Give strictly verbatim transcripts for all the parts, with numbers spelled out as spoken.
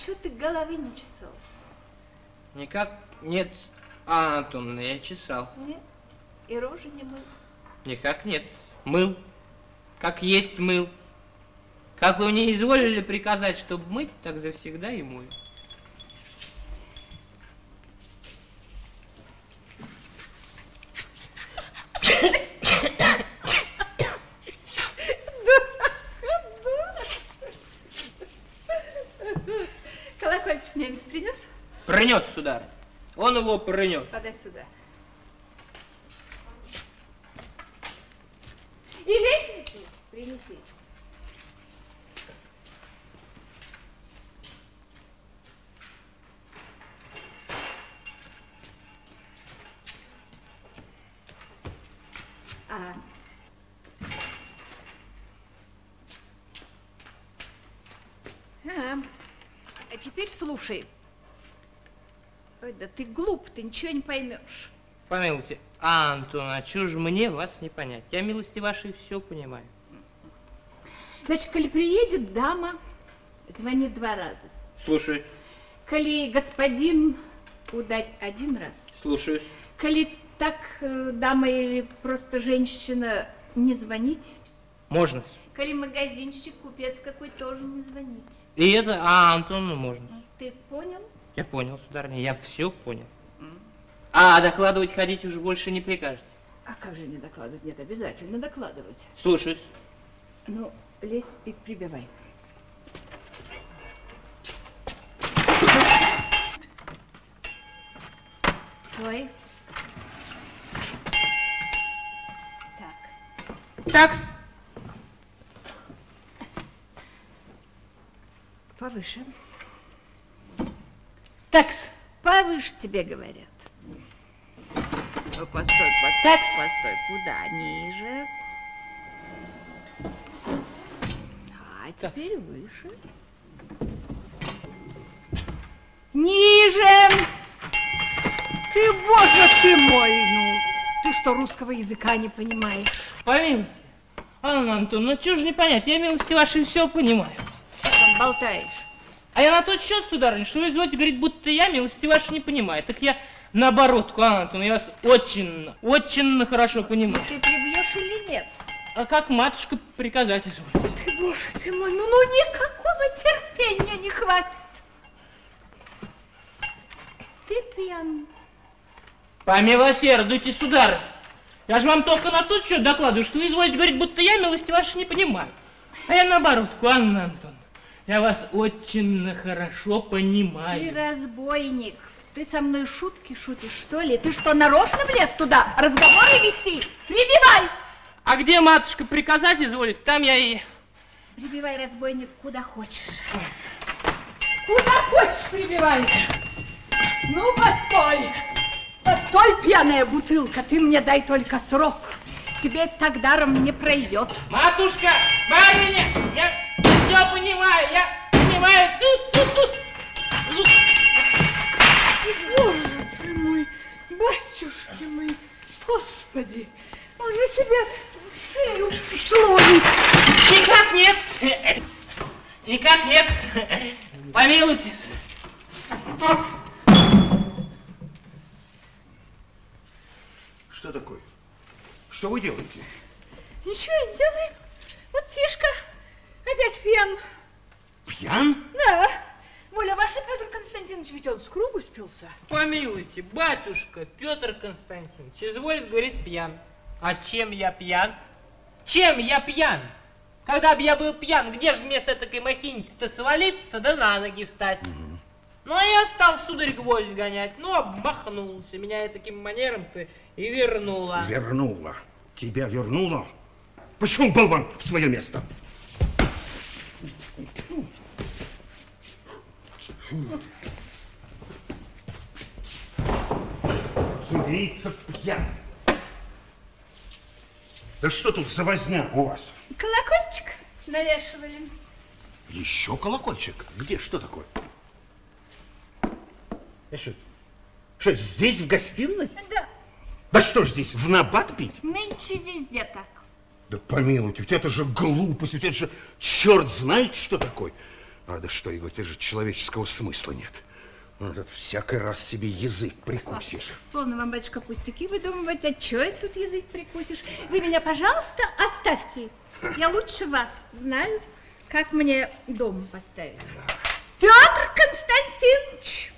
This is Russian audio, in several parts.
чё ты головы не чесал? Никак нет, Анна Антоновна, я чесал. Нет, и рожи не мыл. Никак нет, мыл, как есть мыл. Как вы мне изволили приказать, чтобы мыть, так завсегда и мою. Колокольчик немец принес? Принес, сударь. Он его принес. Подай сюда. И лестницу принеси. А. А. А теперь слушай. Ой, да ты глуп, ты ничего не поймешь. Помилуйте, Антон, а чё ж мне вас не понять? Я, милости вашей, все понимаю. Значит, коли приедет дама, звони два раза. Слушаюсь. Коли господин, ударь один раз. Слушаюсь. Коли так дама или просто женщина, не звонить. Можно. Коли магазинчик, купец какой, тоже не звонить. И это, а, Антону можно. Ты понял? Я понял, сударыня, я все понял. Mm. А докладывать ходить уже больше не прикажете. А как же не докладывать? Нет, обязательно докладывать. Слушаюсь. Ну, лезь и прибивай. Стой. Так. Такс. Повыше. Такс. Повыше тебе говорят. Ну, постой, постой, такс. Постой. Куда? Ниже. А теперь так. Выше. Ниже. Ты, боже ты мой, ну. Ты что, русского языка не понимаешь? Помилуйте. Анна Антоновна, ну чего же не понять? Я, милости вашей, все понимаю. Что там болтаешь? А я на тот счет, сударыня, что вы изволите говорить, будто я, милости вашей, не понимаю. Так я наоборот, Анна Антоновна, я вас очень, очень хорошо понимаю. Ты прибьешь или нет? А как матушка приказать изволит? Ты, боже ты мой, ну, ну никакого терпения не хватит. Ты пьян. Помилосердуйте, сударыня. Я же вам только на тот счет докладываю, что вы изволите говорить, будто я, милости вашей, не понимаю. А я наоборот, Анна Антоновна, я вас очень хорошо понимаю. Ты разбойник. Ты со мной шутки шутишь, что ли? Ты что, нарочно влез туда разговоры вести? Прибивай! А где матушка приказать изволит, там я и... Прибивай, разбойник, куда хочешь. Куда хочешь прибивай. Ну, постой. Постой, пьяная бутылка, ты мне дай только срок. Тебе так даром не пройдет. Матушка, барыня, я все понимаю, я понимаю. Тут, тут, тут. тут. Боже ты мой, батюшки мои, господи, он же себе шею сломит. Никак нет, никак нет, помилуйтесь. Что такое? Что вы делаете? Ничего не делаем. Вот Тишка опять пьян. Пьян? Да. Воля ваша, Петр Константинович, ведь он с кругу спился. Помилуйте, батюшка Петр Константинович изволит, говорит, пьян. А чем я пьян? Чем я пьян? Когда бы я был пьян, где же мне с этой махиницы-то свалиться, да на ноги встать? Угу. Ну, а я стал, сударь, гвоздь гонять. Ну, обмахнулся. Меня и таким манером-то и вернула. Вернула. Тебя вернула? Пошел, болван, в свое место. Разумеется, пьян. Да что тут за возня у вас? Колокольчик навешивали. Еще колокольчик? Где? Что такое? А что? Что, здесь, в гостиной? Да. Да что ж здесь, в набат пить? Нынче везде так. Да помилуйте, ведь это же глупость, ведь это же черт знает, что такое. А да что, Егор, тебе же человеческого смысла нет. Ну, тут всякий раз себе язык прикусишь. А, полно вам, батюшка, пустяки выдумывать. А чё это тут язык прикусишь? Вы меня, пожалуйста, оставьте. Я лучше вас знаю, как мне дом поставить. Петр Константинович,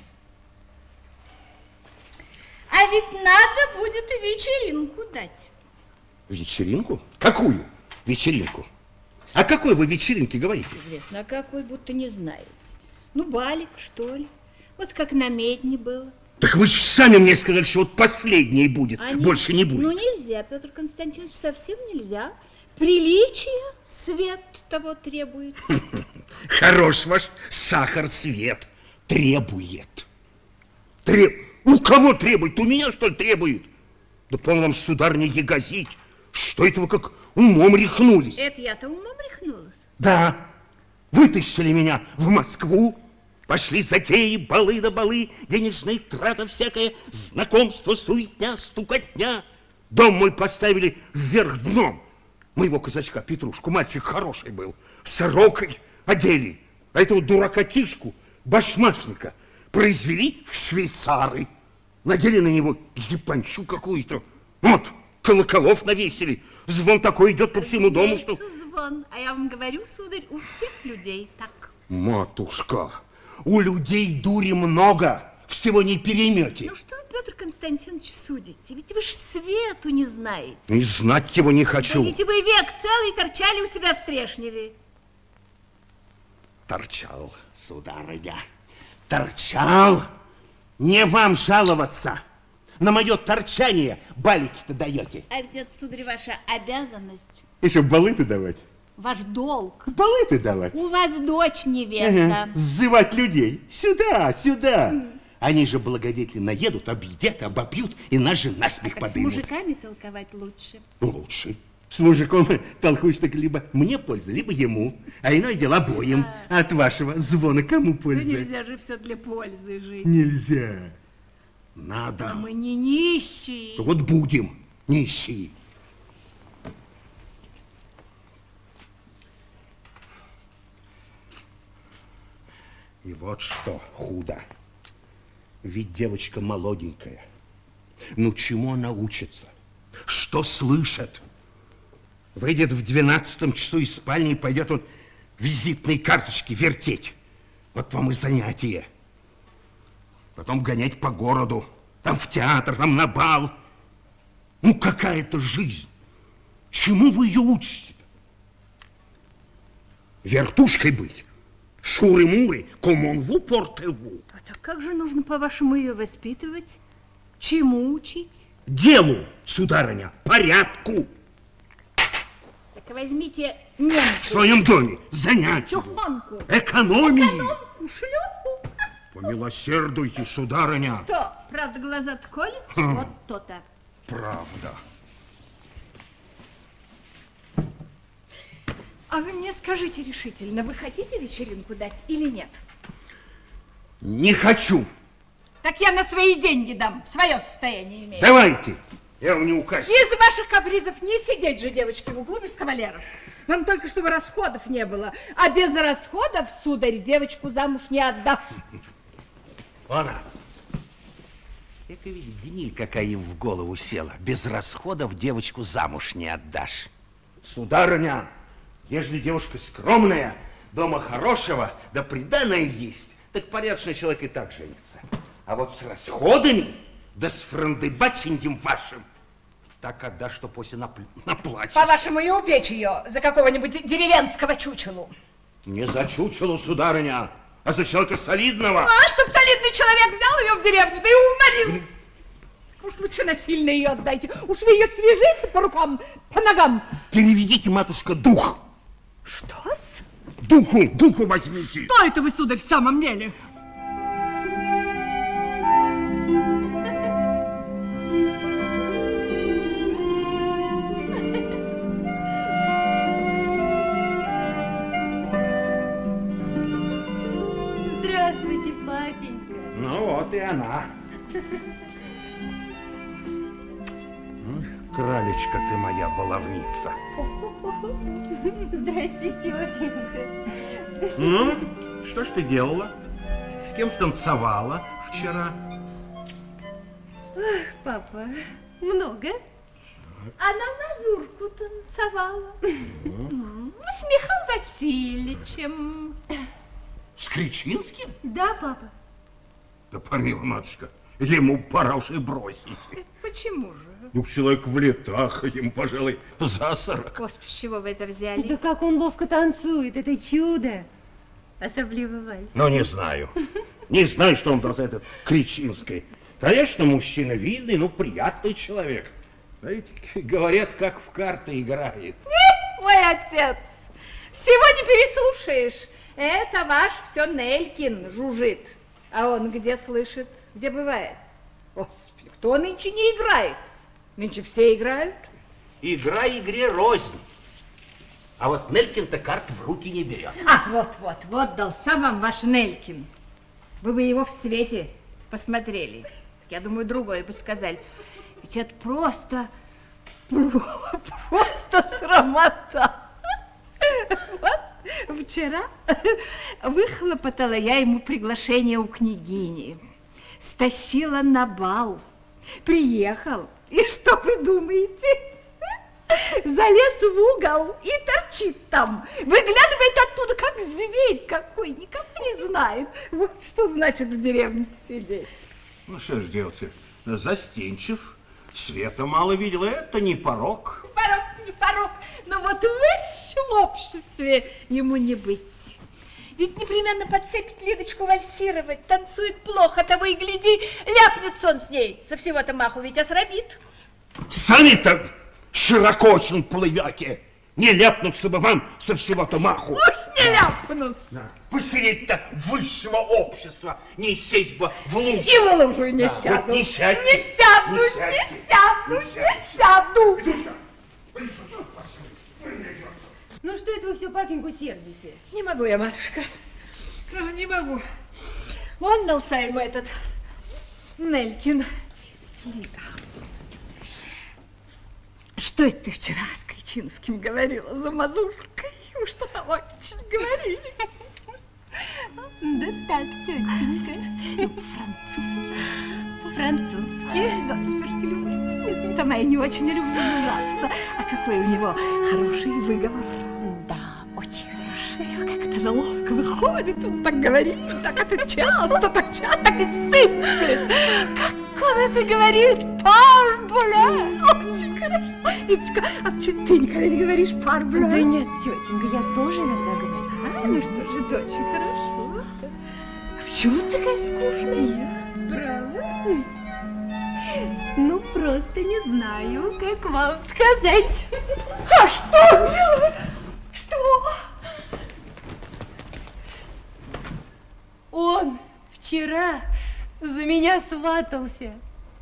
а ведь надо будет вечеринку дать. Вечеринку? Какую вечеринку? О какой вы вечеринке говорите? Известно, а какой, будто не знаете. Ну, балик, что ли. Вот как на медне было. Так вы же сами мне сказали, что вот последней будет, А больше не будет. Ну, нельзя, Петр Константинович, совсем нельзя. Приличие свет того требует. Хорош ваш сахар свет требует. Треб... У кого требует? У меня, что ли, требует? Да полно вам, сударыня, ягозить. Что это вы как умом рехнулись? Это я-то умом рехнулась. Да, вытащили меня в Москву, пошли затеи, балы да балы, денежные траты всякое, знакомство, суетня, стукотня. Дом мой поставили вверх дном. Моего казачка Петрушку, мальчик хороший был, сорокой одели. А этого дурака Тишку, башмачника, произвели в швейцары. Надели на него япончу какую-то. Вот, колоколов навесили. Звон такой идет по всему дому, что... Звон. А я вам говорю, сударь, у всех людей так. Матушка, у людей дури много, всего не перемете. Ну что вы, Петр Константинович, судите? Ведь вы ж свету не знаете. И знать его не хочу. Да ведь вы век целый торчали у себя в Стрешневе. Торчал, сударыня, торчал. Не вам жаловаться. На мое торчание балики-то даете. А ведь это, сударь, ваша обязанность. Еще балы-то давать. Ваш долг. Балы-то давать. У вас дочь невеста. Ага. Сзывать людей. Сюда, сюда. Они же благодетели наедут, объедят, обобьют и нас же насмех А так с подымут. мужиками толковать лучше. Лучше. С мужиком толкуешь так либо мне польза, либо ему. А иное дело обоим. А от вашего звона кому Ну польза? нельзя же все для пользы жить. Нельзя. Надо. А мы не нищие. Вот будем нищие. И вот что худо. Ведь девочка молоденькая. Ну, чему она учится? Что слышит? Выйдет в двенадцатом часу из спальни и пойдет он визитные карточки вертеть. Вот вам и занятие. Потом гонять по городу. Там в театр, там на бал. Ну, какая-то жизнь. Чему вы ее учите-то? Вертушкой быть? Шуры-муры, комон-ву, порте-ву. А так как же нужно, по-вашему, ее воспитывать? Чему учить? Делу, сударыня, порядку. Так возьмите В немцу. своем доме занятию, Чухонку. экономии. Экономку, шлюху. Помилосердуйте, сударыня. Что, правда, глаза-то колят? Хм. Вот то-то. Правда. А вы мне скажите решительно, вы хотите вечеринку дать или нет? Не хочу. Так я на свои деньги дам, свое состояние имею. Давайте. Я вам не укажу. Из ваших капризов не сидеть же, девочки, в углу без кавалеров. Вам только чтобы расходов не было. А без расходов, сударь, девочку замуж не отдам. Она. Это ведь гниль какая им в голову села. Без расходов девочку замуж не отдашь. Сударыня, ежели девушка скромная, дома хорошего, да приданое есть, так порядочный человек и так женится. А вот с расходами, да с франдыбаченьем вашим, так отдашь, что после напл наплачешь. По-вашему, и упечь ее за какого-нибудь деревенского чучелу. Не за чучелу, сударыня, а за человека солидного. А чтоб солидный человек взял ее в деревню, да и уморил. Уж лучше насильно ее отдайте. Уж вы ее свяжите по рукам, по ногам. Переведите, матушка, дух. Что-с? Духу, духу возьмите. Что это вы, сударь, в самом деле? Здравствуйте, папенька. Ну вот и она. Кралечка ты моя баловница. Здрасте, тетенька. Ну, что ж ты делала? С кем танцевала вчера? Ах, папа, много? Она мазурку танцевала. С Михаилом Васильевичем. С Кричинским? Да, папа. Да помилуй, матушка, ему пора уж и бросить. Почему же? Ну, человек в летах, ему, пожалуй, за сорок. Господи, с чего вы это взяли? Да как он ловко танцует, это чудо. Особливо вальс. Ну, не знаю. Не знаю, что он даст этот Кричинской. Конечно, мужчина видный, ну, приятный человек. Знаете, говорят, как в карты играет. Мой отец, всего не переслушаешь. Это ваш все Нелькин жужжит. А он где слышит, где бывает? Господи, кто нынче не играет? Нынче все играют. Игра игре рознь. А вот Нелькин-то карт в руки не берет. А, вот-вот, вот дался вам ваш Нелькин. Вы бы его в свете посмотрели. Я думаю, другое бы сказали. Ведь это просто, просто срамота. Вот вчера выхлопотала я ему приглашение у княгини. Стащила на бал. Приехал. И что вы думаете? Залез в угол и торчит там. Выглядывает оттуда, как зверь какой. Никого не знает. Вот что значит в деревне сидеть. Ну, что ж делать? Застенчив, света мало видел, это не порок. Порок, не порок, но вот в высшем обществе ему не быть. Ведь непременно подцепит Лидочку вальсировать, танцует плохо, того и гляди, ляпнется он с ней со всего-то маху, ведь осрабит. Сами-то широко очень плывете. Не ляпнуться бы вам со всего-то маху. Уж не ляпнусь. Да. Посередь-то высшего общества, не сесть бы в лужу. И в лужу не Да, сяду. вот не сядьте. Не сяду, Не не сядьте. сяду, Не не сядьте. сяду. Идушка, Ну что это вы все папеньку сердите? Не могу я, матушка. Ну, не могу. Он дался ему этот Нелькин. Лида, что это ты вчера с Кричинским говорила за мазуркой? Вы что-то очень говорили. Да так, тетенька. По-французски. По-французски. До смерти люблю. Сама я не очень люблю, ужасно. А какой у него хороший выговор. Да, очень хороший. Как это же ловко выходит, он так говорит, так это часто, так часто, так и сыплет. Как он это говорит, парбле, очень хорошо. Лидочка, а почему ты никогда не говоришь парбле? Да нет, тетенька, я тоже иногда говорю. А, ну что же, это очень хорошо. А почему ты такая скучная? Правда? Ну, просто не знаю, как вам сказать. А что, милая? Что? Он вчера за меня сватался.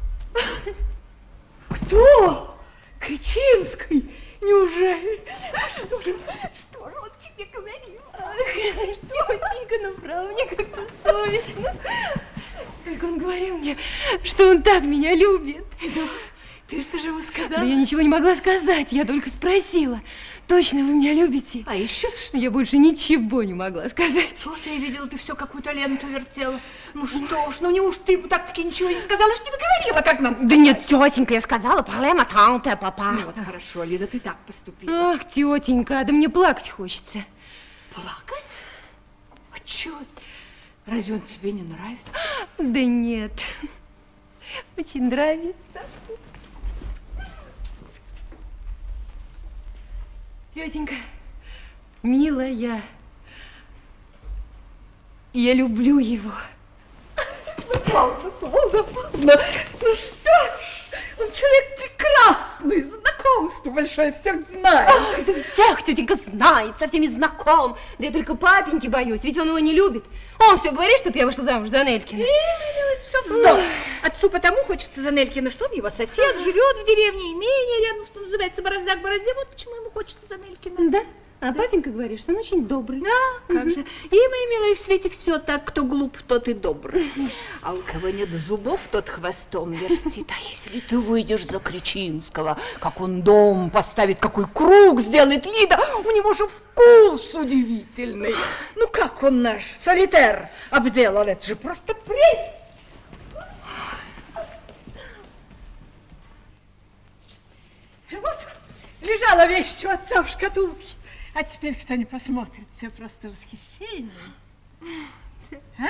Кто? Кричинской? Неужели? А что же, что же он тебе говорил? Ах, тетенька, ну правда, мне как-то совестно. Только он говорил мне, что он так меня любит. Ну, ты что же ему сказала? Да я ничего не могла сказать, я только спросила. Точно вы меня любите? А еще что? Я больше ничего не могла сказать. Вот я видела, ты все какую-то ленту вертела. Ну что ж, ну неужто ты ему так-таки ничего не сказала, что тебе говорила, как нам сказать? Да нет, тетенька, я сказала, проблема танте, папа. Ну вот хорошо, Лида, ты так поступила. Ах, тетенька, да мне плакать хочется. Плакать? А чё? Разве он тебе не нравится? Да нет, очень нравится. Тетенька, милая, я люблю его. Полно, полно, полно. Ну что ж, он человек прекрасный, знакомство большое, всех знает. Ах, да всех тетенька знает, со всеми знаком. Да я только папеньки боюсь, ведь он его не любит. Он все говорит, чтобы я вышла замуж за Нелькина. Все вздох. Отцу потому хочется за Нелькина, что он его сосед, живет в деревне, имение рядом, что называется, борозда к борозе. Вот почему ему хочется за Нелькина. Да? А папенька говорит, что он очень добрый. Да, как же. И, моя милая, в свете все так, кто глуп, тот и добрый. А у кого нет зубов, тот хвостом вертит. А если ты выйдешь за Кричинского, как он дом поставит, какой круг сделает, Лида, у него же вкус удивительный. Ну, как он наш солитер обделал, это же просто прелесть. Вот лежала вещь у отца в шкатулке. А теперь кто не посмотрит, все просто восхищение. А?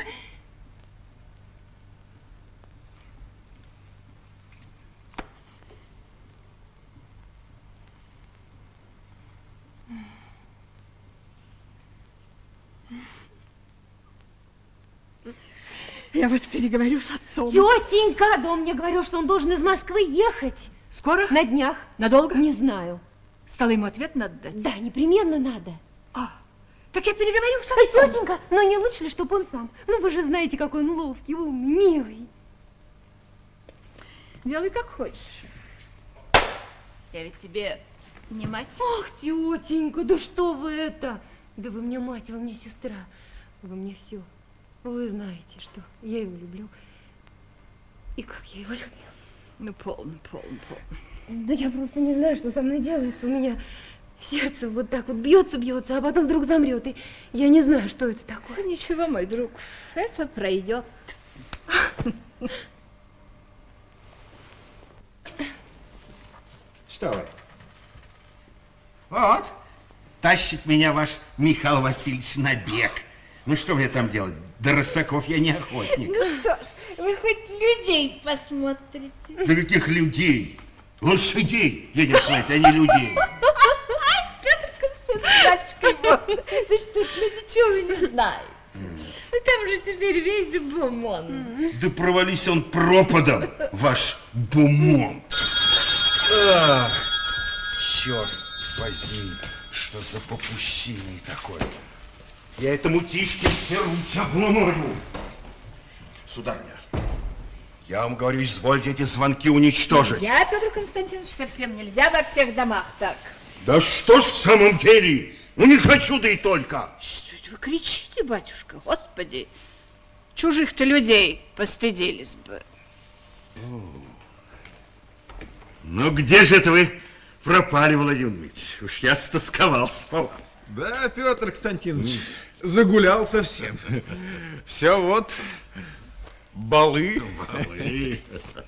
Я вот переговорю с отцом. Тетенька, да он мне говорил, что он должен из Москвы ехать. Скоро? На днях. Надолго? Не знаю. Стало ему ответ надо дать? Да, непременно надо. А, так я переговорю с А, отцом. тетенька, но не лучше ли, чтобы он сам? Ну, вы же знаете, какой он ловкий, умный, милый. Делай как хочешь. Я ведь тебе не мать. Ах, тетенька, да что вы это? Да вы мне мать, вы мне сестра. Вы мне все. Вы знаете, что я его люблю. И как я его люблю. Ну, полно, полно, полно. Да я просто не знаю, что со мной делается. У меня сердце вот так вот бьется, бьется, а потом вдруг замрет. И я не знаю, что это такое. Ничего, мой друг, это пройдет. Что вы? Вот, тащит меня ваш Михаил Васильевич на бег. Ну, что мне там делать? До рысаков я не охотник. Ну что ж, вы хоть людей посмотрите. Да каких людей? Лошадей, дядя Света, а не людей. Константиночка, да что ж, ну ничего вы не знаете. Ну там же теперь весь бумон. Да провались он пропадом, ваш бумон. Ах, черт возьми, что за попущение такое. Я этому Тишке все руки обломаю. Сударыня, я вам говорю, извольте эти звонки уничтожить. Нельзя, Петр Константинович, совсем нельзя во всех домах так. Да что ж в самом деле? Ну не хочу, да и только. Что это вы кричите, батюшка? Господи, чужих-то людей постыдились бы. Ну где же это вы пропали, Владимир Ильич? Уж я стосковался по вас. Да, Петр Константинович, загулял совсем. Все вот балы. Балы.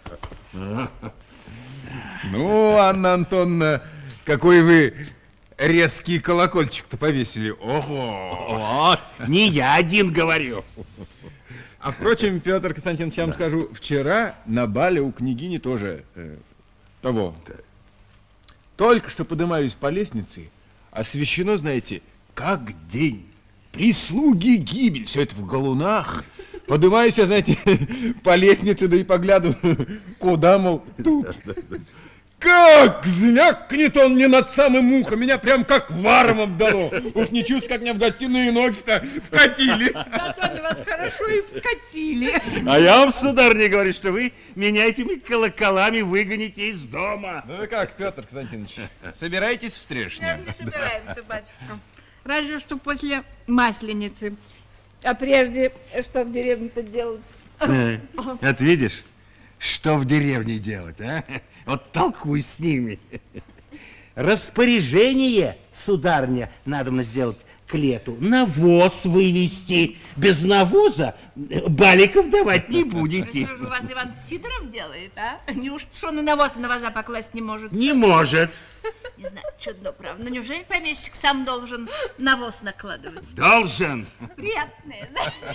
Ну, Анна Антоновна, какой вы резкий колокольчик-то повесили. Ого! Вот, не я один говорю. А впрочем, Петр Константинович, я вам скажу, вчера на бале у княгини тоже э, того. Только что поднимаюсь по лестнице, освещено, знаете, как день. Прислуги гибель, все это в галунах. Поднимаюсь я, знаете, по лестнице, да и поглядываю, куда, мол, тут. Как звякнет он мне над самым ухом, меня прям как варом обдало. Уж не чувствую, как меня в гостиную ноги-то вкатили. Зато они вас хорошо и вкатили. А я вам, сударыня, говорю, что вы меня этими колоколами выгоните из дома. Ну как, Петр Константинович, собираетесь в Нет, Стрешню? не собираемся, батюшка. Разве что после Масленицы. А прежде, что в деревне-то делать? Вот видишь, что в деревне делать, а? Вот толкуй с ними. Распоряжение, сударыня, надо мне сделать к лету. Навоз вывести. Без навоза баликов давать не будете. Что же у вас Иван Сидоров делает, а? Неужто что он и навоз на ваза покласть не может? Не может. Не знаю, чудно, правда. Но неужели помещик сам должен навоз накладывать? Должен. Приятное.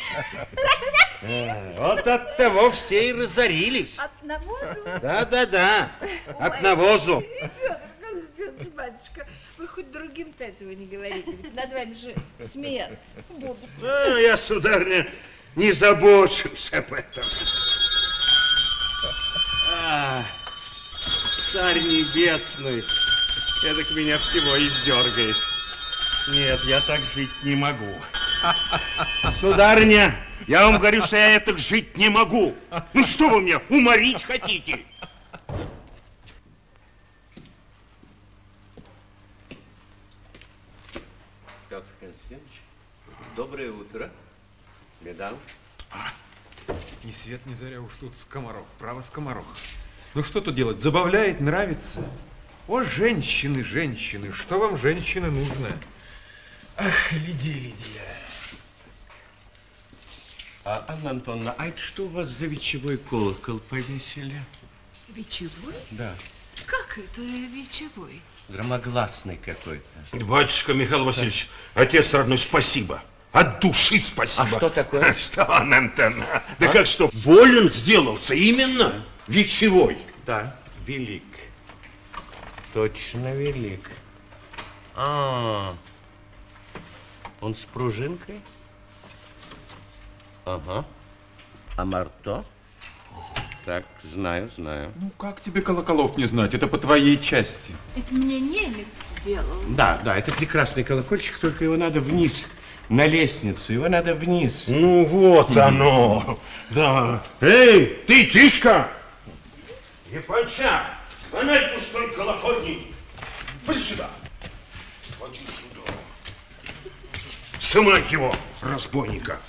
Вот от того все и разорились. От навоза? Да-да-да, от навозу. Федор Константинович, батюшка, вы хоть другим-то этого не говорите, ведь над вами же смеяться будут. А, я, сударыня, не забочусь об этом. А, царь небесный, эдак меня всего издергает. Нет, я так жить не могу. Сударыня, я вам говорю, что я так жить не могу. Ну что вы меня, уморить хотите? Петр Константинович, доброе утро. Медан. А, ни свет, ни заря, уж тут скоморох, право скоморох. Ну что тут делать, забавляет, нравится? О, женщины, женщины, что вам, женщины, нужно? Ах, Лидия, Лидия. А, Анна Антоновна, а это что у вас за вечевой колокол повесили? Вечевой? Да. Как это вечевой? Громогласный какой-то. Батюшка Михаил Васильевич, отец родной, спасибо. От души спасибо. А что такое? Что, Анна Антоновна? Да как что, болен сделался именно вечевой. Да, велик. Точно велик. А, он с пружинкой? Ага. А Марто? Так, знаю, знаю. Ну, как тебе колоколов не знать? Это по твоей части. Это мне немец сделал. Да, да, это прекрасный колокольчик, только его надо вниз, на лестницу, его надо вниз. Ну, вот оно. Да. Эй, ты, Тишка! Епанча, фонарь пустой колокольни. Пойди сюда. Ходи сюда. Сымай его, разбойника.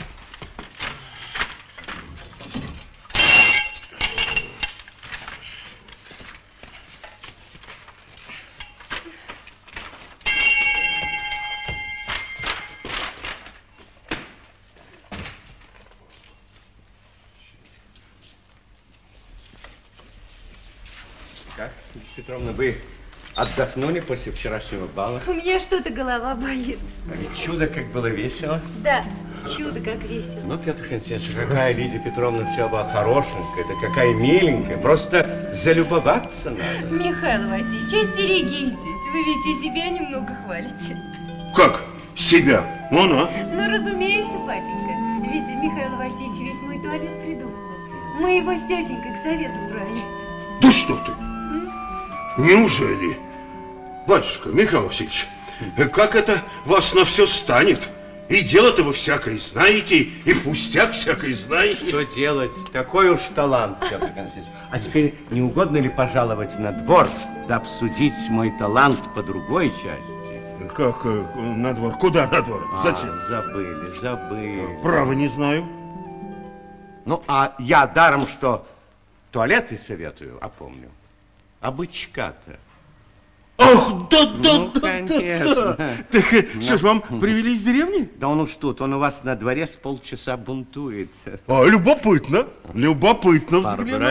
Как, Лидия Петровна, вы отдохнули после вчерашнего бала? У меня что-то голова болит. А ведь чудо, как было весело. Да, чудо как весело. Ну, Петр Константинович, какая Лидия Петровна вся была хорошенькая, да какая миленькая. Просто залюбоваться надо. Михаил Васильевич, остерегитесь. Вы ведь и себя немного хвалите. Как? Себя? Вон, а? Ну, разумеется, папенька. Ведь Михаил Васильевич весь мой туалет придумал. Мы его с тетенькой к совету брали. Да что ты? Неужели? Батюшка Михаил Васильевич, как это вас на все станет? И дело-то вы всякое знаете, и пустяк всякое знаете. Что делать? Такой уж талант, Петр Константинович. А теперь не угодно ли пожаловать на двор, да обсудить мой талант по другой части? Как э, на двор? Куда на двор? А, Зачем? забыли, забыли. Право не знаю. Ну, а я даром, что туалеты советую, а помню. А бычка-то? Ах, да, да, Ну, да, конечно. да. Так э, что ж, вам привели из деревни? Да он уж тут, он у вас на дворе с полчаса бунтует. А, любопытно, любопытно взглянуть.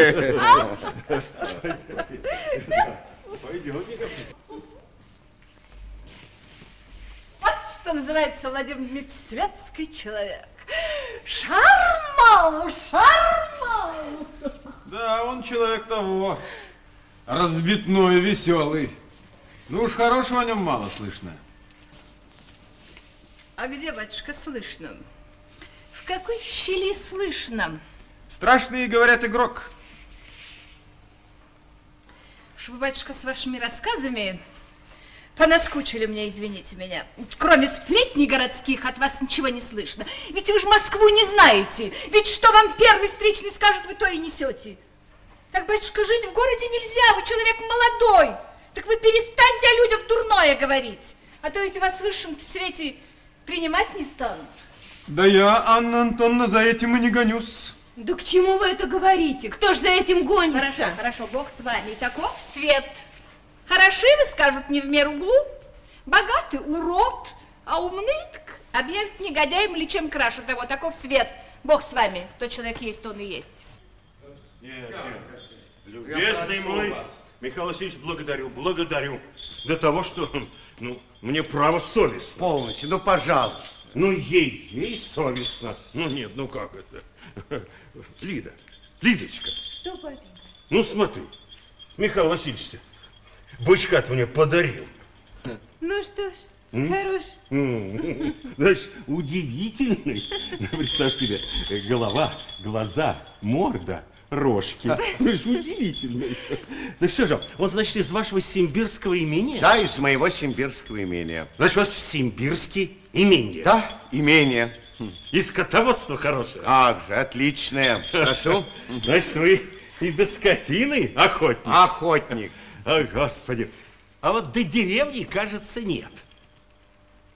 Вот что называется, Владимир Дмитриевич, светский человек. Шармал, шармал. Да, он человек того, разбитной, веселый. Ну уж хорошего о нем мало слышно. А где, батюшка, слышно? В какой щели слышно? Страшный, говорят, игрок. Уж вы, батюшка, с вашими рассказами понаскучили мне, извините меня. Кроме сплетней городских от вас ничего не слышно. Ведь вы же Москву не знаете. Ведь что вам первый встречный скажет, вы то и несете. Так, батюшка, жить в городе нельзя, вы человек молодой. Так вы перестаньте о людях дурное говорить. А то ведь вас в высшем свете принимать не станут. Да я, Анна Антоновна, за этим и не гонюсь. Да к чему вы это говорите? Кто ж за этим гонится? Хорошо, хорошо, Бог с вами. Таков свет. Хороши вы, скажут, не в меру глуп, богатый урод, а умный так объявят негодяем или чем краше того. Таков свет. Бог с вами. Кто человек есть, он и есть. Нет, нет. Любезный мой, Михаил Васильевич, благодарю, благодарю. До того, что, ну, мне право совестно. Полностью, ну, пожалуйста. Ну, ей, ей совестно. Ну, нет, ну как это? Лида, Лидочка. Что, папенька? Ну, смотри, Михаил Васильевич бычка-то мне подарил. Ну что ж, хорош. М, Знаешь, удивительный. Представь себе, голова, глаза, морда, рожки. Знаешь, удивительный. Так что же, он, значит, из вашего симбирского имения? Да, из моего симбирского имения. Значит, у вас в Симбирске имение? Да, имение. И скотоводство хорошее? Как же, отличное. Прошу. Значит, вы и до скотины охотник? Охотник. О, Господи. А вот до деревни, кажется, нет.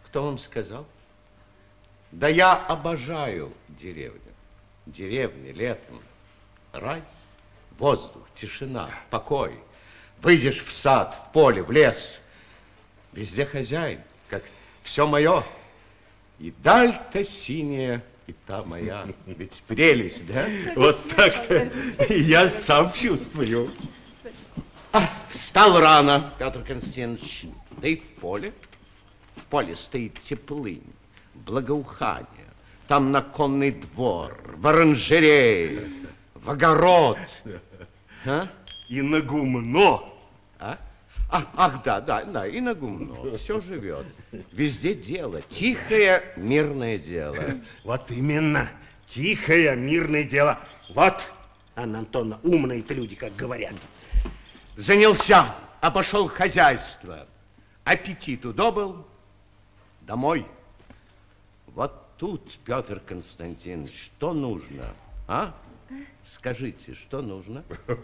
Кто вам сказал? Да я обожаю деревню. Деревня летом. Рай, воздух, тишина, покой. Выйдешь в сад, в поле, в лес. Везде хозяин, как все мое. И даль-то синяя, и та моя. Ведь прелесть, да? Вот так-то я сам чувствую. А, встал рано, Петр Константинович. Да и в поле. В поле стоит теплынь, благоухание. Там на конный двор, в оранжерее, в огород. А? И на гумно. А? А, ах, да, да, да, и на гумно. Все живет. Везде дело. Тихое, мирное дело. Вот именно. Тихое, мирное дело. Вот, Анна Антоновна, умные-то люди, как говорят. Занялся, обошел хозяйство. Аппетит удобыл. Домой. Вот тут, Петр Константинович, что нужно? А? Скажите, что нужно?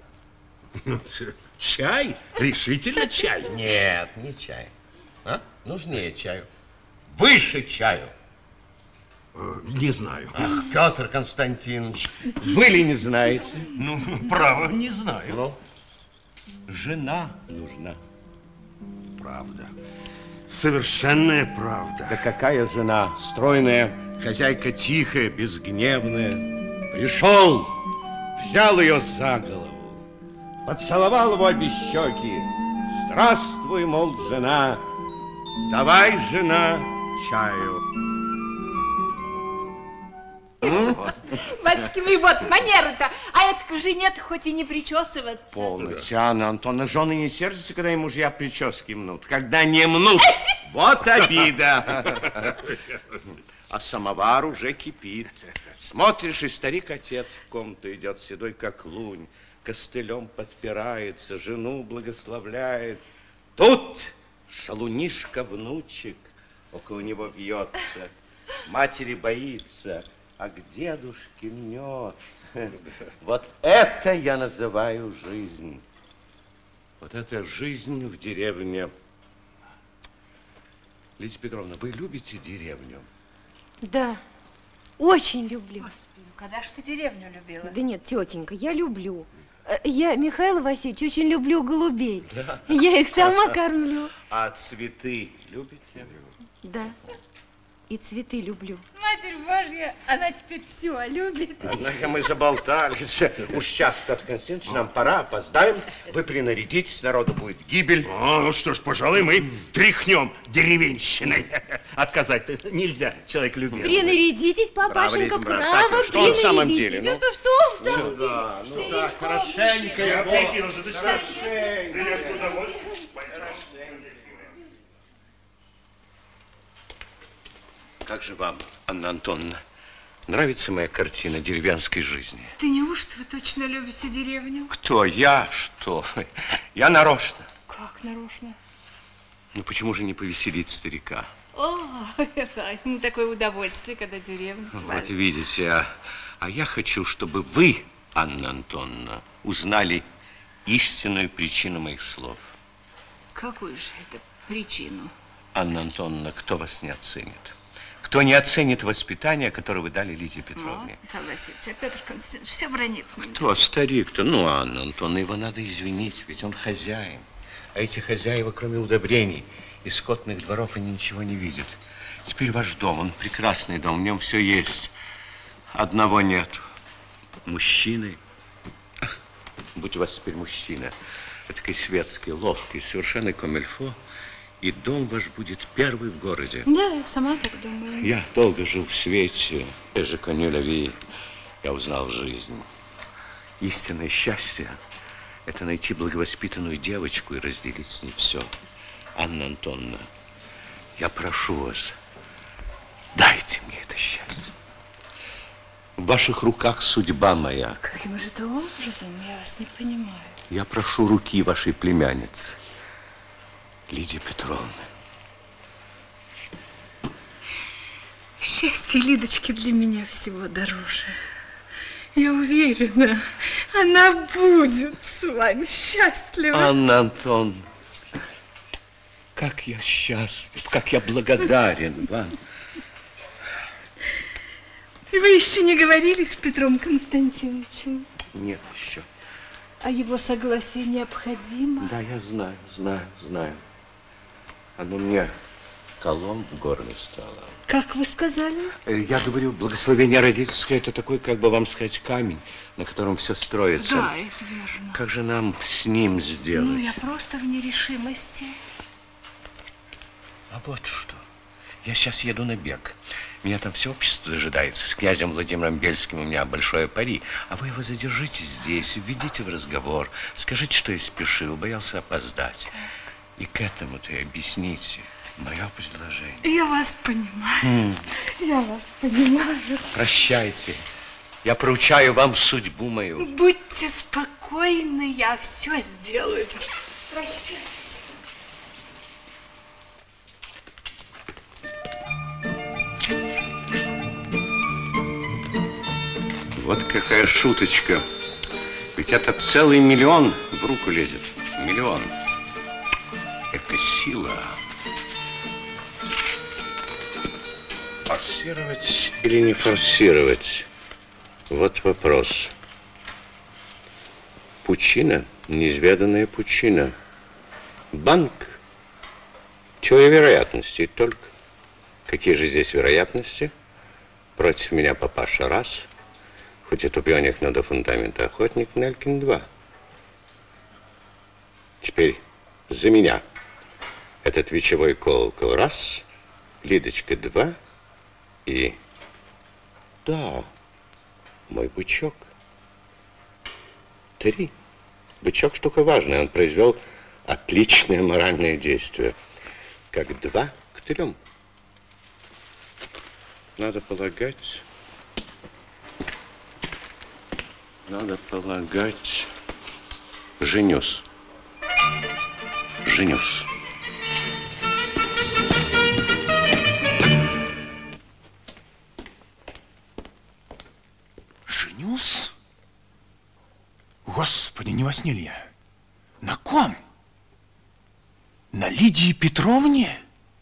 Чай? Решительно чай? Нет, не чай. А? Нужнее чаю. Выше чаю. Не знаю. Ах, Петр Константинович, вы ли не знаете? Ну, право, не знаю. Ну, жена нужна. Правда. Совершенная правда. Да какая жена? Стройная, хозяйка тихая, безгневная. Пришел, взял ее за голову, поцеловал в обе щеки. Здравствуй, мол, жена, давай, жена, чаю. Батюшки, вы вот манеры-то, а это к жене-то хоть и не причесываться. Полностью, Анна Антоновна, жены не сердятся, когда им мужья прически мнут. Когда не мнут, вот обида. А самовар уже кипит. Смотришь, и старик-отец в комнату идет, седой как лунь, костылем подпирается, жену благословляет. Тут шалунишка-внучек около него бьется, матери боится, а к дедушке мнет. Вот это я называю жизнь. Вот это жизнь в деревне. Лидия Петровна, вы любите деревню? Да, очень люблю. Господи, ну когда ж ты деревню любила? Да нет, тетенька, я люблю. Э, Я, Михаил Васильевич, очень люблю голубей. Я их сама кормлю. А цветы любите? Да, и цветы люблю. Матерь Божья, она теперь все любит. Однако мы заболтались. Уж сейчас, Петр Константинович, нам пора, опоздаем. Вы принарядитесь, народу будет гибель. А, ну что ж, пожалуй, мы тряхнем деревенщиной. Отказать нельзя, человек любил. Принарядитесь, папашенька, Право, Лиза, право, так, что он в самом принарядитесь. деле, ну? Это что в самом деле? Да, ну да, хорошенько его. Как же вам, Анна Антоновна, нравится моя картина деревенской жизни? Ты неужто вы точно любите деревню? Кто? Я? Что? Я нарочно. Как нарочно? Ну почему же не повеселить старика? О, ну такое удовольствие, когда деревня. Вот видите, а, а я хочу, чтобы вы, Анна Антоновна, узнали истинную причину моих слов. Какую же это причину? Анна Антоновна, кто вас не оценит? Кто не оценит воспитание, которое вы дали Лидии Петровне? О, Михаил Васильевич, а Петр Константинович все бронит меня. Кто старик-то? Ну, Анна Антоновна, его надо извинить, ведь он хозяин. А эти хозяева, кроме удобрений и скотных дворов, они ничего не видят. Теперь ваш дом, он прекрасный дом, в нем все есть. Одного нет. Мужчины. Ах, будь у вас теперь мужчина, такой светский, ловкий, совершенно комильфо, и дом ваш будет первый в городе. Да, я сама так думаю. Я долго жил в свете, я же коню лави, я узнал жизнь. Истинное счастье – это найти благовоспитанную девочку и разделить с ней все. Анна Антоновна, я прошу вас, дайте мне это счастье. В ваших руках судьба моя. Каким же это образом? Я вас не понимаю. Я прошу руки вашей племянницы, Лидии Петровны. Счастье Лидочки для меня всего дороже. Я уверена, она будет с вами счастлива. Анна Антоновна, как я счастлив, как я благодарен вам. И вы еще не говорили с Петром Константиновичем? Нет еще. А его согласие необходимо? Да, я знаю, знаю, знаю. Оно мне колом в горле стало. Как вы сказали? Я говорю, благословение родительское, это такой, как бы вам сказать, камень, на котором все строится. Да, это верно. Как же нам с ним сделать? Ну, я просто в нерешимости. А вот что. Я сейчас еду на бег. Меня там все общество дожидается. С князем Владимиром Бельским у меня большое пари. А вы его задержите здесь, введите в разговор. Скажите, что я спешил, боялся опоздать. И к этому-то и объясните мое предложение. Я вас понимаю. Mm. Я вас понимаю. Прощайте. Я поручаю вам судьбу мою. Будьте спокойны, я все сделаю. Прощайте. Вот какая шуточка. Ведь это целый миллион в руку лезет. Миллион. Это сила. Форсировать или не форсировать? Вот вопрос. Пучина, неизведанная пучина. Банк. Теория вероятностей только. Какие же здесь вероятности? Против меня папаша раз. Хоть и тупёнек, но до фундамента охотник, Нелькин два. Теперь за меня. Этот вечевой колокол раз, Лидочка два и... Да, мой бычок. Три. Бычок штука важная, он произвел отличное моральное действие. Как два к трем. Надо полагать... Надо полагать... Женюсь. Женюсь. Женюсь? Господи, не во сне ли я? На ком? На Лидии Петровне?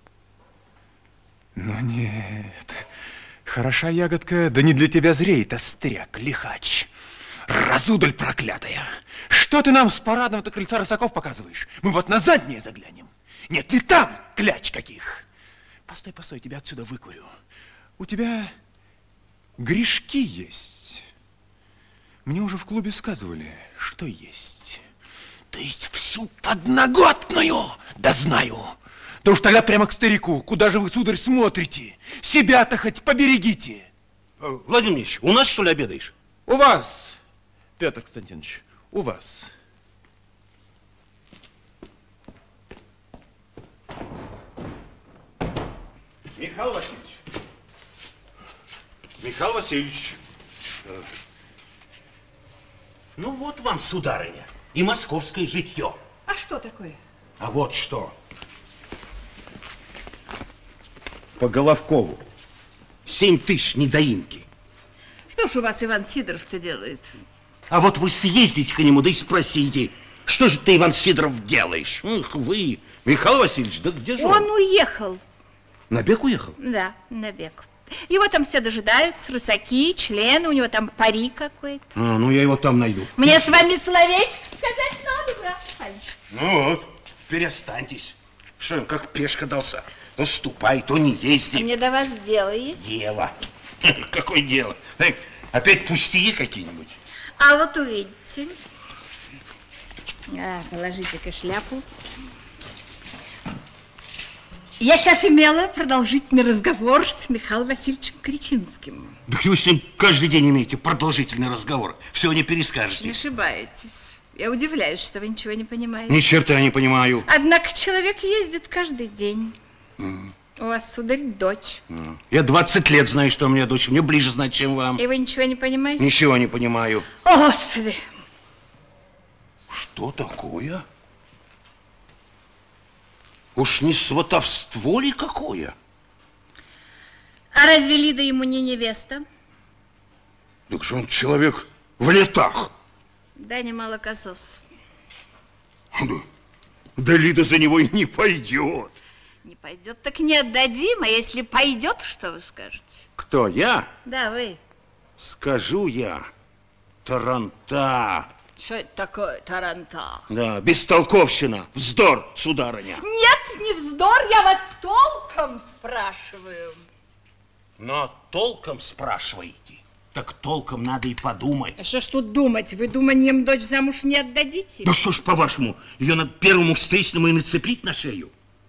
Ну нет, хороша ягодка, да не для тебя зреет, остряк, лихач. Разудаль проклятая! Что ты нам с парадного-то крыльца рысаков показываешь? Мы вот на заднее заглянем. Нет ли там кляч каких? Постой, постой, тебя отсюда выкурю. У тебя грешки есть. Мне уже в клубе сказывали, что есть. То есть всю подноготную? Да знаю. Да уж тогда прямо к старику. Куда же вы, сударь, смотрите? Себя-то хоть поберегите. Владимир Ильич, у нас, что ли, обедаешь? У вас, Петр Константинович, у вас. Михаил Васильевич. Михаил Васильевич. Ну вот вам, сударыня, и московское житье. А что такое? А вот что. По Головкову. Семь тысяч недоимки. Что ж у вас Иван Сидоров-то делает? А вот вы съездите к нему, да и спросите, что же ты, Иван Сидоров, делаешь? Эх, вы, Михаил Васильевич, да где же он? Он уехал. На бег уехал? Да, на бег. Его там все дожидаются, рысаки, члены, у него там пари какой-то. А, ну я его там найду. Мне с вами словечко сказать надо, брат. Ну вот, перестаньтесь. Что им, как пешка дался? То ступай, то не езди. А мне до вас дело есть? Дело? Какое дело? Эй, опять пустяки какие-нибудь? А вот увидите. А, положите-ка шляпу. Я сейчас имела продолжительный разговор с Михаилом Васильевичем Кричинским. Да вы с ним каждый день имеете продолжительный разговор. Все не перескажете. Не ошибаетесь. Я удивляюсь, что вы ничего не понимаете. Ни черта не понимаю. Однако человек ездит каждый день. Mm. У вас, сударь, дочь. Mm. Я двадцать лет знаю, что у меня дочь. Мне ближе знать, чем вам. И вы ничего не понимаете? Ничего не понимаю. О, Господи! Что такое? Уж не сватовство ли какое? А разве Лида ему не невеста? Так же он человек в летах. Да, не молокосос. Да, да Лида за него и не пойдет. Не пойдет, так не отдадим, а если пойдет, что вы скажете? Кто, я? Да, вы. Скажу я. Таранта. Что это такое, таранта? Да, бестолковщина, вздор, сударыня. Нет, не вздор, я вас толком спрашиваю. Но толком спрашиваете, так толком надо и подумать. А что ж тут думать? Вы думанием дочь замуж не отдадите? Да что ж, по-вашему, ее надо первому встречному и нацепить на шею?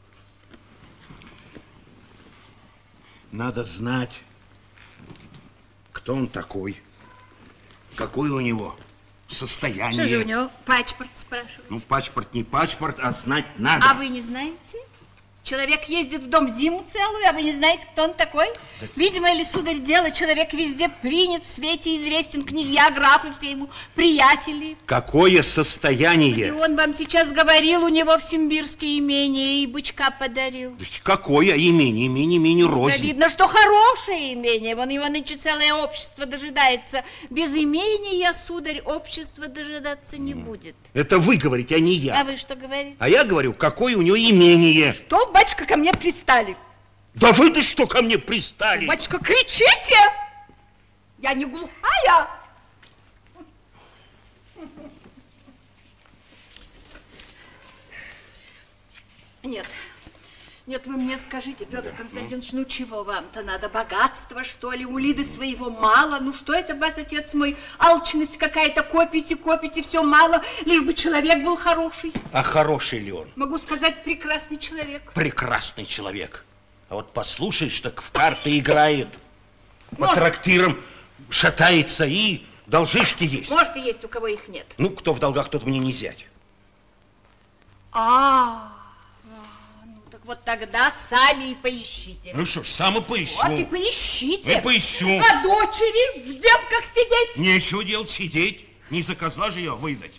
Надо знать, кто он такой, какое у него состояние. Что же у него? Паспорт спрашивают. Ну, паспорт не паспорт, а знать надо. А вы не знаете? Человек ездит в дом зиму целую, а вы не знаете, кто он такой? Да. Видимо ли, сударь, дело, человек везде принят, в свете известен, князья, графы, все ему приятели. Какое состояние? И он вам сейчас говорил, у него в Симбирске имение, и бычка подарил. Какое имение? Имение, имение рознь. Да видно, что хорошее имение, вон его нынче целое общество дожидается. Без имения, сударь, общество дожидаться не будет. Это вы говорите, а не я. А вы что говорите? А я говорю, какое у него имение. Что, батюшка, ко мне пристали? Да вы-то что ко мне пристали? Батюшка, кричите! Я не глухая. Нет, нет, вы мне скажите, Петр да, Константинович, ну. ну чего вам-то надо? Богатство, что ли? У Лиды своего мало? Ну что это вас, отец мой, алчность какая-то, копите, копите, все мало, лишь бы человек был хороший. А хороший ли он? Могу сказать, прекрасный человек. Прекрасный человек. А вот послушаешь, так в карты играет, по Может... трактирам шатается и должишки есть. Может, и есть, у кого их нет. Ну, кто в долгах, тот мне не зять. А-а-а. Вот тогда сами и поищите. Ну что ж, сам и поищу. Вот и поищите. И поищу. А дочери в девках сидеть? Нечего делать сидеть. Не за козла же ее выдать.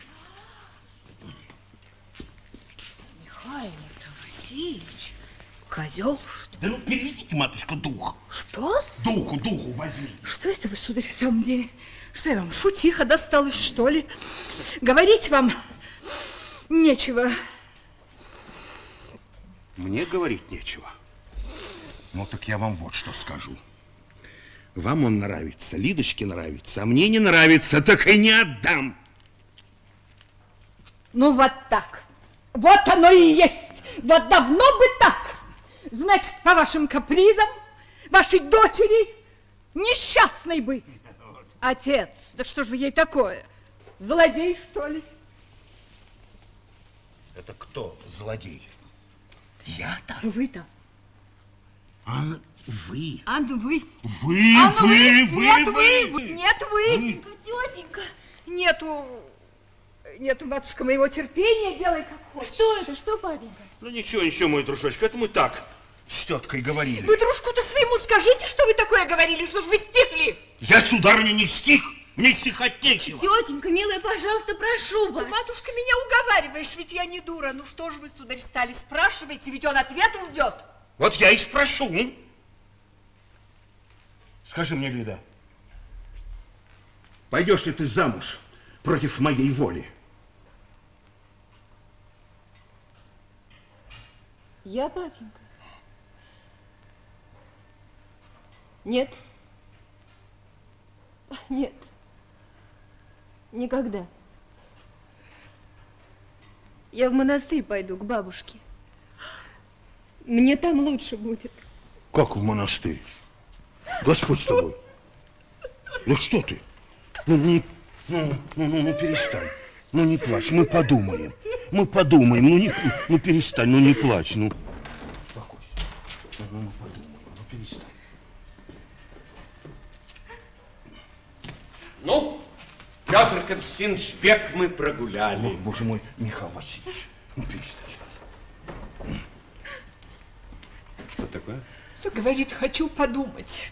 Михаил Васильевич, козел, что ли? Да ну переведите, матушка, дух. Что? Духу, духу возьми. Что это вы, сударь, со мне? Что я вам, шутиха досталась, что ли? Говорить вам нечего. Мне говорить нечего. Ну, так я вам вот что скажу. Вам он нравится, Лидочке нравится, а мне не нравится, так и не отдам. Ну, вот так. Вот оно и есть. Вот давно бы так. Значит, по вашим капризам, вашей дочери несчастной быть. Отец, да что же вы ей такое? Злодей, что ли? Это кто злодей? Я-то? Вы-то. А вы? А вы? Вы, а вы, вы, вы, нет, вы, вы, нет, вы. вы. Тетенька, нету, нету, матушка, моего терпения, делай как хочешь. Что это, что, папенька? Ну ничего, ничего, мой дружочек, это мы так с теткой говорили. Вы дружку-то своему скажите, что вы такое говорили, что ж вы стихли? Я, сударыня, не стих, мне стихать нечего. Тетенька, милая, пожалуйста, прошу вас. Ты, матушка, меня уговариваешь, ведь я не дура. Ну что ж вы, сударь, стали спрашиваете, ведь он ответ ждет. Вот я и спрошу. Скажи мне, Лида, пойдешь ли ты замуж против моей воли? Я, папенька? Нет. Нет. Никогда. Я в монастырь пойду к бабушке. Мне там лучше будет. Как в монастырь? Господь с тобой. Ну что ты? Ну, ну, ну, ну, ну, ну перестань. Ну не плачь, мы подумаем. Мы подумаем. Ну, не, ну перестань, ну не плачь. Ну, успокойся. Ну, мы подумаем, ну перестань. Ну, Петр Константинович, век мы прогуляли. О, боже мой, Михаил Васильевич, ну перестань. Что такое? Все говорит, хочу подумать.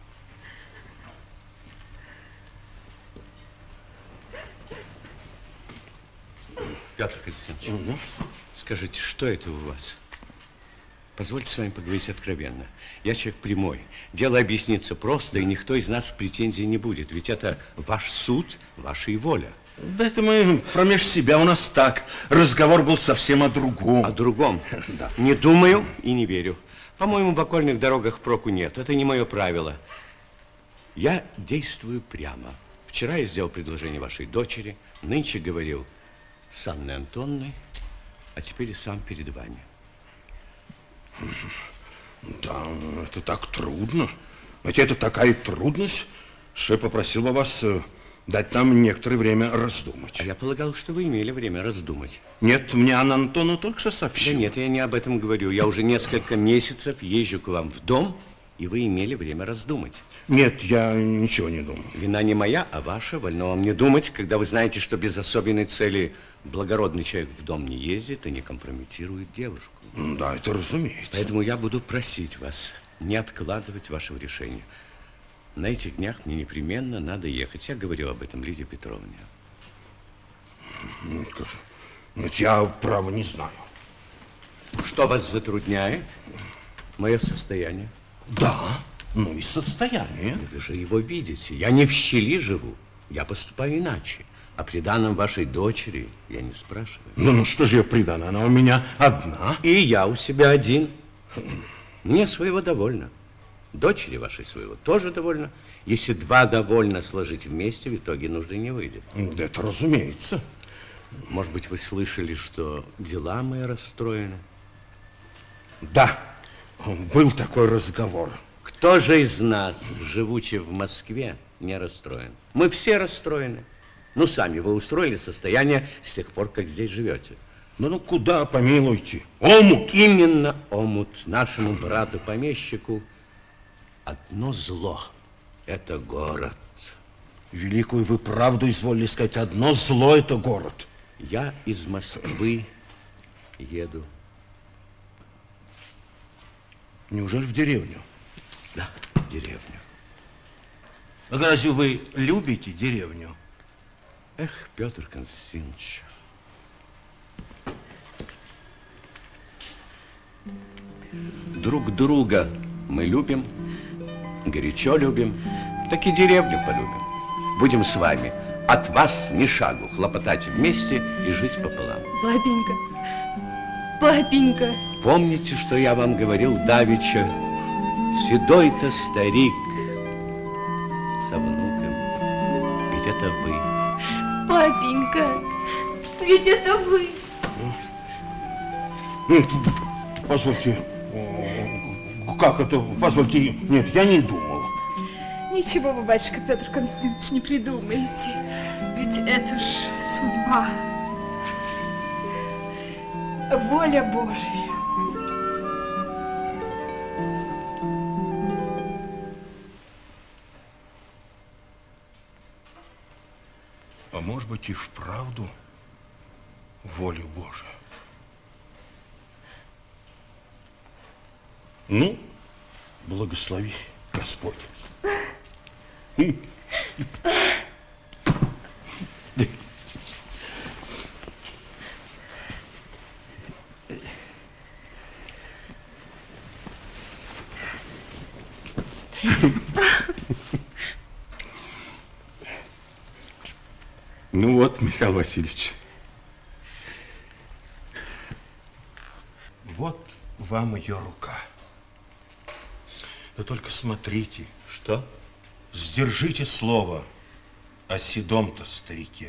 Петр Константинович, угу. Скажите, что это у вас? Позвольте с вами поговорить откровенно. Я человек прямой. Дело объяснится просто, и никто из нас в претензии не будет. Ведь это ваш суд, ваша и воля. Да это мы промеж себя, у нас так. Разговор был совсем о другом. О другом? Да. Не думаю и не верю. По-моему, в окольных дорогах проку нет. Это не мое правило. Я действую прямо. Вчера я сделал предложение вашей дочери, нынче говорил с Анной Антонной, а теперь и сам перед вами. Да, это так трудно. Ведь это такая трудность, что я попросил бы вас дать нам некоторое время раздумать. А я полагал, что вы имели время раздумать. Нет, мне Анна Антоновна только что сообщила. Да нет, я не об этом говорю. Я уже несколько месяцев езжу к вам в дом, и вы имели время раздумать. Нет, я ничего не думаю. Вина не моя, а ваша. Вольно вам не думать, когда вы знаете, что без особенной цели благородный человек в дом не ездит и не компрометирует девушку. Да, это разумеется. Поэтому я буду просить вас не откладывать вашего решения. На этих днях мне непременно надо ехать. Я говорил об этом Лизе Петровне. Нет, нет, я, право, не знаю. Что вас затрудняет? Мое состояние. Да, ну и состояние. Вы же его видите. Я не в щели живу. Я поступаю иначе. О приданом вашей дочери я не спрашиваю. Ну, ну что же я придана? Она у меня одна. И я у себя один. Мне своего довольно. Дочери вашей своего тоже довольно. Если два довольно сложить вместе, в итоге нужды не выйдет. Да это разумеется. Может быть, вы слышали, что дела мои расстроены? Да, был такой разговор. Кто же из нас, живучи в Москве, не расстроен? Мы все расстроены. Ну, сами вы устроили состояние с тех пор, как здесь живете. Ну, ну куда, помилуйте? Омут! Именно омут. Нашему брату-помещику одно зло. Это город. Великую вы правду изволили сказать. Одно зло — это город. Я из Москвы еду. Неужели в деревню? Да, в деревню. А разве вы любите деревню? Эх, Петр Константинович. Друг друга мы любим, горячо любим, так и деревню полюбим. Будем с вами от вас ни шагу хлопотать вместе и жить пополам. Папенька, папенька. Помните, что я вам говорил давеча? Седой-то старик со внуком, ведь это вы. Папенька, ведь это вы. Позвольте, как это? Позвольте, нет, я не думал. Ничего вы, батюшка Петр Константинович, не придумаете. Ведь это ж судьба. Воля Божия. А может быть и вправду воля Божия. Ну, благослови Господь. Ну вот, Михаил Васильевич, вот вам ее рука. Да только смотрите. Что? Сдержите слово о седом-то старике.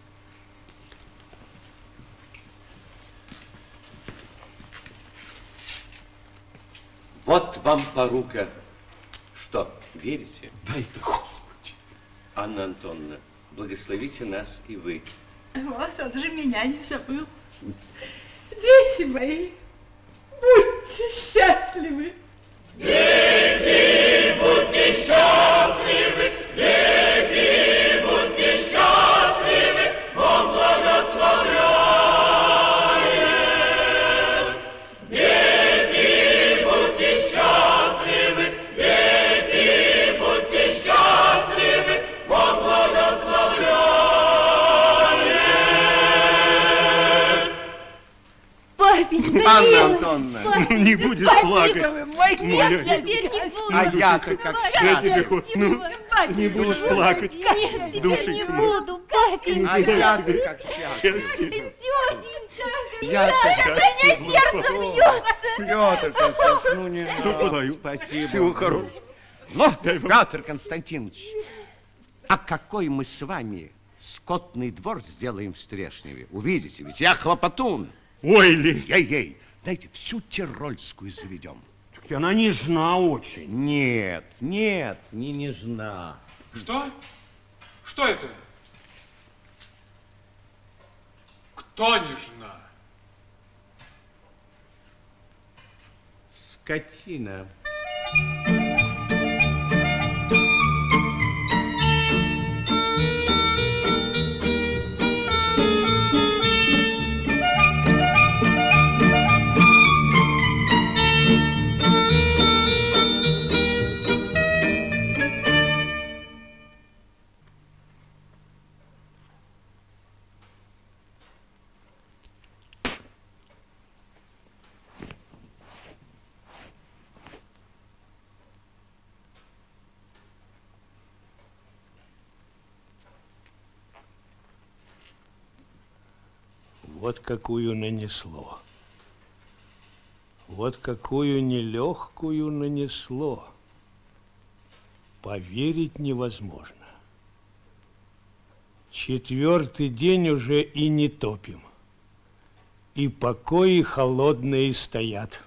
Вот вам порука. Что, верите? Дай ты, Господи. Анна Антоновна, благословите нас и вы. Вот, он же меня не забыл. Дети мои, будьте счастливы. Дети, будьте счастливы, дети, будьте счастливы, он благословляет. Дети, будьте счастливы, дети, будьте счастливы, он благословляет. Папенька, Анна милый, Антоновна, папенька, не будешь спасибо плакать. вы мой. Нет, я теперь не буду. А я-то как Спасибо счастлив. вам. плачешь? Не будешь плакать. Нет, теперь Душенька не моя. буду. Катенька, А я-то как счастлив. Счастье. тетенька, Я-то у меня сердце бьется. Петр Константинович, ну не подаю. надо. Спасибо. Всего хорошего. Ну, Петр Константинович, а какой мы с вами скотный двор сделаем в Стрешневе? Увидите, ведь я хлопотун. Ой ли. Ей-ей, дайте всю Тирольскую заведем. Так она нежна очень. Нет, нет, не нежна. Что? Что это? Кто нежна? Скотина. Вот какую нанесло. Вот какую нелегкую нанесло. Поверить невозможно. Четвертый день уже и не топим. И покои холодные стоят.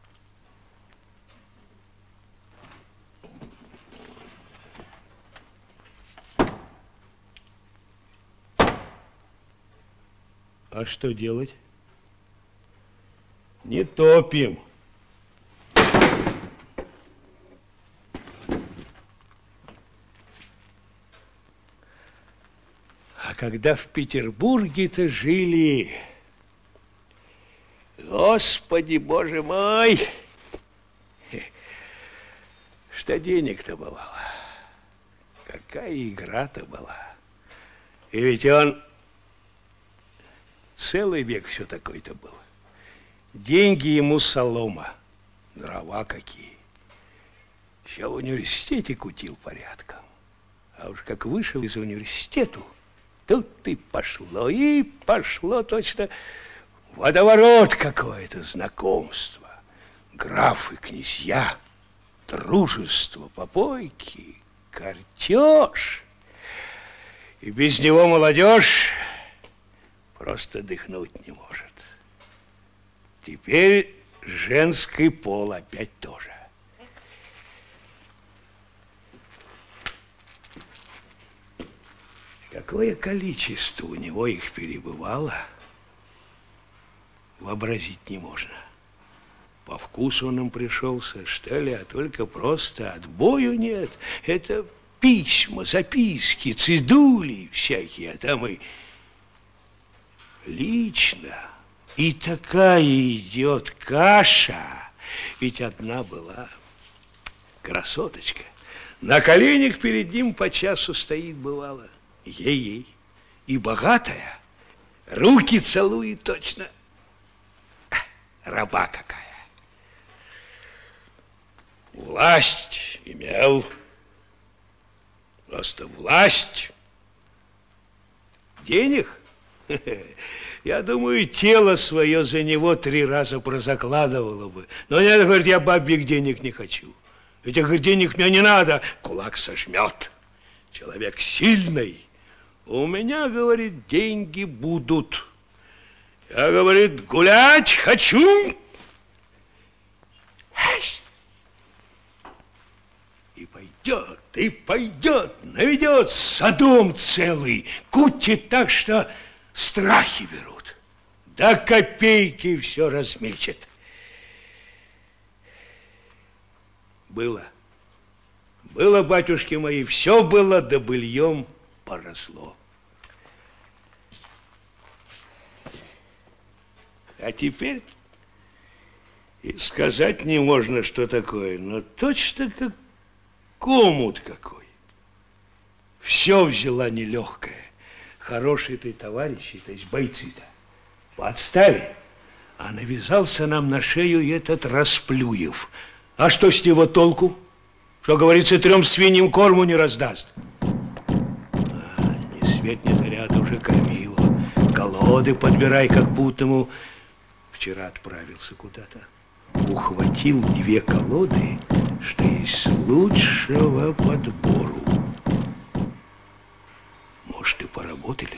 А что делать? Не топим. А когда в Петербурге-то жили, Господи, Боже мой, что денег-то бывало. Какая игра-то была. И ведь он целый век все такой-то был. Деньги ему солома, дрова какие. Еще в университете кутил порядком. А уж как вышел из университета, тут и пошло, и пошло точно водоворот какое-то, знакомство. Графы, князья, дружество, попойки, картеж. И без него молодежь просто дыхнуть не может. Теперь женский пол опять тоже. Какое количество у него их перебывало, вообразить не можно. По вкусу он им пришелся, что ли, а только просто отбою нет. Это письма, записки, цедули всякие, а там и лично. И такая идет каша, ведь одна была красоточка. На коленях перед ним по часу стоит, бывало, ей-ей. И богатая, руки целует точно. Раба какая. Власть имел, просто власть. Денег? Я думаю, тело свое за него три раза прозакладывало бы. Но нет, говорит, я бабьих денег не хочу. Этих, говорит, денег мне не надо. Кулак сожмет. Человек сильный. У меня, говорит, деньги будут. Я, говорит, гулять хочу. И пойдет, и пойдет, наведет садом целый, кутит так, что страхи берут. До копейки все размечет. Было. Было, батюшки мои, все было, да быльем поросло. А теперь и сказать не можно, что такое, но точно как комут какой. Все взяла нелегкая. Хорошие ты товарищи, то есть бойцы-то, подставили, а навязался нам на шею этот Расплюев. А что с него толку? что, говорится, трем свиньям корму не раздаст. А, ни свет, ни заря, ты уже корми его. Колоды подбирай, как путному. Вчера отправился куда-то. Ухватил две колоды, что есть лучшего подбору. Может, и поработали.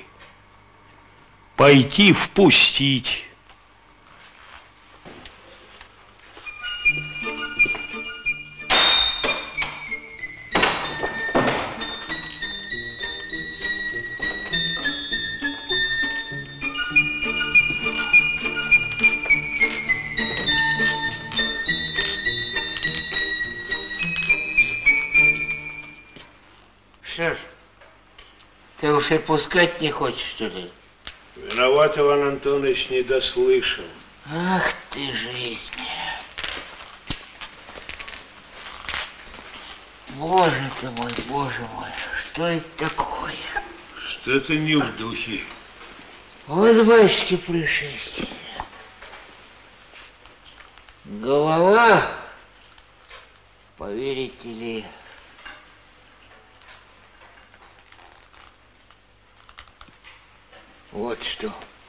Пойти впустить. Что ж, ты уж и пускать не хочешь, что ли? Виноват, Иван Антонович, не дослышал. Ах ты, жизнь. Боже ты мой, боже мой, что это такое? Что-то не в духе. Вот, батюшки, происшествие. Голова, поверите ли, вот что.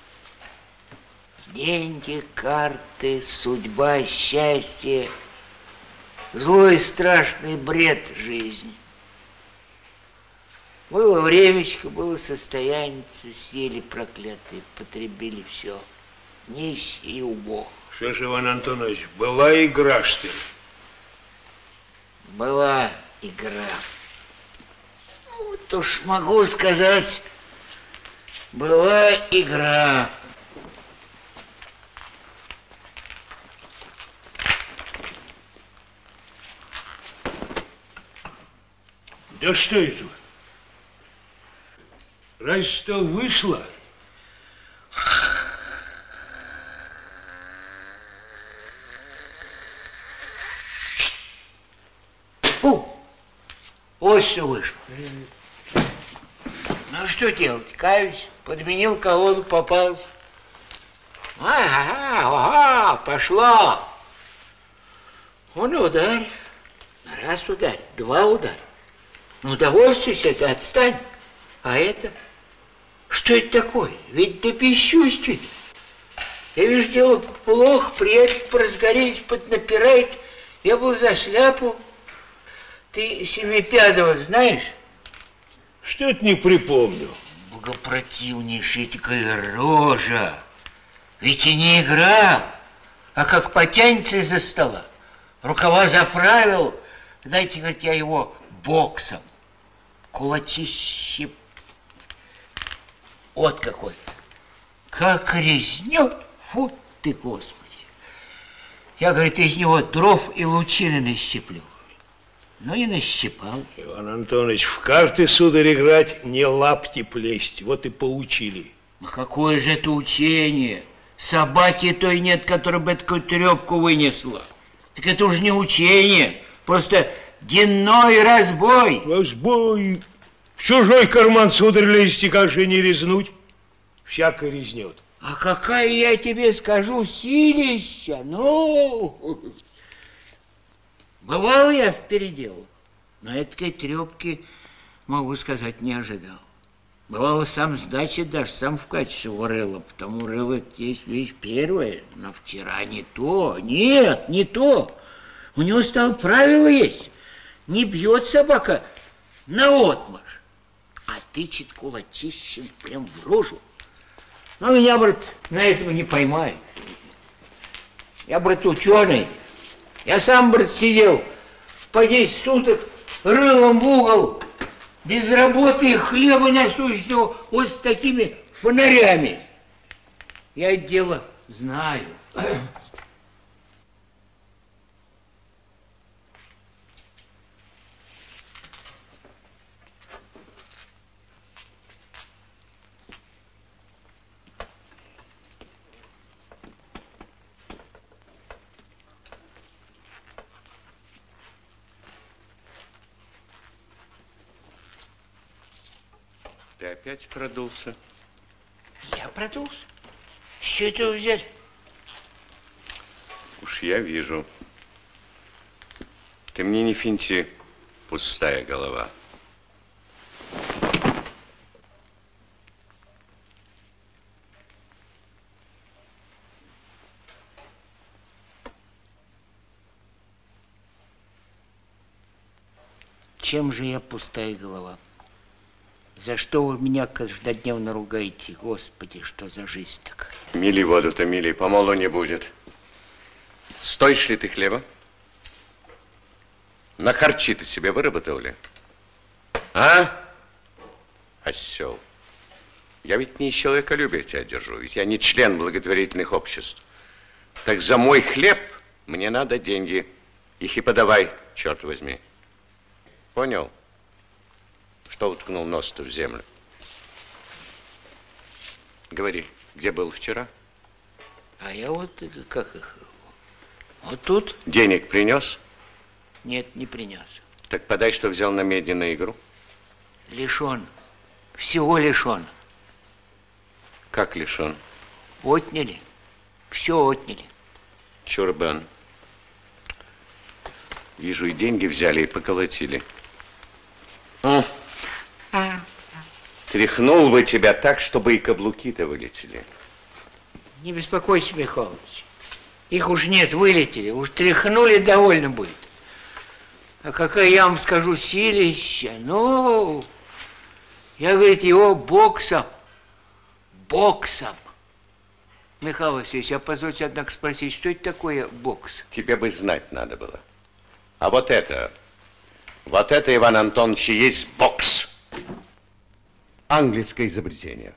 Деньги, карты, судьба, счастье, злой и страшный бред жизни. Было времечко, было состояние, съели проклятые, потребили все. Нищий и убог. Что ж, Иван Антонович, была игра, что ли? Была игра. Ну, вот уж могу сказать, была игра. Да что это? Разве что вышло? Фу! Вот что вышло. Ну что делать? Каюсь, подменил колоду, попался. Ага, ага, пошло. Он ударь. Раз ударь, два ударь. Ну, удовольствуйся, это отстань. А это? Что это такое? Ведь ты бесчувствен. Я вижу, дело плохо, приятель поразгорелись, поднапирает. Я был за шляпу. Ты Семипядова знаешь? Что-то не припомню. Богопротивнейшая такая рожа. Ведь и не играл, а как потянется из-за стола. Рукава заправил. Дайте, говорит, я его боксом. Кулачище. Вот какой. Как резнет. Фу ты, Господи. Я, говорит, из него дров и лучины нащеплю. Ну и нащипал. Иван Антонович, в карты, сударь, играть, не лапти плесть. Вот и поучили. А какое же это учение? Собаки той нет, которая бы такую трепку вынесла. Так это уж не учение. Просто денной разбой. Разбой. В чужой карман, сударь, лезть, как же не резнуть? Всяко резнет. А какая, я тебе скажу, силища, ну... Бывал я в переделах, но этой трепки, могу сказать, не ожидал. Бывало, сам сдачи дашь, сам в качестве рыла, потому рыло есть вещь первая, но вчера не то, нет, не то. У него стало правило есть, не бьет собака наотмашь, а тычет кулачищем прям в рожу. Но меня, брат, на этого не поймают. Я, брат, ученый. Я сам, брат, сидел по десять суток рылом в угол, без работы и хлеба насущного, вот с такими фонарями. Я это дело знаю. Ты опять продулся? Я продулся? С чего это взять? Уж я вижу. Ты мне не финти, пустая голова. Чем же я пустая голова? За что вы меня каждодневно ругаете? Господи, что за жизнь такая? Мили воду-то, мили, помолу не будет. Стоишь ли ты хлеба? На харчи ты себе выработал ли? А? Осел. Я ведь не из человеколюбия тебя держу, ведь я не член благотворительных обществ. Так за мой хлеб мне надо деньги. Их и подавай, черт возьми. Понял? Что уткнул нос-то в землю? Говори, где был вчера? А я вот, как их, вот тут. Денег принес? Нет, не принес. Так подай, что взял на меди на игру. Лишен. Всего лишен. Как лишен? Отняли. Все отняли. Чурбан. Вижу, и деньги взяли, и поколотили. А. Тряхнул бы тебя так, чтобы и каблуки-то вылетели. Не беспокойся, Михайлович. Их уж нет, вылетели. Уж тряхнули, довольно будет. А какая, я вам скажу, силища. Ну, я, говорит, его боксом. Боксом. Михаил Васильевич, а позвольте, однако, спросить, что это такое бокс? Тебе бы знать надо было. А вот это, вот это, Иван Антонович, и есть бокс. Английское изобретение.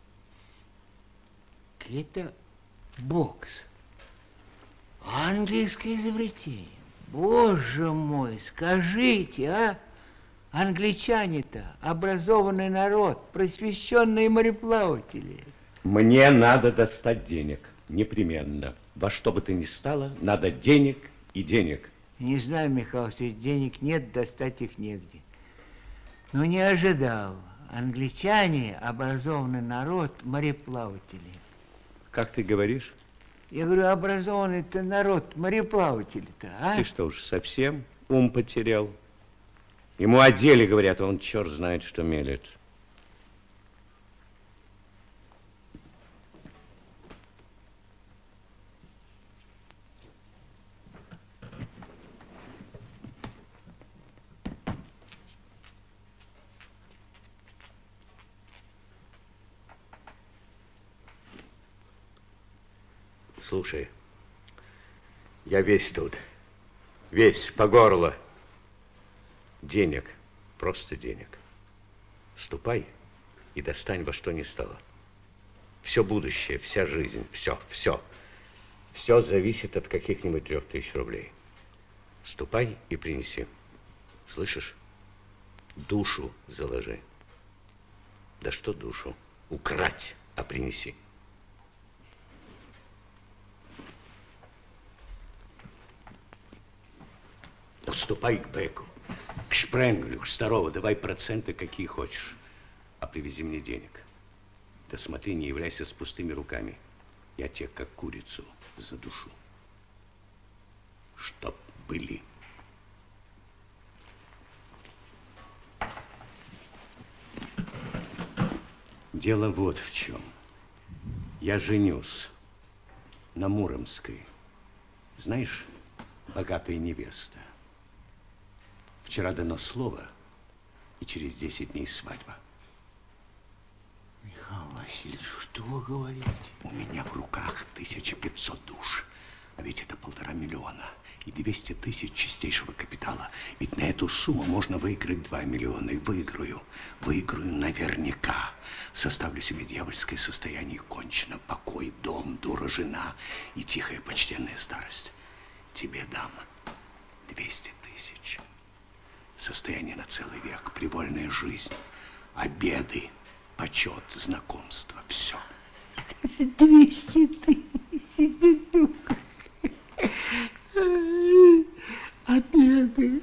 Это бокс. Английское изобретение. Боже мой, скажите, а? Англичане-то образованный народ, просвещенные мореплаватели. Мне надо достать денег, непременно. Во что бы то ни стало, надо денег и денег. Не знаю, Михаил Васильевич, денег нет, достать их негде. Но не ожидал. Англичане, образованный народ, мореплаватели. Как ты говоришь? Я говорю, образованный-то народ, мореплаватели-то, а? Ты что уж совсем ум потерял? Ему о деле говорят, он черт знает, что мелет. Слушай, я весь тут, весь по горло. Денег, просто денег. Ступай и достань во что ни стало. Все будущее, вся жизнь, все, все. Все зависит от каких-нибудь трех тысяч рублей. Ступай и принеси. Слышишь? Душу заложи. Да что душу? Украть, а принеси. Ступай к Беку, к Шпренглю, к Старову, давай проценты, какие хочешь, а привези мне денег. Да смотри, не являйся с пустыми руками. Я тебя, как курицу, задушу. Чтоб были. Дело вот в чем. Я женюсь на Муромской. Знаешь, богатая невеста. Вчера дано слово, и через десять дней свадьба. Михаил Васильевич, что вы говорите? У меня в руках тысяча пятьсот душ, а ведь это полтора миллиона и двести тысяч чистейшего капитала. Ведь на эту сумму можно выиграть два миллиона, и выиграю, выиграю наверняка. Составлю себе дьявольское состояние, кончено, покой, дом, дура, жена и тихая почтенная старость. Тебе дам двести тысяч. Состояние на целый век, привольная жизнь, обеды, почет, знакомство, все. Двести тысяч. Обеды.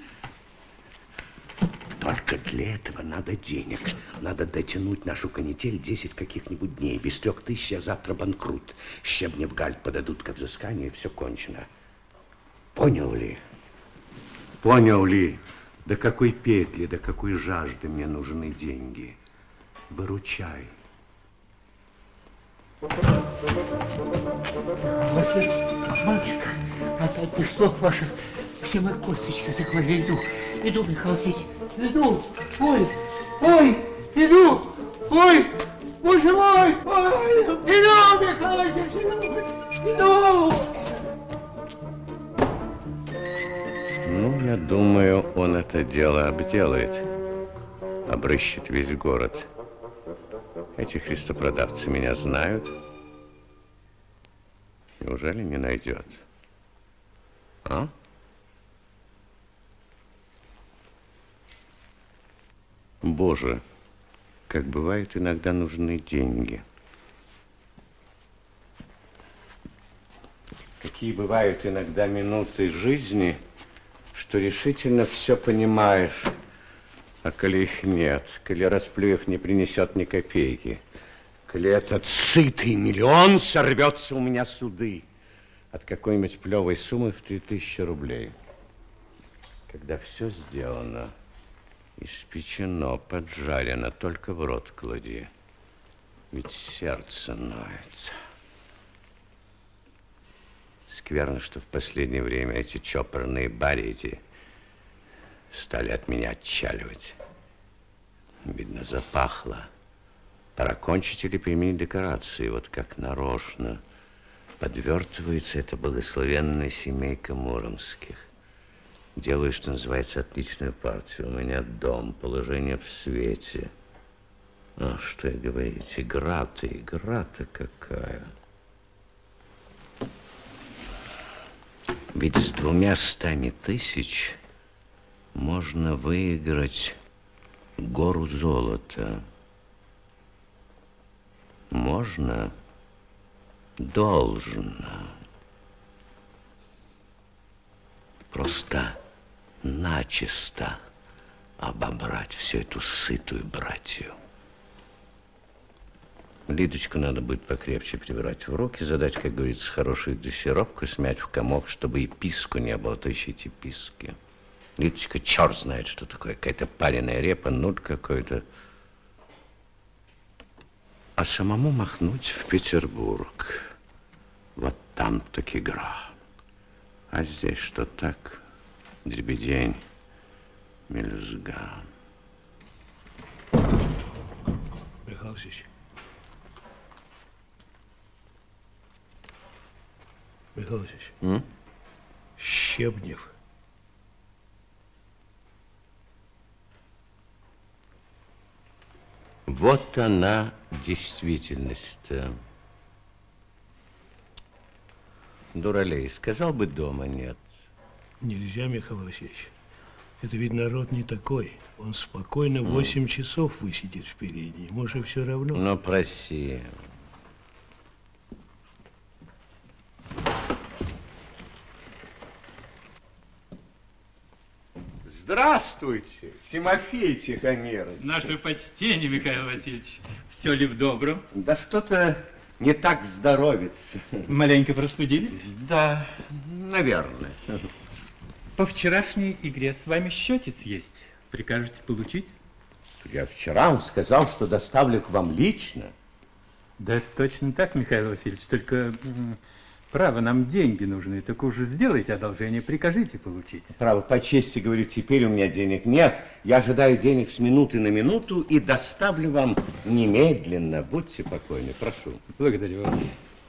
Только для этого надо денег. Надо дотянуть нашу канитель десять каких-нибудь дней. Без трех тысяч я завтра банкрут. Щебня в галь подадут ко взысканию, все кончено. Понял ли? Понял ли? До какой петли, до какой жажды мне нужны деньги? Выручай. Василий, мальчик, опять пришло ваше, все мои косточки захвали. Иду, иду, Михаил Васильевич, иду. Ой, ой, иду, ой, боже мой, ой, иду, Михаил Васильевич, иду, иду. Ну, я думаю, он это дело обделает, обрыщет весь город. Эти христопродавцы меня знают. Неужели не найдет? А? Боже, как бывает, иногда нужны деньги. Какие бывают иногда минуты жизни, что решительно все понимаешь, а коли их нет, коли расплюев не принесет ни копейки, коли этот сытый миллион сорвется у меня с уды от какой-нибудь плевой суммы в три тысячи рублей. Когда все сделано, испечено, поджарено, только в рот клади, ведь сердце ноет. Скверно, что в последнее время эти чопорные барити стали от меня отчаливать. Видно, запахло. Пора кончить или применить декорации. Вот как нарочно подвертывается эта благословенная семейка Муромских. Делаю, что называется, отличную партию. У меня дом, положение в свете. А что и говорить, игра-то, игра-то какая. Ведь с двумя стами тысяч можно выиграть гору золота. Можно, должно. Просто начисто обобрать всю эту сытую братью. Лидочку надо будет покрепче прибрать в руки, задать, как говорится, хорошую дрессировку, смять в комок, чтобы и писку не было, то еще эти писки. Лидочка черт знает, что такое, какая-то пареная репа, нут какой-то. А самому махнуть в Петербург. Вот там так игра. А здесь что так? Дребедень, мелюзга. Михаил Васильевич. Михаил Васильевич. М? Щебнев. Вот она, действительность-то. Дуралей, сказал бы, дома нет. Нельзя, Михаил Васильевич. Это ведь народ не такой. Он спокойно восемь часов высидит в передней. Может, все равно. Ну, проси. Здравствуйте, Тимофей Тихомирович. Наше почтение, Михаил Васильевич. Все ли в добром? Да что-то не так здоровится. Маленько простудились? Да, наверное. По вчерашней игре с вами счетец есть. Прикажете получить? Я вчера вам сказал, что доставлю к вам лично. Да, точно так, Михаил Васильевич. Только, право, нам деньги нужны. Так уж сделайте одолжение, прикажите получить. Право, по чести говорю, теперь у меня денег нет. Я ожидаю денег с минуты на минуту и доставлю вам немедленно. Будьте покойны, прошу. Благодарю вас.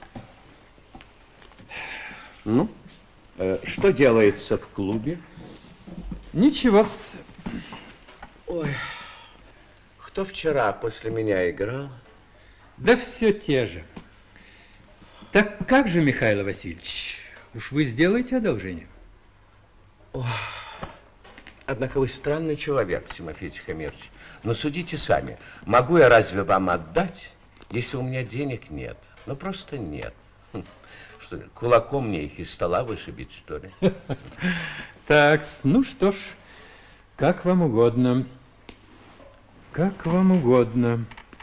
Ну, э, что делается в клубе? Ничего. Ой, кто вчера после меня играл? Да все те же. Так как же, Михаил Васильевич, уж вы сделаете одолжение? Ох, однако вы странный человек, Тимофей Тихомирович. Но судите сами, могу я разве вам отдать, если у меня денег нет? Ну, просто нет. Что, кулаком мне их из стола вышибить, что ли? Так, ну что ж, как вам угодно. Как вам угодно.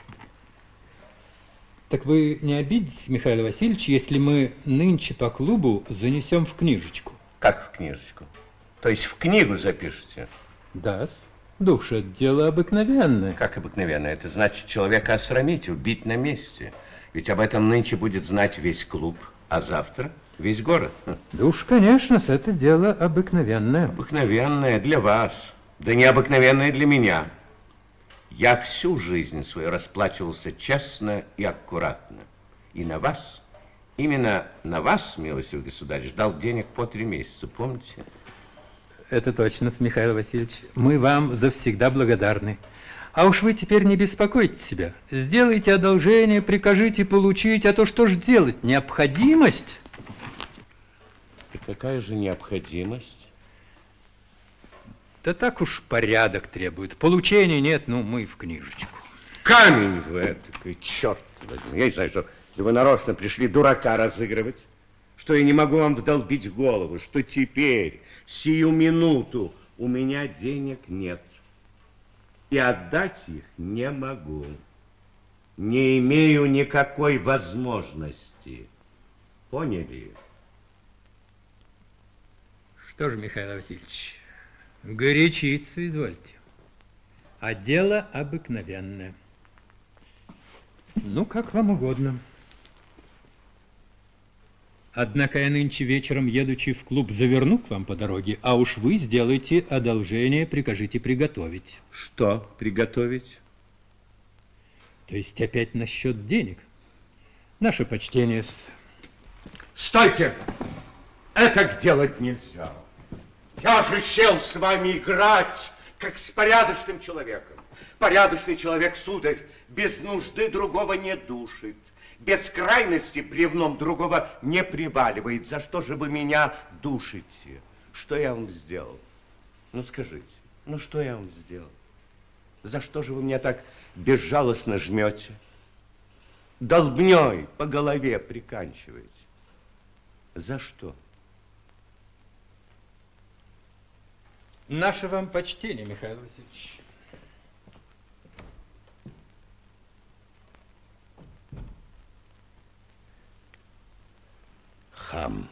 Так вы не обидитесь, Михаил Васильевич, если мы нынче по клубу занесем в книжечку? Как в книжечку? То есть в книгу запишете? Да, душа, дело обыкновенное. Как обыкновенное? Это значит человека осрамить, убить на месте. Ведь об этом нынче будет знать весь клуб, а завтра весь город. Да уж, конечно, это дело обыкновенное. Обыкновенное для вас, да необыкновенное для меня. Я всю жизнь свою расплачивался честно и аккуратно. И на вас, именно на вас, милостивый государь, ждал денег по три месяца, помните? Это точно, Михаил Васильевич. Мы вам завсегда благодарны. А уж вы теперь не беспокойте себя. Сделайте одолжение, прикажите получить, а то что ж делать? Необходимость? И какая же необходимость? Да так уж порядок требует. Получения нет, ну мы в книжечку. Камень вы этакой, черт возьми. Я не знаю, что вы нарочно пришли дурака разыгрывать, что я не могу вам вдолбить в голову, что теперь, сию минуту, у меня денег нет. И отдать их не могу. Не имею никакой возможности. Поняли? Что же, Михаил Васильевич, горячиться извольте. А дело обыкновенное. Ну, как вам угодно. Однако я нынче вечером, едучи в клуб, заверну к вам по дороге, а уж вы сделайте одолжение, прикажите приготовить. Что приготовить? То есть опять насчет денег. Наше почтение. Стойте! Это делать нельзя. Я же сел с вами играть, как с порядочным человеком. Порядочный человек, сударь, без нужды другого не душит. Без крайности бревном другого не приваливает. За что же вы меня душите? Что я вам сделал? Ну, скажите, ну, что я вам сделал? За что же вы меня так безжалостно жмете? Долбней по голове приканчиваете. За что? Наше вам почтение, Михаил Васильевич. Хам.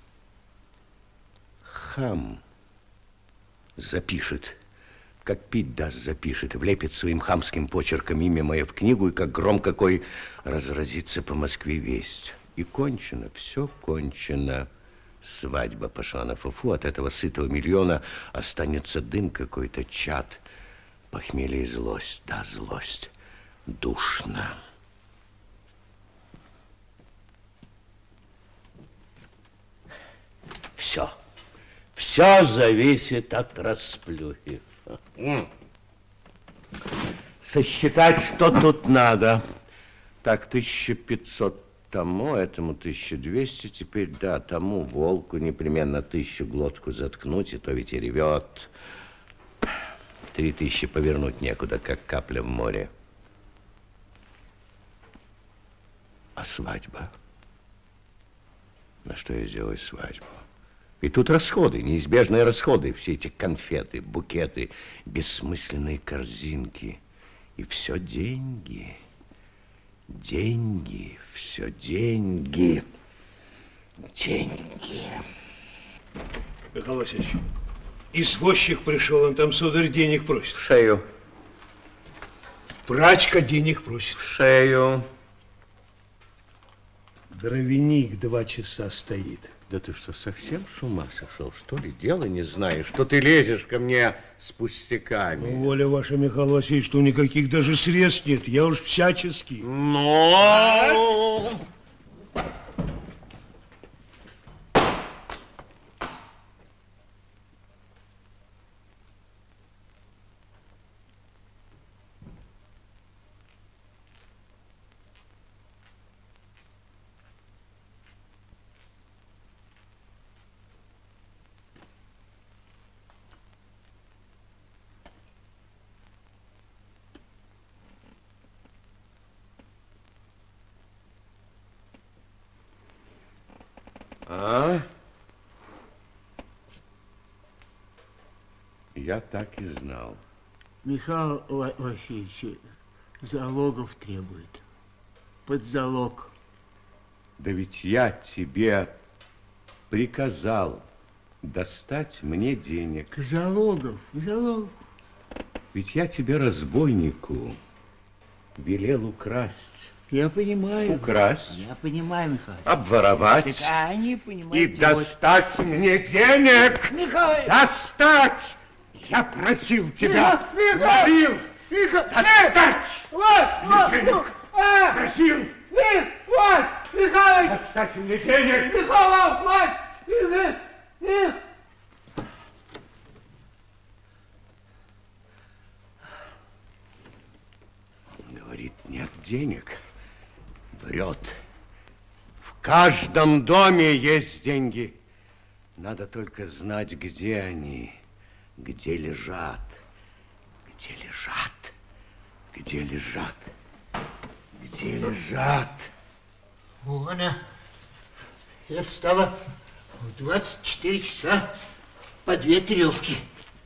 Хам. Запишет. Как пить даст, запишет. Влепит своим хамским почерком имя мое в книгу, и как гром какой разразится по Москве весть. И кончено, все кончено. Свадьба пошла на фуфу, от этого сытого миллиона останется дым какой-то, чад, похмелье и злость. Да, злость. Душно. Все. Все зависит от расплюхи. Сосчитать, что тут надо. Так, тысяча пятьсот тому, этому тысяча двести, теперь, да, тому волку непременно тысячу глотку заткнуть, и то ведь и ревет. Три тысячи повернуть некуда, как капля в море. А свадьба? На что я сделаю свадьбу? И тут расходы, неизбежные расходы, все эти конфеты, букеты, бессмысленные корзинки. И все деньги. Деньги, все деньги. Деньги. Михаил Васильевич, извозчик пришел, он там, сударь, денег просит. В шею. Прачка денег просит. В шею. Дровяник два часа стоит. Да ты что, совсем с ума сошел, что ли? Дело не знаешь, что ты лезешь ко мне с пустяками. Воля ваша, Михаил Васильевич, что никаких даже средств нет, я уж всячески. Но... А? Я так и знал. Михаил Васильевич залогов требует. Под залог. Да ведь я тебе приказал достать мне денег. Залогов, залогов. Ведь я тебе, разбойнику, велел украсть. Я понимаю. Украсть. Я понимаю, Михаил. Обворовать. Так они понимают. И достать мне денег. Михаил. Достать. Я просил тебя. Михаил. Михаил. Достать. Вот, вот, денег. а, Просил. вот, Михаил. Достать мне денег. Михаил, вот, Михаил. Михаил. Говорит, нет денег. Врет. В каждом доме есть деньги. Надо только знать, где они, где лежат, где лежат, где лежат, где лежат. О, она. Это стало в двадцать четыре часа по две трёпки.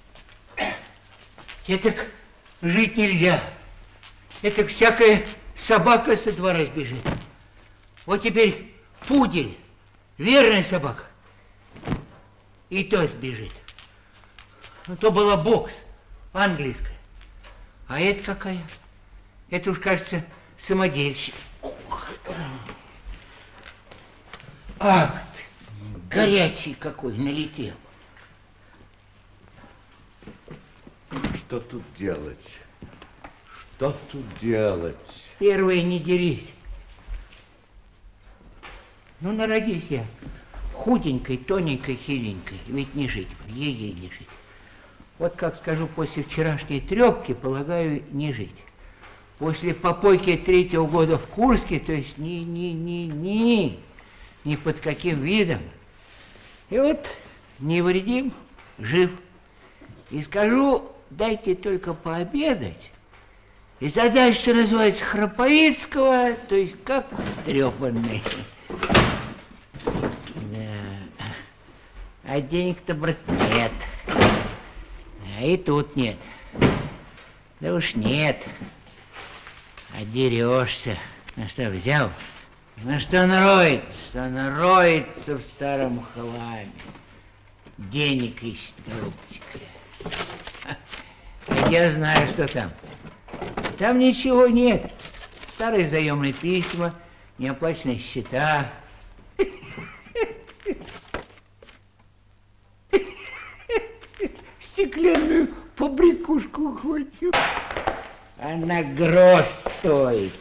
Это жить нельзя. Это всякая собака со двора сбежит. Вот теперь пудель, верная собака, и то сбежит. Ну, то была бокс, английская. А это какая? Это уж, кажется, самодельщик. Ах ты, горячий какой налетел. Что тут делать? Что тут делать? Первое, не дерись. Ну, народись я худенькой, тоненькой, хиленькой, ведь не жить, ей-ей не жить. Вот как скажу, после вчерашней трёпки, полагаю, не жить. После попойки третьего года в Курске, то есть ни-ни-ни-ни, ни под каким видом. И вот невредим, жив. И скажу, дайте только пообедать, и задай, что называется, Храповицкого, то есть как стрёпанный. Да. А денег-то, брат, нет. А и тут нет. Да уж нет. А дерешься. На что взял? На что он роется? Что он роется в старом хламе. Денег ищет, голубчик. А я знаю, что там. Там ничего нет. Старые заемные письма, неоплаченные счета. Стеклянную побрякушку хватил. Она грош стоит.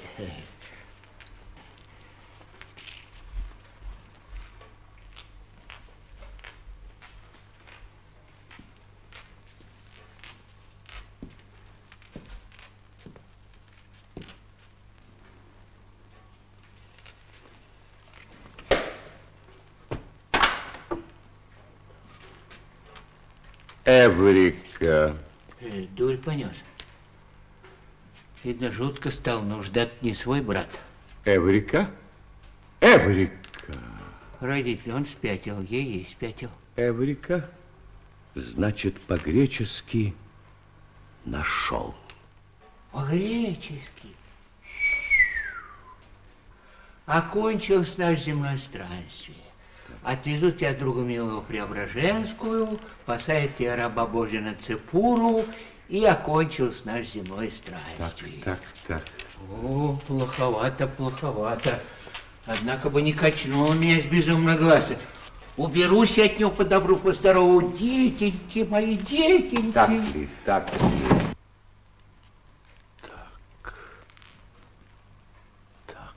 Эврика. Э, дурь понес. Видно, жутко стал, но ждать не свой брат. Эврика? Эврика. Родитель, он спятил, ей-ей спятил. Эврика, значит, по-гречески нашел. По-гречески. Окончилось наше земное странствие. Отвезут тебя, друга милого, в Преображенскую, посадят тебя, раба Божия, на Цепуру, и окончилось наше земное странствие. Так, так, так. О, плоховато, плоховато. Однако бы не качнул меня с безумного глаза. Уберусь от него по добру, по здорову. Детеньки мои, детеньки. Так ли, так ли. Так. Так.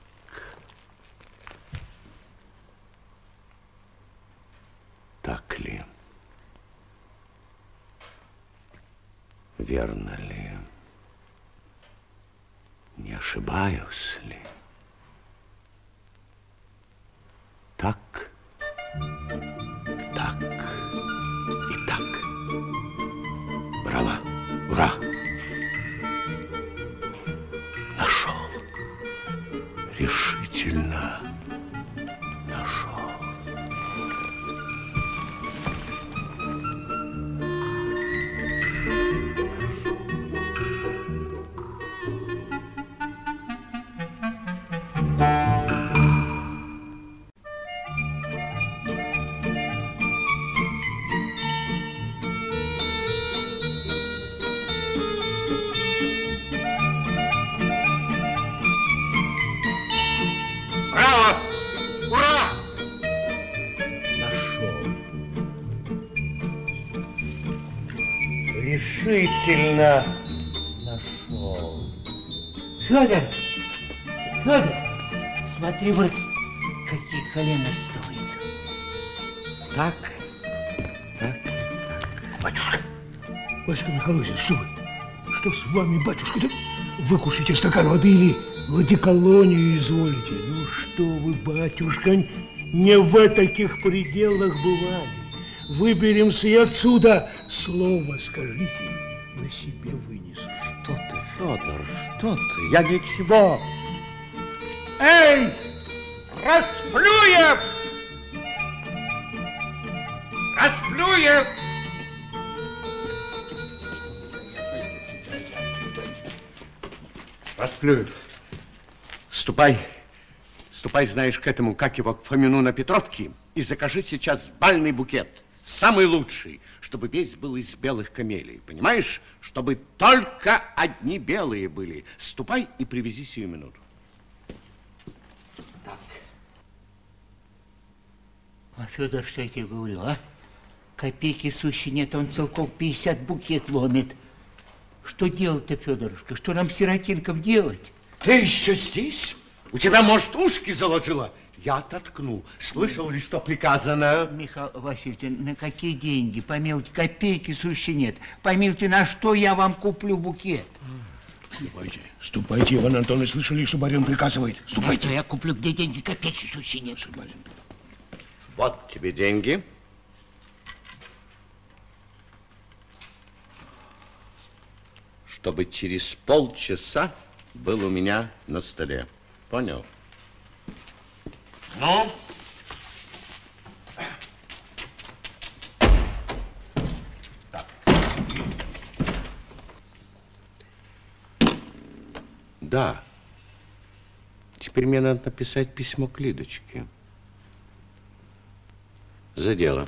Так ли? Верно ли? Не ошибаюсь ли? Так, так и так. Браво, ура! Нашел. Решительно нашел. решительно нашел. Федор, Федор, смотри, вот какие колена стоят. Так, так, так. Батюшка, батюшка Михалозин, что вы? Что с вами, батюшка? Да выкушайте стакан воды или в одеколонию изволите. Ну что вы, батюшка, не в таких пределах бывали. Выберемся и отсюда. Слово скажите, на себе вынесу. Что ты, Федор, что ты? Я ничего. Эй, Расплюев! Расплюев! Расплюев, ступай, ступай, знаешь, к этому, как его, к Фомину на Петровке, и закажи сейчас бальный букет, самый лучший, чтобы весь был из белых камелий, понимаешь? Чтобы только одни белые были. Ступай и привези сию минуту. Так. А Федор, что я тебе говорил, а? Копейки сущей нет, он целком пятьдесят букет ломит. Что делать-то, Федорушка? Что нам, сиротинкам, делать? Ты еще здесь? У тебя, может, ушки заложило? Я ототкну. Слышал ли, что приказано? Михаил Васильевич, на какие деньги? Помилуйте, копейки сущей нет. Помилуйте, на что я вам куплю букет? Ступайте, ступайте, Иван Антонович, слышали, что барин приказывает? Ступайте. Что я куплю, где деньги? Копейки сущей нет. Барин. Вот тебе деньги. Чтобы через полчаса был у меня на столе. Понял? Ну? Так. Да. Теперь мне надо написать письмо к Лидочке. За дело.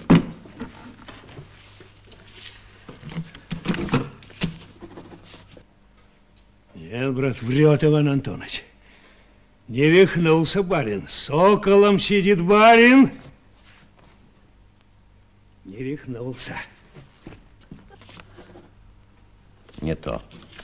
Нет, брат, врет Иван Антонович. Не вихнулся барин. Соколом сидит барин. Не рехнулся. Не то.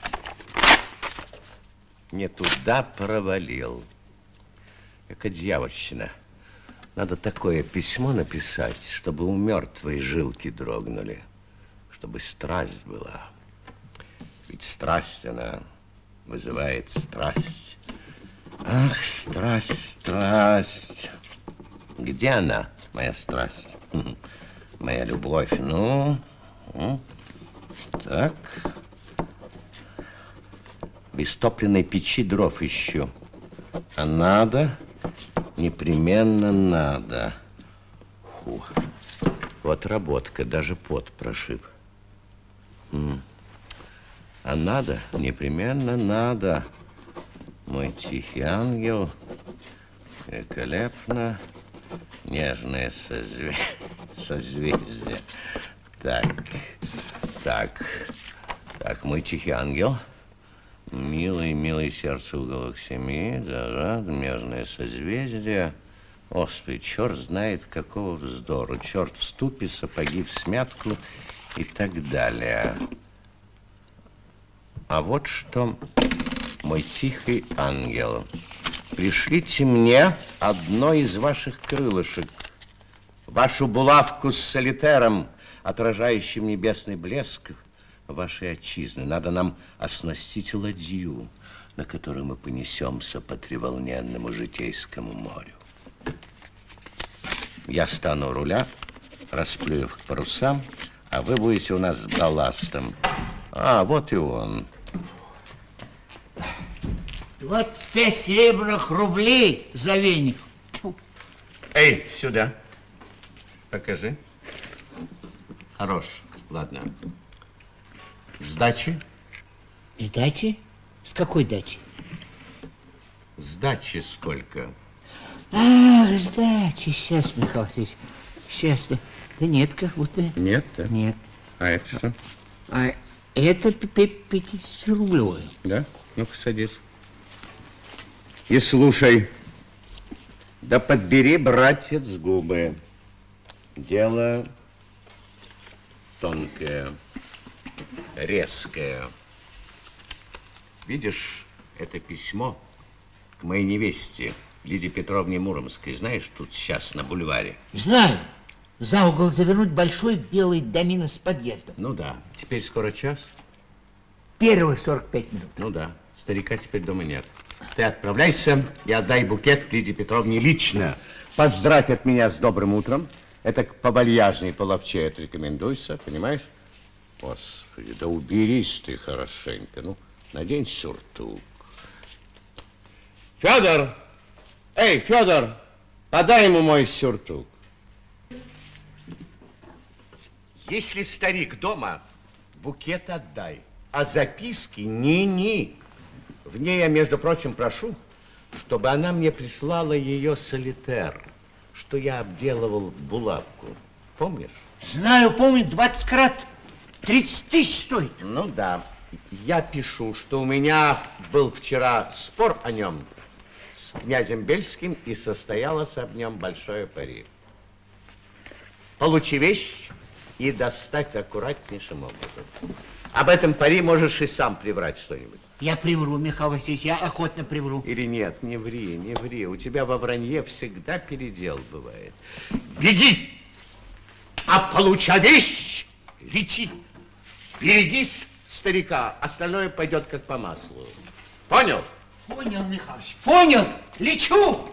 Не туда провалил. Эка дьявольщина. Надо такое письмо написать, чтобы у мертвой жилки дрогнули, чтобы страсть была. Ведь страсть, она вызывает страсть. Ах, страсть, страсть. Где она, моя страсть? Моя любовь. Ну, так. В истопленной печи дров ищу. А надо, непременно надо. Фу. Вот работка, даже пот прошиб. А надо, непременно надо. Мой тихий ангел, великолепно, нежное созве... созвездие. Так, так, так, мой тихий ангел, милый, милый сердце уголок семьи, да, да, нежное созвездие. Господи, черт знает, какого вздору. Черт в ступе, сапоги в смятку и так далее. А вот что, мой тихий ангел, пришлите мне одно из ваших крылышек, вашу булавку с солитером, отражающим небесный блеск вашей отчизны. Надо нам оснастить ладью, на которой мы понесемся по треволненному житейскому морю. Я стану у руля, Расплюев к парусам, а вы будете у нас с балластом. А, вот и он. двадцать пять серебряных рублей за веник. Эй, сюда. Покажи. Хорош. Ладно. Сдачи? Сдачи? С какой дачи? Сдачи сколько? Ах, сдачи. Сейчас, Михаил Васильевич. Сейчас. Да, да нет, как будто. Нет, да? Нет. А это что? А это пятидесятирублевое. Да? Ну-ка, садись. И слушай. Да подбери, братец, губы. Дело тонкое. резкое. Видишь, это письмо к моей невесте, Лидии Петровне Муромской. Знаешь, тут сейчас на бульваре. Знаю. За угол завернуть большой белый домин с подъездом. Ну да. Теперь скоро час. Первые сорок пять минут. Ну да. Старика теперь дома нет. Ты отправляйся и отдай букет Лидии Петровне лично. Поздравь от меня с добрым утром. Это по-вальяжней, половче отрекомендуйся, понимаешь? Господи, да уберись ты хорошенько. Ну, надень сюртук. Федор! Эй, Федор, подай ему мой сюртук. Если старик дома, букет отдай, а записки ни-ни. В ней я, между прочим, прошу, чтобы она мне прислала ее солитер, что я обделывал булавку. Помнишь? Знаю, помню, двадцать крат, тридцать тысяч стоит. Ну да. Я пишу, что у меня был вчера спор о нем с князем Бельским, и состоялось об нем большое пари. Получи вещь и доставь аккуратнейшим образом. Об этом пари можешь и сам приврать что-нибудь. Я привру, Михаил Васильевич, я охотно привру. Или нет, не ври, не ври. У тебя во вранье всегда передел бывает. Беги! А получа вещь, лети. Берегись старика, остальное пойдет как по маслу. Понял? Понял, Михалыч, понял, лечу.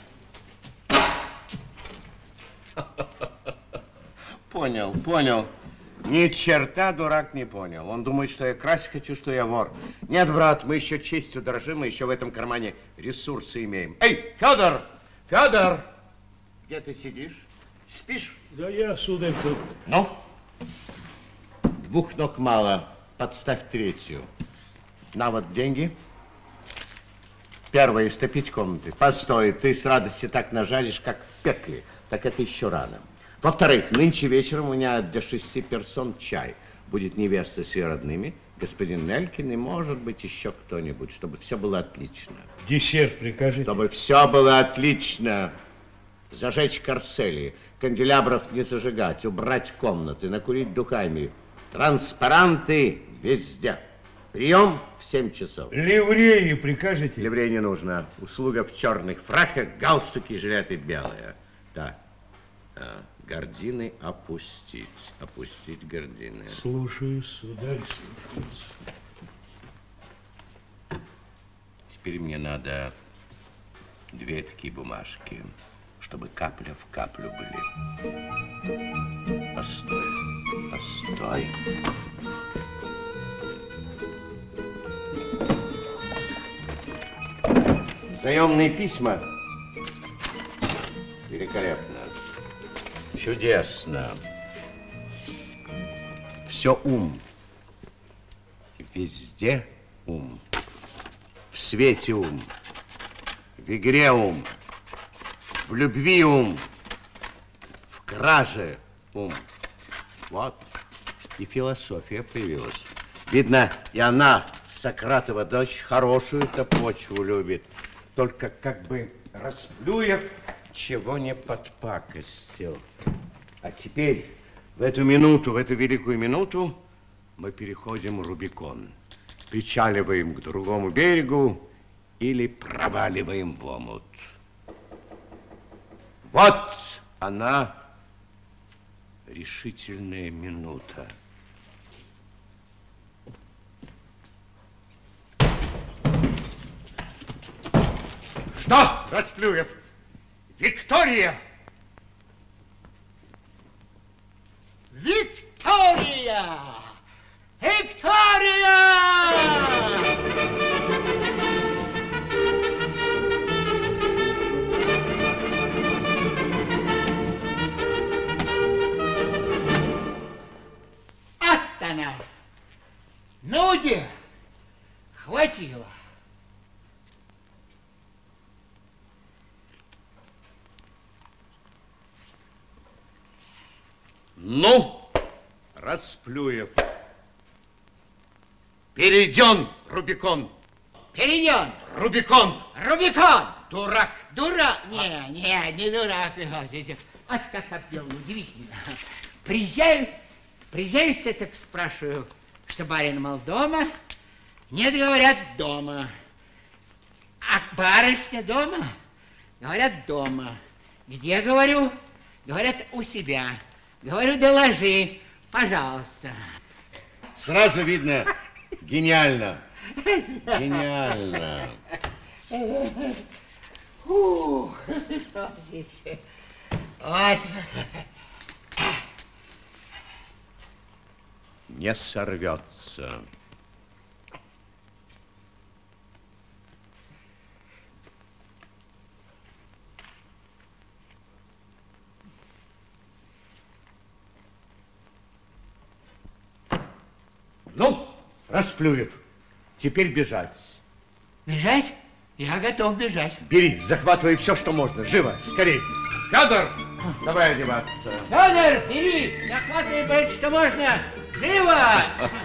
Понял, понял. Ни черта дурак не понял. Он думает, что я красть хочу, что я вор. Нет, брат, мы еще честью дорожим, мы еще в этом кармане ресурсы имеем. Эй, Федор! Федор! Где ты сидишь? Спишь? Да я, сударь, тут. Ну? Двух ног мало. Подставь третью. На вот деньги. Первое, истопить комнаты. Постой, ты с радости так нажалишь, как в пекле. Так это еще рано. Во-вторых, нынче вечером у меня для шести персон чай. Будет невеста с ее родными, господин Нелькин и, может быть, еще кто-нибудь, чтобы все было отлично. Десерт прикажите. Чтобы все было отлично. Зажечь карцели, канделябров не зажигать, убрать комнаты, накурить духами. Транспаранты везде. Прием в семь часов. Ливреи прикажете? Ливрей не нужно. Услуга в черных фраках, галстуки, жилеты белые. Да. А, гардины опустить. Опустить гардины. Слушаюсь, сударь, слушаюсь. Теперь мне надо две такие бумажки, чтобы капля в каплю были. Постой, постой. Заемные письма. Великолепно. Чудесно. Все ум. Везде ум. В свете ум. В игре ум. В любви ум. В краже ум. Вот. И философия появилась. Видно, и она, Сократова дочь, хорошую-то почву любит. Только как бы Расплюев чего не подпакостил. А теперь, в эту минуту, в эту великую минуту, мы переходим Рубикон. Причаливаем к другому берегу или проваливаем в омут. Вот она, решительная минута. Что, Расплюев? Виктория! Виктория! Виктория! Вот она. Ну, где? Хватило. Ну, Расплюев, перейден Рубикон. Перейден. Рубикон. Рубикон. Дурак. Дурак. Не, не, не дурак. Вот как объявлено, удивительно. Приезжаю, приезжаю, так спрашиваю, что барин, мол, дома. Нет, говорят, дома. А барышня дома? Говорят, дома. Где, говорю? Говорят, у себя. Говорю, доложи, пожалуйста. Сразу видно, гениально. Гениально. Ух, вот. Не сорвется. Ну, Расплюев, теперь бежать. Бежать? Я готов бежать. Бери, захватывай все, что можно. Живо, скорей. Федор, давай одеваться. Федор, бери, захватывай, брат, что можно. Живо!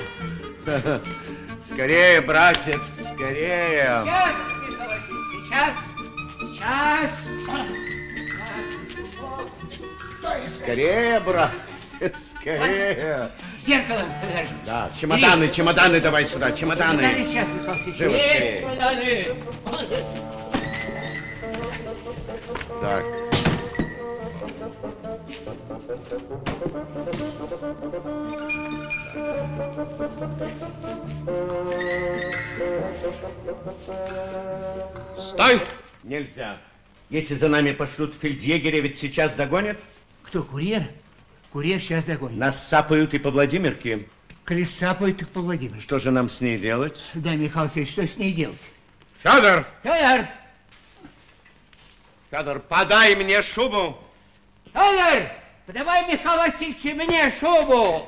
Скорее, братец, скорее. Сейчас, Михаил Васильевич, сейчас, сейчас. Скорее, братец, скорее. Зеркало, Федор. Да, чемоданы, чемоданы давай сюда, чемоданы. Чемоданы сейчас, Михаил Васильевич. Живо, Есть скорее. чемоданы. Так. Стой! Нельзя. Если за нами пошлют фельдъегеря, ведь сейчас догонят. Кто, курьер? Курьер сейчас догонит. Нас сапают и по Владимирке. Коли сапают, так по Владимиру. Что же нам с ней делать? Да, Михаил Васильевич, что с ней делать? Федор! Федор! Федор, подай мне шубу. Федор! Подавай, Михаил Васильевич, мне шубу.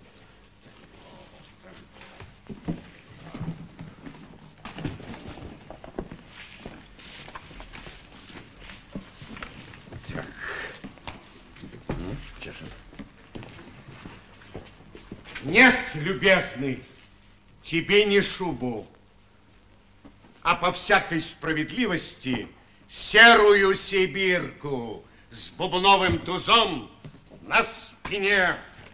Нет, любезный, тебе не шубу, а по всякой справедливости серую сибирку с бубновым тузом на спине.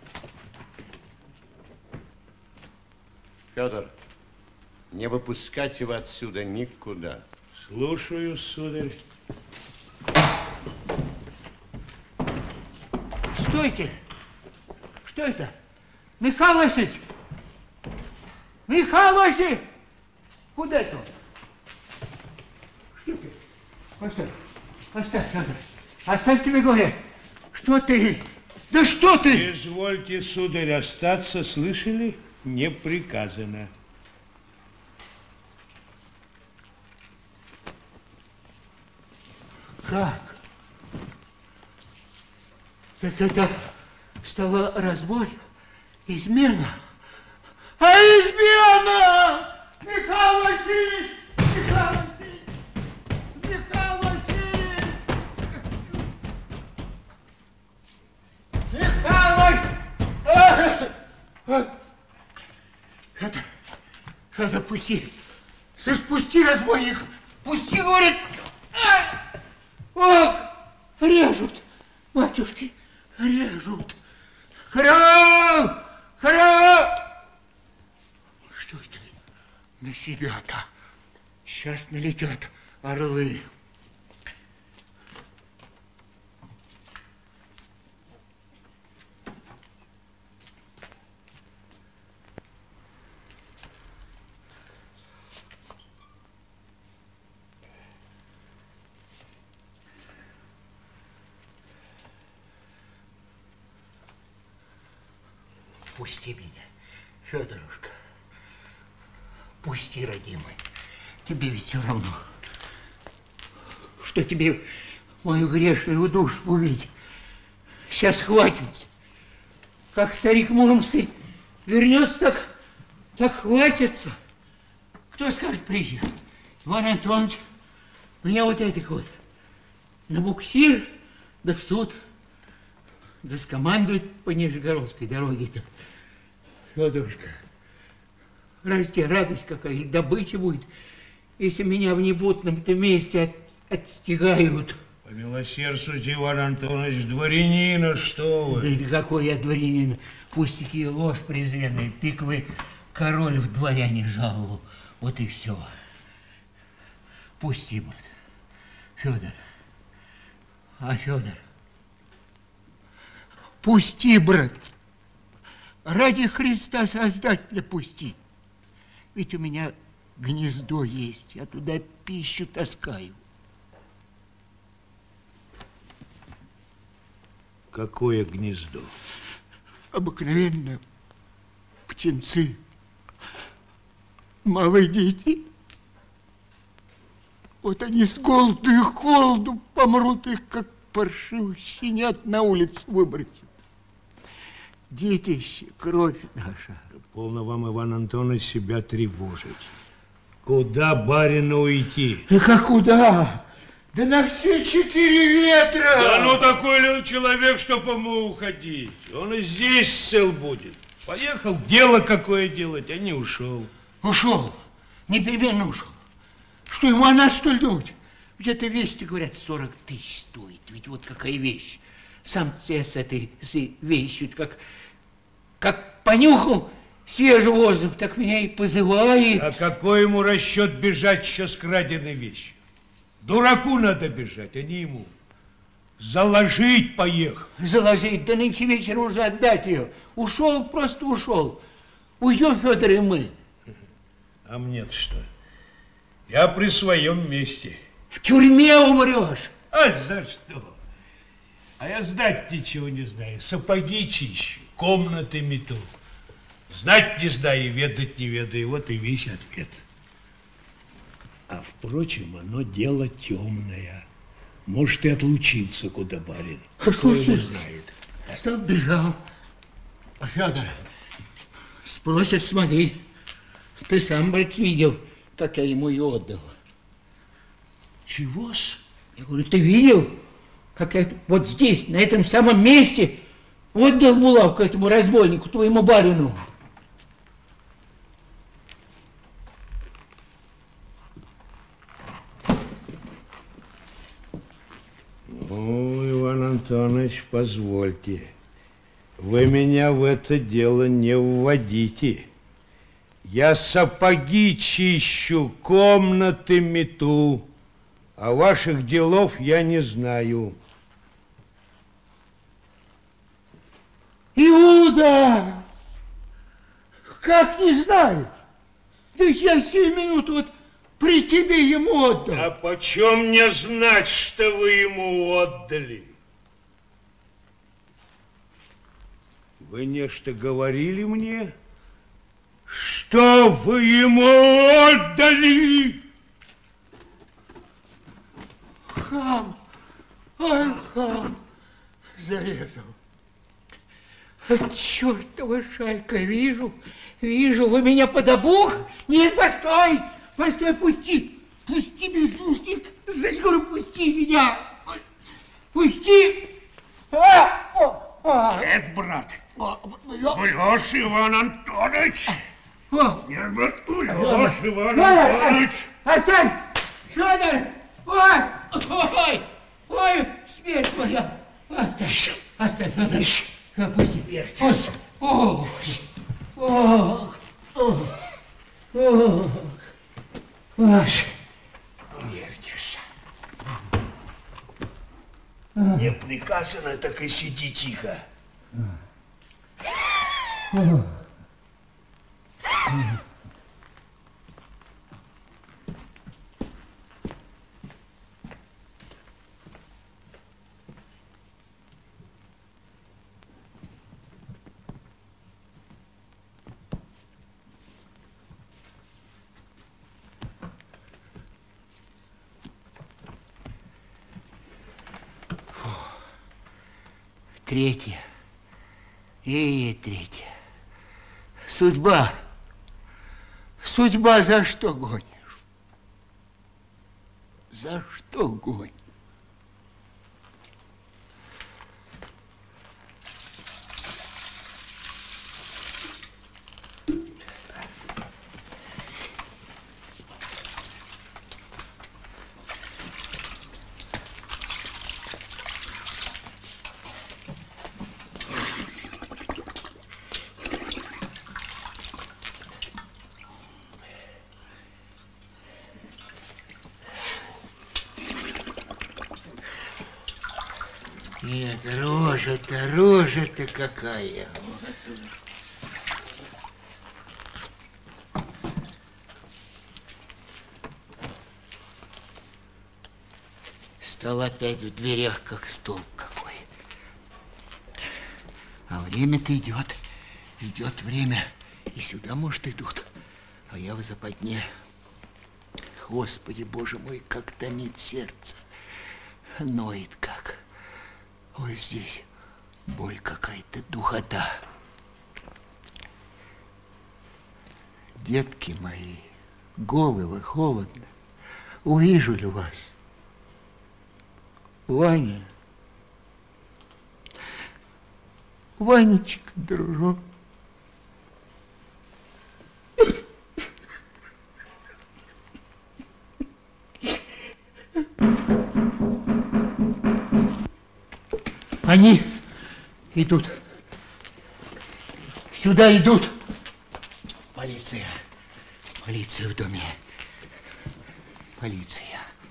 Федор, не выпускать его отсюда никуда. Слушаю, сударь. Стойте! Что это? Михаил Васильевич! Михаил Васильевич! Куда это? Что ты? Оставь, оставь, Федор. Оставь, тебе говорят. Что ты? Да что ты? Извольте, сударь, остаться, слышали? Не приказано. Как? Так это стало разбой? Измена? А измена! Михаил Васильевич! Михаил Васильевич! Михаил Васильевич! Михаил Васильевич! Это, это пусти! Слышь, пусти, разбойник! Пусти, говорит! Ох, режут, батюшки, режут! Храм! Храм! Что это? На себя-то. Сейчас налетят орлы. Пусти меня, Федорушка. Пусти, родимый. Тебе ведь все равно, что тебе мою грешную душу увидеть. Сейчас хватится. Как старик Муромский вернется, так, так хватится. Кто скажет, приедет? Иван Антонович, меня вот этих вот на буксир, да в суд, да скомандует по Нижегородской дороге-то. Федорушка, разве тебе радость какая, и добыча будет, если меня в небутном-то месте от, отстигают? Помилосердствуйте, Иван Антонович, дворянина, что вы? Да какой я дворянин? Пустяки, ложь презренная, пиковый король в дворяне жаловал. Вот и все. Пусти, брат. Федор. А, Федор? Пусти, брат. Ради Христа Создателя пусти. Ведь у меня гнездо есть, я туда пищу таскаю. Какое гнездо? Обыкновенно птенцы, малые дети. Вот они с голоду и холоду помрут, их как паршивых щенят на улицу выбросят. Детище, кровь наша. Полно вам, Иван Антонович, себя тревожить. Куда барину уйти? Да как куда? Да на все четыре ветра! Да ну такой ли он человек, чтоб ему уходить? Он и здесь цел будет. Поехал дело какое делать, а не ушел. Ушел, непременно ушел. Что ему о нас, что ли, думать? Ведь эта вещь-то, говорят, сорок тысяч стоит. Ведь вот какая вещь. Сам ты с этой с вещью, как, как понюхал свежий воздух, так меня и позывает. А какой ему расчет бежать еще с краденой вещью? Дураку надо бежать, а не ему. Заложить поехал. Заложить, да нынче вечером уже отдать ее. Ушел, просто ушел. Уйдем, Федор, и мы. А мне-то что? Я при своем месте. В тюрьме умрешь. А за что? А я знать ничего не знаю. Сапоги чищу, комнаты мету. Знать не знаю, ведать не ведаю. Вот и весь ответ. А впрочем, оно дело темное. Может, и отлучился куда барин. Кто его знает. Стал, бежал. Федор, спросят, смотри. Ты сам, брат, видел, как я ему ее отдал. Чего-с? Я говорю, ты видел, как я вот здесь, на этом самом месте, отдал булавку этому разбойнику, твоему барину? Ну, Иван Антонович, позвольте. Вы меня в это дело не вводите. Я сапоги чищу, комнаты мету, а ваших делов я не знаю. Иуда! Как не знаешь? Да я сию минуту вот при тебе ему отдал. А почем мне знать, что вы ему отдали? Вы нечто говорили мне, что вы ему отдали? Хам, ай, хам, зарезал. Чертова шайка, вижу, вижу, вы меня под обух? Нет, постой, постой, пусти, пусти, бездушник, зачем пусти меня, пусти. А, о, а. Нет, брат, А, я... врешь, Иван Антонович. О. Нет, брат, врешь, Иван Федор, Антонович. оставь, Федор, ой, ой, ой, смерть моя, оставь, оставь, Федор. Пусти. Вертись. Ох, ох, ох, ох, ох. Вертись. Не приказано, так и сиди тихо. Третья. И третья. Судьба. Судьба за что гонишь? За что гонишь? Нет, рожа-то, рожа-то какая. Стал опять в дверях, как столб какой. А время-то идет, идет время. И сюда, может, идут. А я в западне. Господи, Боже мой, как томит сердце. Ноет как. Вот здесь боль какая-то, духота. Детки мои, головы холодно. Увижу ли вас? Ваня. Ванечка, дружок. Они идут. Сюда идут. Полиция. Полиция в доме. Полиция.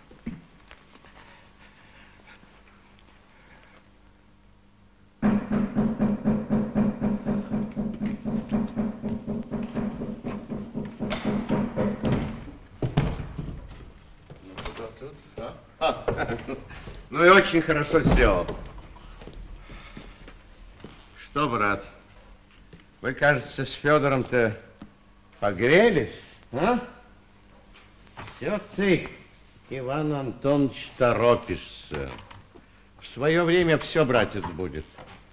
Ну и очень хорошо сделал. Что, брат, вы, кажется, с Федором-то погрелись, а? Все ты, Иван Антонович, торопишься. В свое время все, братец, будет.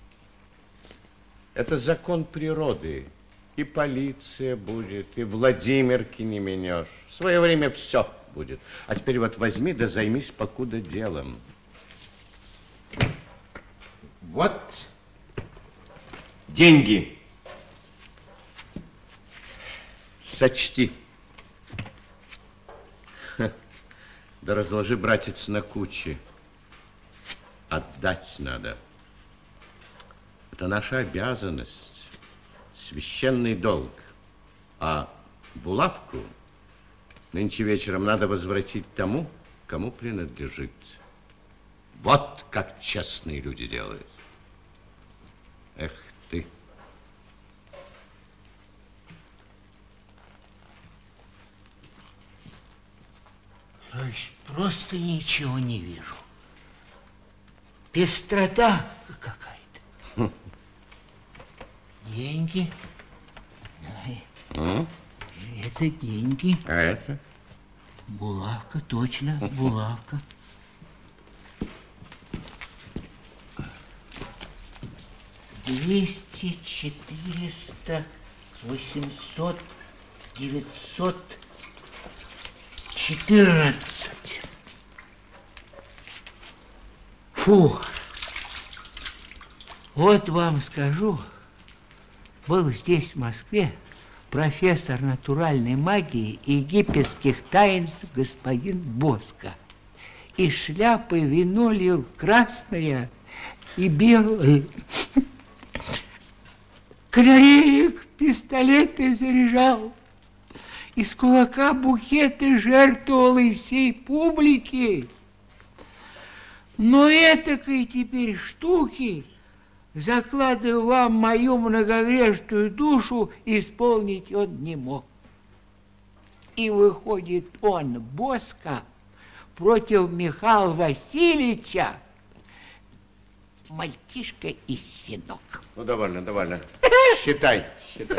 Это закон природы. И полиция будет, и Владимирки не менешь. В свое время все будет. А теперь вот возьми да займись покуда делом. Вот деньги. Сочти. Ха. Да разложи, братец, на кучи. Отдать надо. Это наша обязанность, священный долг. А булавку нынче вечером надо возвратить тому, кому принадлежит. Вот как честные люди делают. Эх ты. То есть просто ничего не вижу. Пестрота какая-то. Деньги. М? Это деньги. А это? Булавка, точно, булавка. Двести, четыреста, восемьсот, девятьсот, четырнадцать. Фу. Вот вам скажу, был здесь, в Москве, профессор натуральной магии и египетских таинств господин Боско. Из шляпы вино лил красное и белое. Канареек пистолеты заряжал, из кулака букеты жертвовал и всей публике. Но этакой теперь штуки, закладываю вам мою многогрешную душу, исполнить он не мог. И выходит он, Боско, против Михаила Васильевича, мальчишка и щенок. Ну, довольно, довольно. Считай, считай.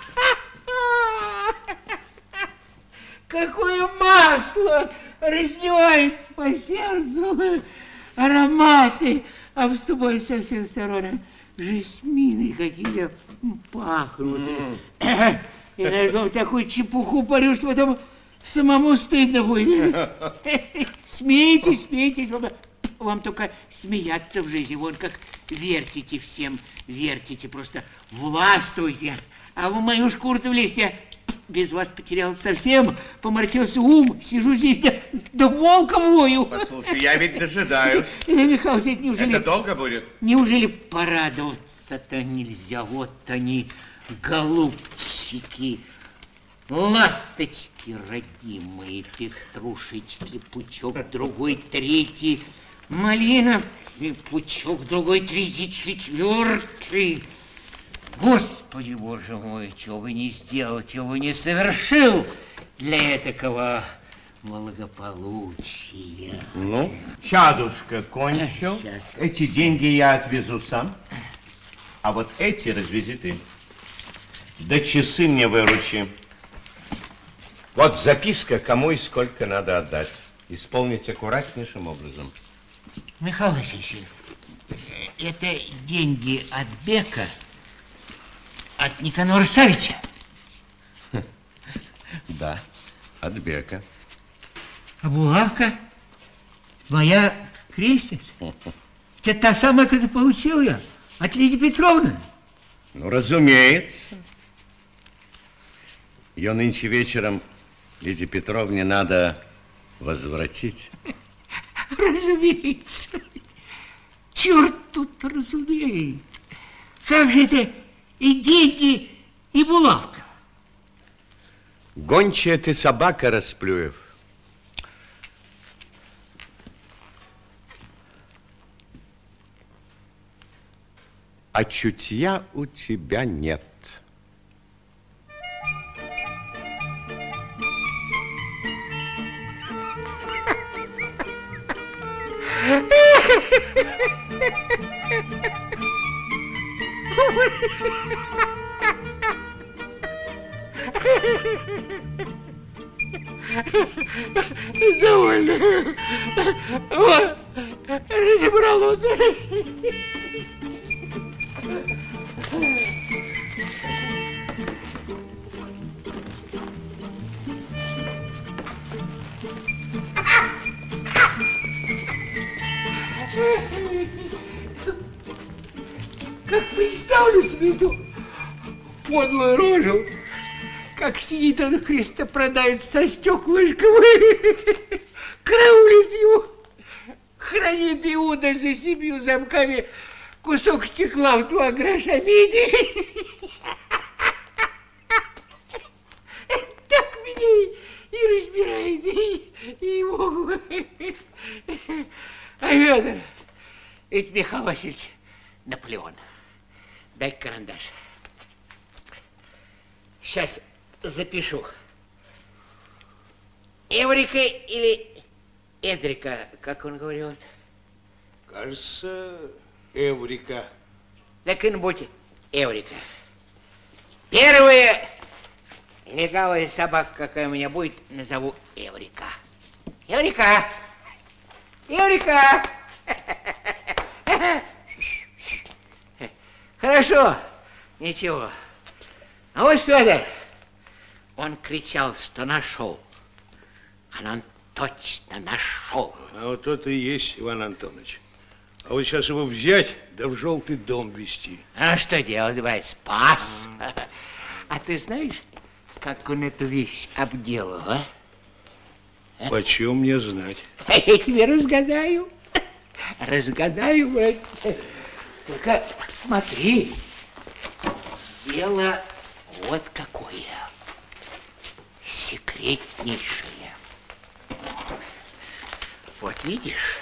Какое масло разливается по сердцу, ароматы, а с тобой со всех сторон жасмины какие-то пахнут. Mm. И даже такую чепуху парю, что потом самому стыдно будет. Смейтесь, смейтесь. Вам только смеяться в жизни. Вот как вертите всем, вертите, просто властвуйте. А в мою шкуру-то влезть я без вас потерял совсем, поморщился ум, сижу здесь, да, да волком вою. Послушай, я ведь дожидаюсь. Михаил Васильевич, неужели... Это долго будет? Неужели порадоваться-то нельзя? Вот они, голубчики, ласточки родимые, пеструшечки, пучок другой, третий. малинов, и пучок другой, третий, четвертый. Господи, Боже мой, чего бы не сделал, чего бы не совершил для этакого благополучия. Ну, чадушка кончил. Сейчас. Эти деньги я отвезу сам, а вот эти развези ты. Да часы мне выручи. Вот записка, кому и сколько надо отдать. Исполнить аккуратнейшим образом. Михаил Васильевич, это деньги от Бека, от Никанора Савича? Да, от Бека. А булавка моя крестница. Это та самая, которую получил я от Лидии Петровны. Ну, разумеется. Ее нынче вечером Лидии Петровне надо возвратить. Разумеется. Черт тут разумеет. Как же это и деньги, и булавка? Гончая ты собака, Расплюев. А чутья у тебя нет. Довольно. Вот, разобрал он. Как представлю себе эту подлую рожу, как сидит он христопродавец со стеклышком, караулит его, хранит Иуда за семью замками кусок стекла в два гроша меди. Так меня и разбирает, и, и его. А Федор, ведь Михаил Васильевич Наполеон. Дай карандаш. Сейчас запишу. Эврика или Эдрика, как он говорил? Кажется, Эврика. Так и будь Эврика. Первая легавая собака, какая у меня будет, назову Эврика. Эврика! Эврика! Хорошо, ничего. А вот Федор, он кричал, что нашел. А он точно нашел. А вот это и есть Иван Антонович. А вот сейчас его взять, да в желтый дом везти. А что делать, давай, спас. А, а ты знаешь, как он эту вещь обделал, а? а? Почем мне знать? Я тебе разгадаю. Разгадаю, братец. Только смотри, дело вот какое, секретнейшее. Вот видишь,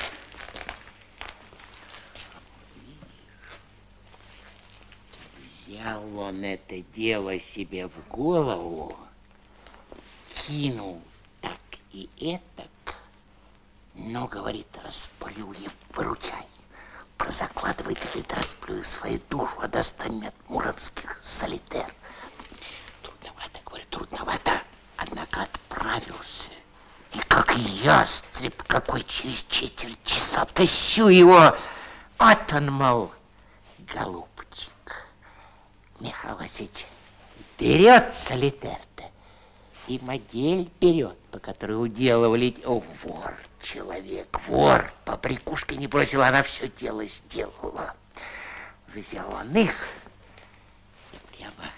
взял он это дело себе в голову, кинул так и этак, но, говорит, Расплюев, выручай. Прозакладывает или Расплюев свою душу, а достань от муромских солитер. Трудновато, говорю, трудновато. Однако отправился. И как ястреб какой через четверть часа тащу его. Вот он, мол, голубчик. Михаил Васильевич берет солитер-то и модель берет, по которой уделывали... О, вор! Человек, вор, побрякушкой не бросил, она все дело сделала. Взял он их и прямо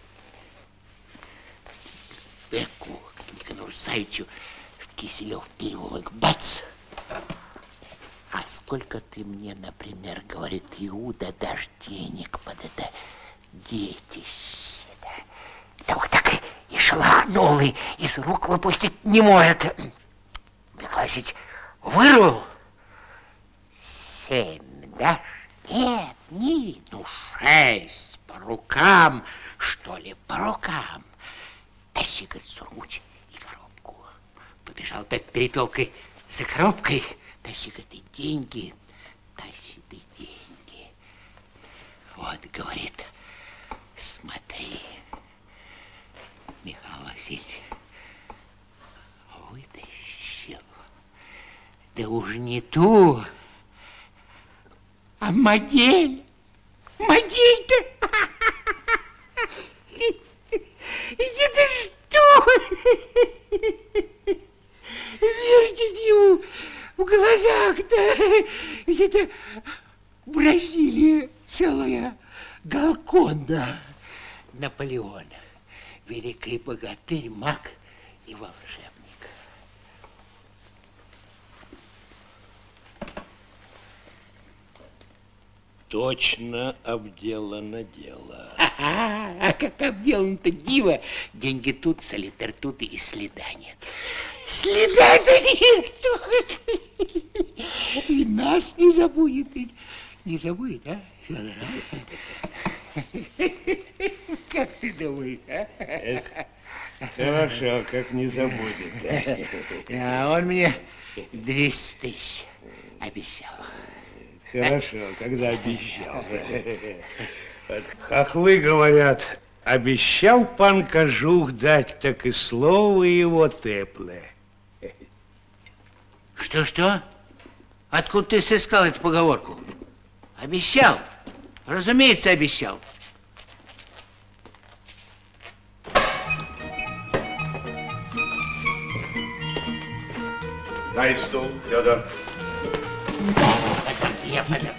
Беку, к Никанору Савичу в Киселев переулок, бац! А сколько ты мне, например, говорит Иуда, дашь денег под это детище? Да вот так и шелохнул, и из рук выпустить не может. Михаил Васильевич вырвал семь дашь? Нет, не, ну шесть. По рукам, что ли, по рукам. Тащи, говорит, сургуч и коробку. Побежал опять перепелкой за коробкой. Тащи, говорит, и деньги. Тащи ты деньги. Вот, говорит, смотри, Михаил Васильевич, вытащил. Да уж не ту, а модель. Модель-то. Это что? Вертит ему в глазах-то. Это Бразилия целая. Галконда. Наполеон. Великий богатырь, маг и волшебник. Точно обделано дело. А, а как обделано-то диво. Деньги тут, солитер тут, и следа нет. Следа-то нет. И нас не забудет. Не забудет, а, Федор? А? Как ты думаешь, а? Это хорошо, как не забудет. А он мне двести тысяч обещал. Хорошо, когда обещал. Вот хохлы говорят, обещал пан кожух дать, так и слово его теплое. Что-что? Откуда ты сыскал эту поговорку? Обещал. Разумеется, обещал. Дай стул, Федор. Я подам.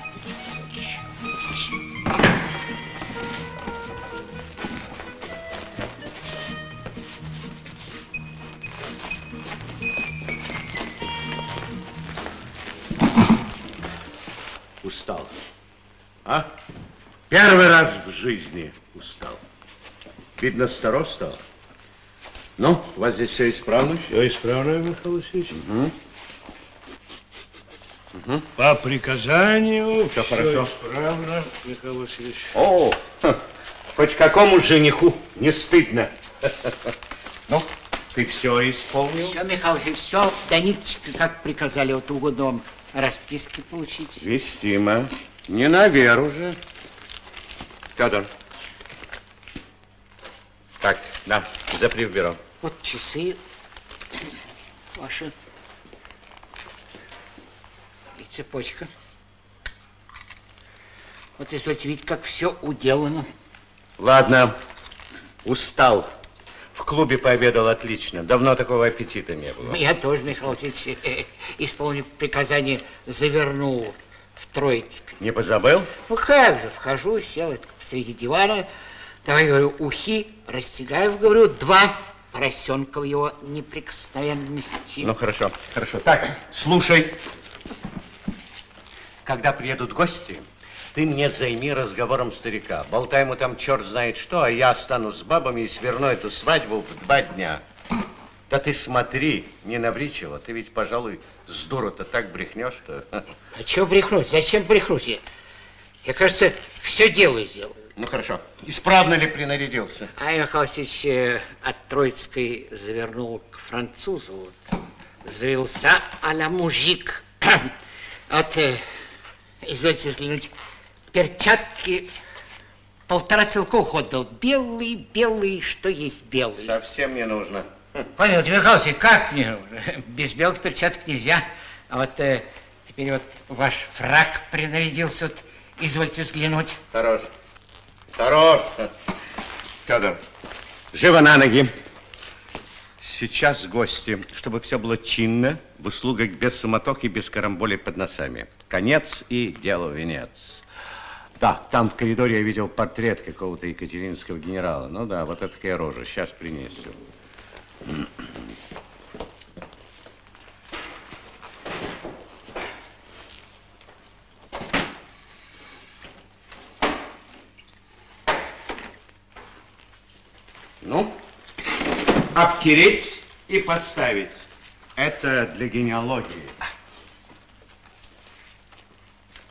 Устал. А? Первый раз в жизни устал. Видно, старо стал. Ну, у вас здесь все исправно? Все исправно, Михаил Васильевич. Угу. Угу. По приказанию все, все хорошо. Исправно, Михаил Васильевич. О, ха, хоть какому жениху не стыдно. Ну, ты все исполнил? Все, Михаил Васильевич, все до ниточки, как приказали, вот угодно вам расписки получить. Вестимо. Не на веру же. Федор. Так, да, запри в бюро. Вот часы ваши. И цепочка. Вот извольте видеть, как все уделано. Ладно, устал. В клубе пообедал отлично. Давно такого аппетита не было. Я тоже, Михаил Васильевич, исполнив приказание, завернул в Троицк. Не позабыл? Ну как же, вхожу, сел посреди дивана. Давай, говорю, ухи, Растягаев, говорю, два поросенка в его неприкосновенности. Ну, хорошо, хорошо. Так, слушай. Когда приедут гости, ты мне займи разговором старика. Болтай ему там черт знает что, а я останусь с бабами и сверну эту свадьбу в два дня. Да ты смотри, не наври чего. Ты ведь, пожалуй, с дуру-то так брехнешь, что... А чего брехнуть? Зачем брехнуть? Я, я, кажется, все дело сделал. Ну, хорошо. Исправно ли принарядился? А я, Михаил Васильевич, э, от Троицкой завернул к французу. Вот, завелся а-ля мужик. Вот, э, извольте взглянуть, перчатки полтора целков отдал. Белый, белый, что есть белый. Совсем не нужно. Понял, Михаил Васильевич, как мне? Без белых перчаток нельзя. А вот э, теперь вот ваш фрак принарядился. Вот, извольте взглянуть. Хорош. Хорош. Федор, живо на ноги. Сейчас гости, чтобы все было чинно, в услугах без суматохи, без карамболей под носами. Конец и делу венец. Да, там в коридоре я видел портрет какого-то екатеринского генерала. Ну да, вот это такая рожа. Сейчас принесу. Ну, обтереть и поставить. Это для генеалогии.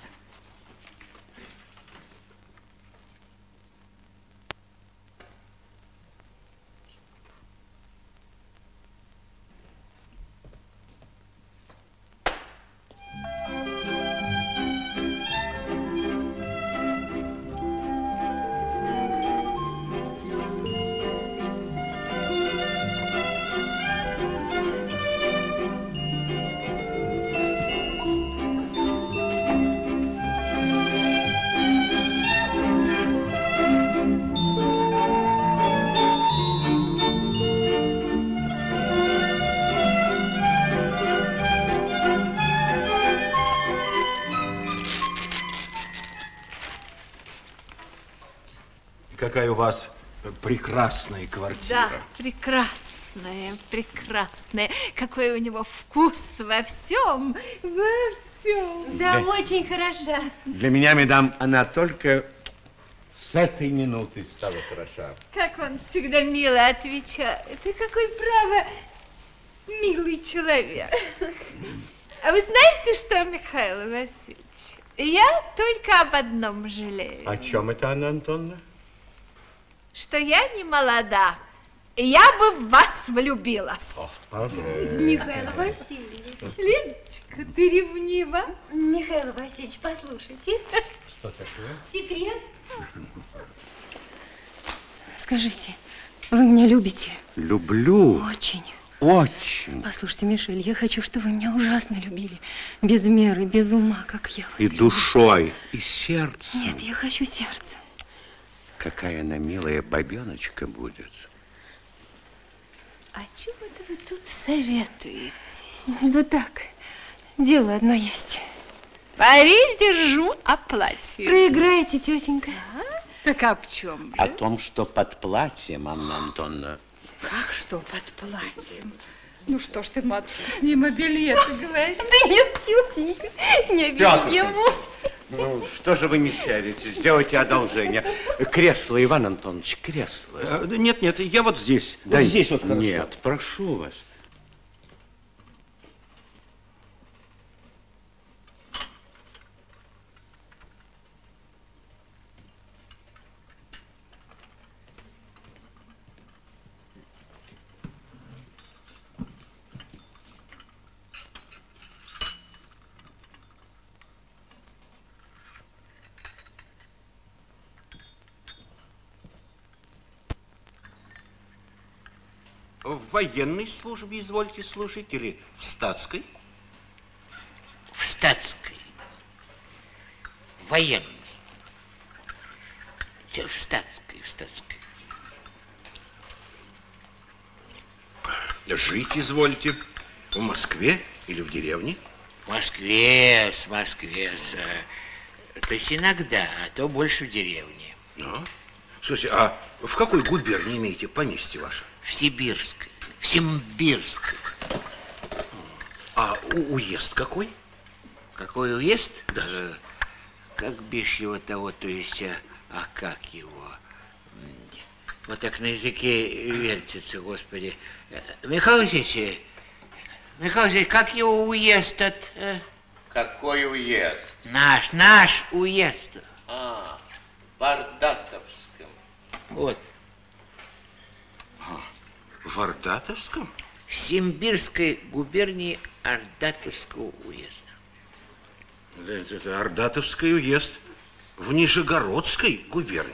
какая у вас прекрасная квартира. Да, прекрасная, прекрасная. Какой у него вкус во всем, во всем. Да, Да. очень хороша. Для меня, мадам, она только с этой минуты стала хороша. Как он всегда мило отвечает. И какой, право, милый человек. А вы знаете что, Михаил Васильевич? Я только об одном жалею. О чем это, Анна Антоновна? Что я не молода. Я бы в вас влюбилась. Михаил Васильевич. Лидочка, ты ревнива? Михаил Васильевич, послушайте. Что такое? Секрет. Скажите, вы меня любите? Люблю. Очень. Очень. Послушайте, Мишель, я хочу, чтобы вы меня ужасно любили. Без меры, без ума, как я вас И люблю. душой, и сердцем. Нет, я хочу сердцем. Какая она милая бабеночка будет. А чего это вы тут советуете? Да так, дело одно есть. Пари держу о платье. Проиграете, тетенька. А? Так а в чем же? О том, что под платьем, Анна Антоновна. Как что под платьем? Ну что ж ты, матушка, с ним о белье ты говоришь? Да нет, тетенька, не бери ему. Ну, что же вы не сядете? Сделайте одолжение. Кресло, Иван Антонович, кресло. А, да нет, нет, я вот здесь. Да вот здесь вот хорошо. Нет, прошу вас. В военной службе извольте служить или в статской? В статской. Военной. Всё в статской, в статской. Жить извольте в Москве или в деревне? В Москве, с Москве, с, э, то есть иногда, а то больше в деревне. Ну, слушайте, а в какой губернии имеете поместье ваше? В Сибирской, в Симбирской. А у- уезд какой? Какой уезд? Да. Э, Как бишь его того, то есть, а, а как его? М, Вот так на языке вертится, господи. Э, Михаил Васильевич, Михаил Васильевич, как его уезд от... э? Какой уезд? Наш, наш уезд. А, в Ардатовском. Вот. В Ардатовском? В Симбирской губернии Ардатовского уезда. Да, это, это Ардатовский уезд в Нижегородской губернии.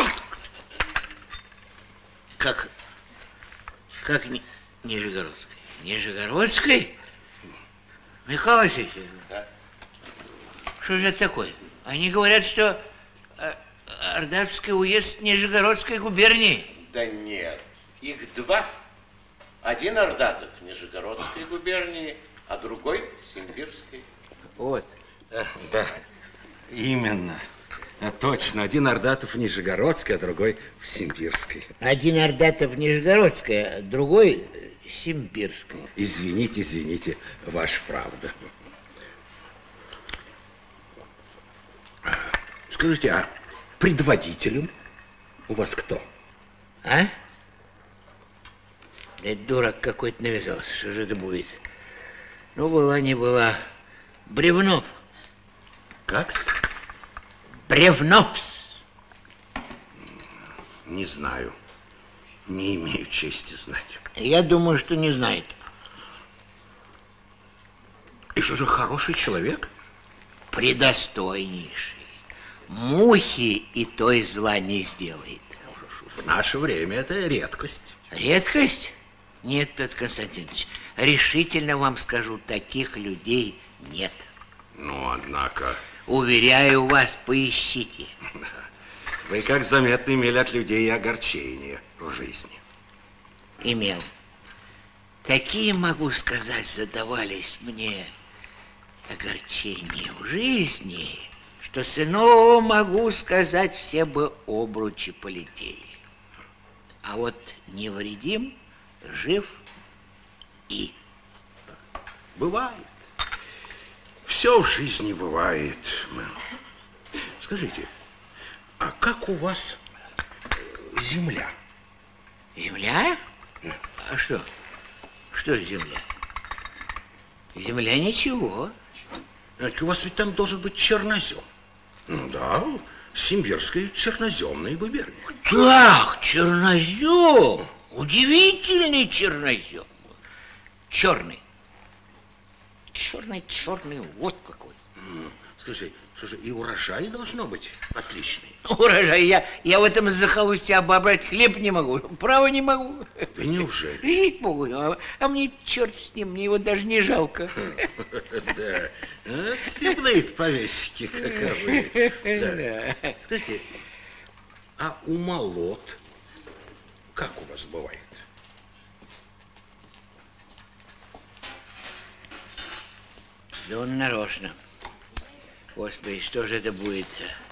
Как? Как Ни- Нижегородской? Нижегородской? Михаил Васильевич, Да. что же это такое? Они говорят, что э, Ардатовский уезд Нижегородской губернии. Да нет, их два. Один Ардатов Нижегородской губернии, а другой Симбирской. Вот. Э, Да, именно. А, Точно, один Ардатов в Нижегородской, а другой в Симбирской. Один Ардатов Нижегородская, а другой э, Симбирская. Извините, извините, ваша правда. Скажите, а предводителем у вас кто? А? Это дурак какой-то навязался, что же это будет? Ну, была не была. Бревнов. Как? Бревновс. Не знаю. Не имею чести знать. Я думаю, что не знает. И что же, хороший человек? Предостойнейший. Мухи и той зла не сделает. В наше время это редкость. Редкость? Нет, Петр Константинович, решительно вам скажу, таких людей нет. Ну, однако... Уверяю вас, поищите. Вы, как заметно, имели от людей и огорчения в жизни. Имел. Такие, могу сказать, задавались мне огорчения в жизни, что с иного, могу сказать, все бы обручи полетели. А вот невредим, жив и... Бывает. Все в жизни бывает. Скажите, а как у вас земля? Земля? А что? Что земля? Земля ничего. У вас ведь там должен быть чернозем. Ну да, Симбирская черноземная губерния. Так, чернозем. Удивительный чернозем. Черный. Черный, черный, вот какой. Слушай, слушай, и урожай должно быть отличный. Урожай, я, я в этом захолустье обобрать хлеб не могу, право не могу. Да неужели? И могу, а, а мне черт с ним, мне его даже не жалко. Да, стеблы-то повесики каковы. Скажите, а у молот как у вас бывает? Да он нарочно. Господи, что же это будет?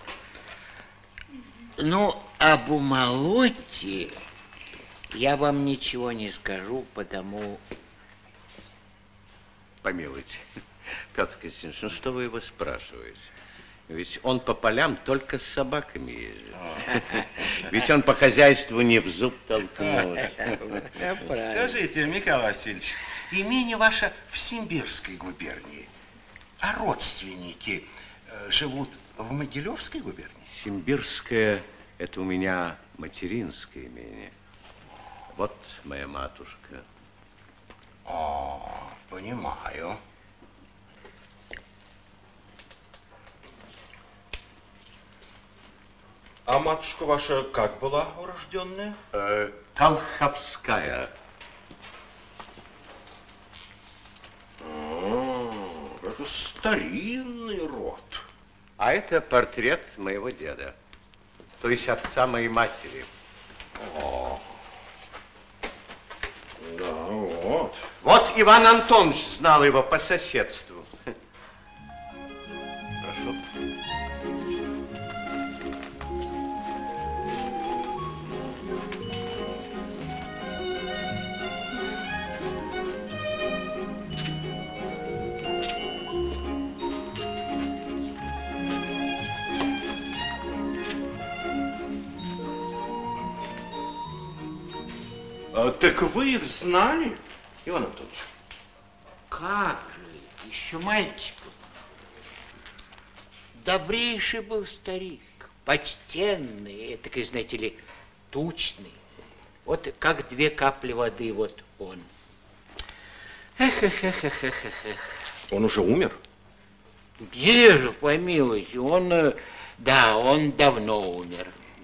Ну, об умолоте я вам ничего не скажу, потому... Помилуйте, Петр Константинович, ну что вы его спрашиваете? Ведь он по полям только с собаками ездит. Ведь он по хозяйству не в зуб толкнул. Скажите, Михаил Васильевич, имение ваше в Симбирской губернии, а родственники живут в Могилевской губернии? Симбирское – это у меня материнское имение. Вот моя матушка. О, понимаю. А матушка ваша как была урожденная? Э, Колховская. О, это старинный род. А это портрет моего деда, то есть отца моей матери. О, да, вот. Вот Иван Антонович знал его по соседству. Прошу. А, так вы их знали, Иван Антонович? Как же, еще мальчиком. Добрейший был старик, почтенный, такой, знаете ли, тучный. Вот как две капли воды, вот он. Эх, эх, эх, эх, эх, эх. Он уже умер? Где же, помилуйте, он, да, он давно умер.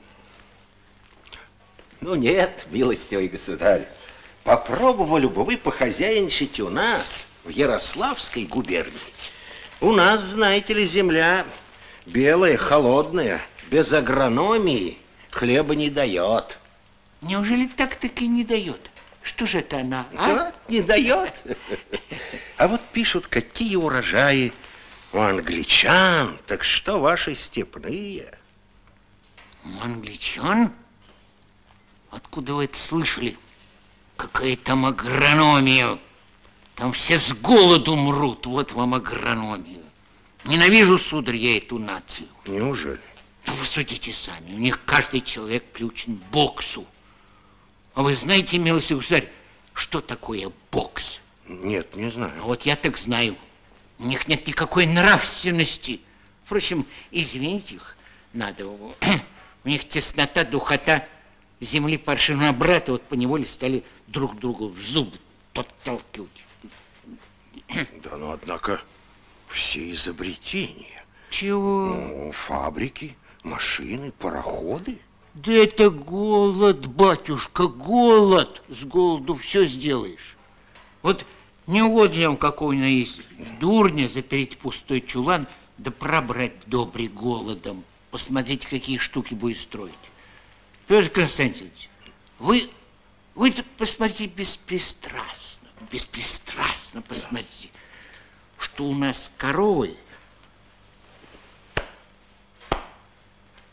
Ну нет, милостивый государь, попробовали бы вы похозяйничать у нас, в Ярославской губернии. У нас, знаете ли, земля белая, холодная, без агрономии, хлеба не дает. Неужели так-таки не дает? Что же это она, а? Да, не дает. А вот пишут, какие урожаи у англичан, так что ваши степные? У англичан? Откуда вы это слышали? Какая там агрономия? Там все с голоду мрут, вот вам агрономия. Ненавижу, сударь, я эту нацию. Неужели? Ну, вы судите сами, у них каждый человек приучен к боксу. А вы знаете, милостивый государь, что такое бокс? Нет, не знаю. Вот я так знаю. У них нет никакой нравственности. Впрочем, извините их, надо. У них теснота, духота, земли паршивного брата, вот поневоле стали друг другу в зубы подталкивать. Да, ну, однако, все изобретения. Чего? Ну, фабрики, машины, пароходы. Да это голод, батюшка, голод. С голоду все сделаешь. Вот не угодно ли вам какого-нибудь есть дурня запереть пустой чулан, да пробрать добрый голодом. Посмотрите, какие штуки будет строить. Петр Константинович, вы, вы посмотрите беспристрастно, беспристрастно посмотрите, что у нас коровы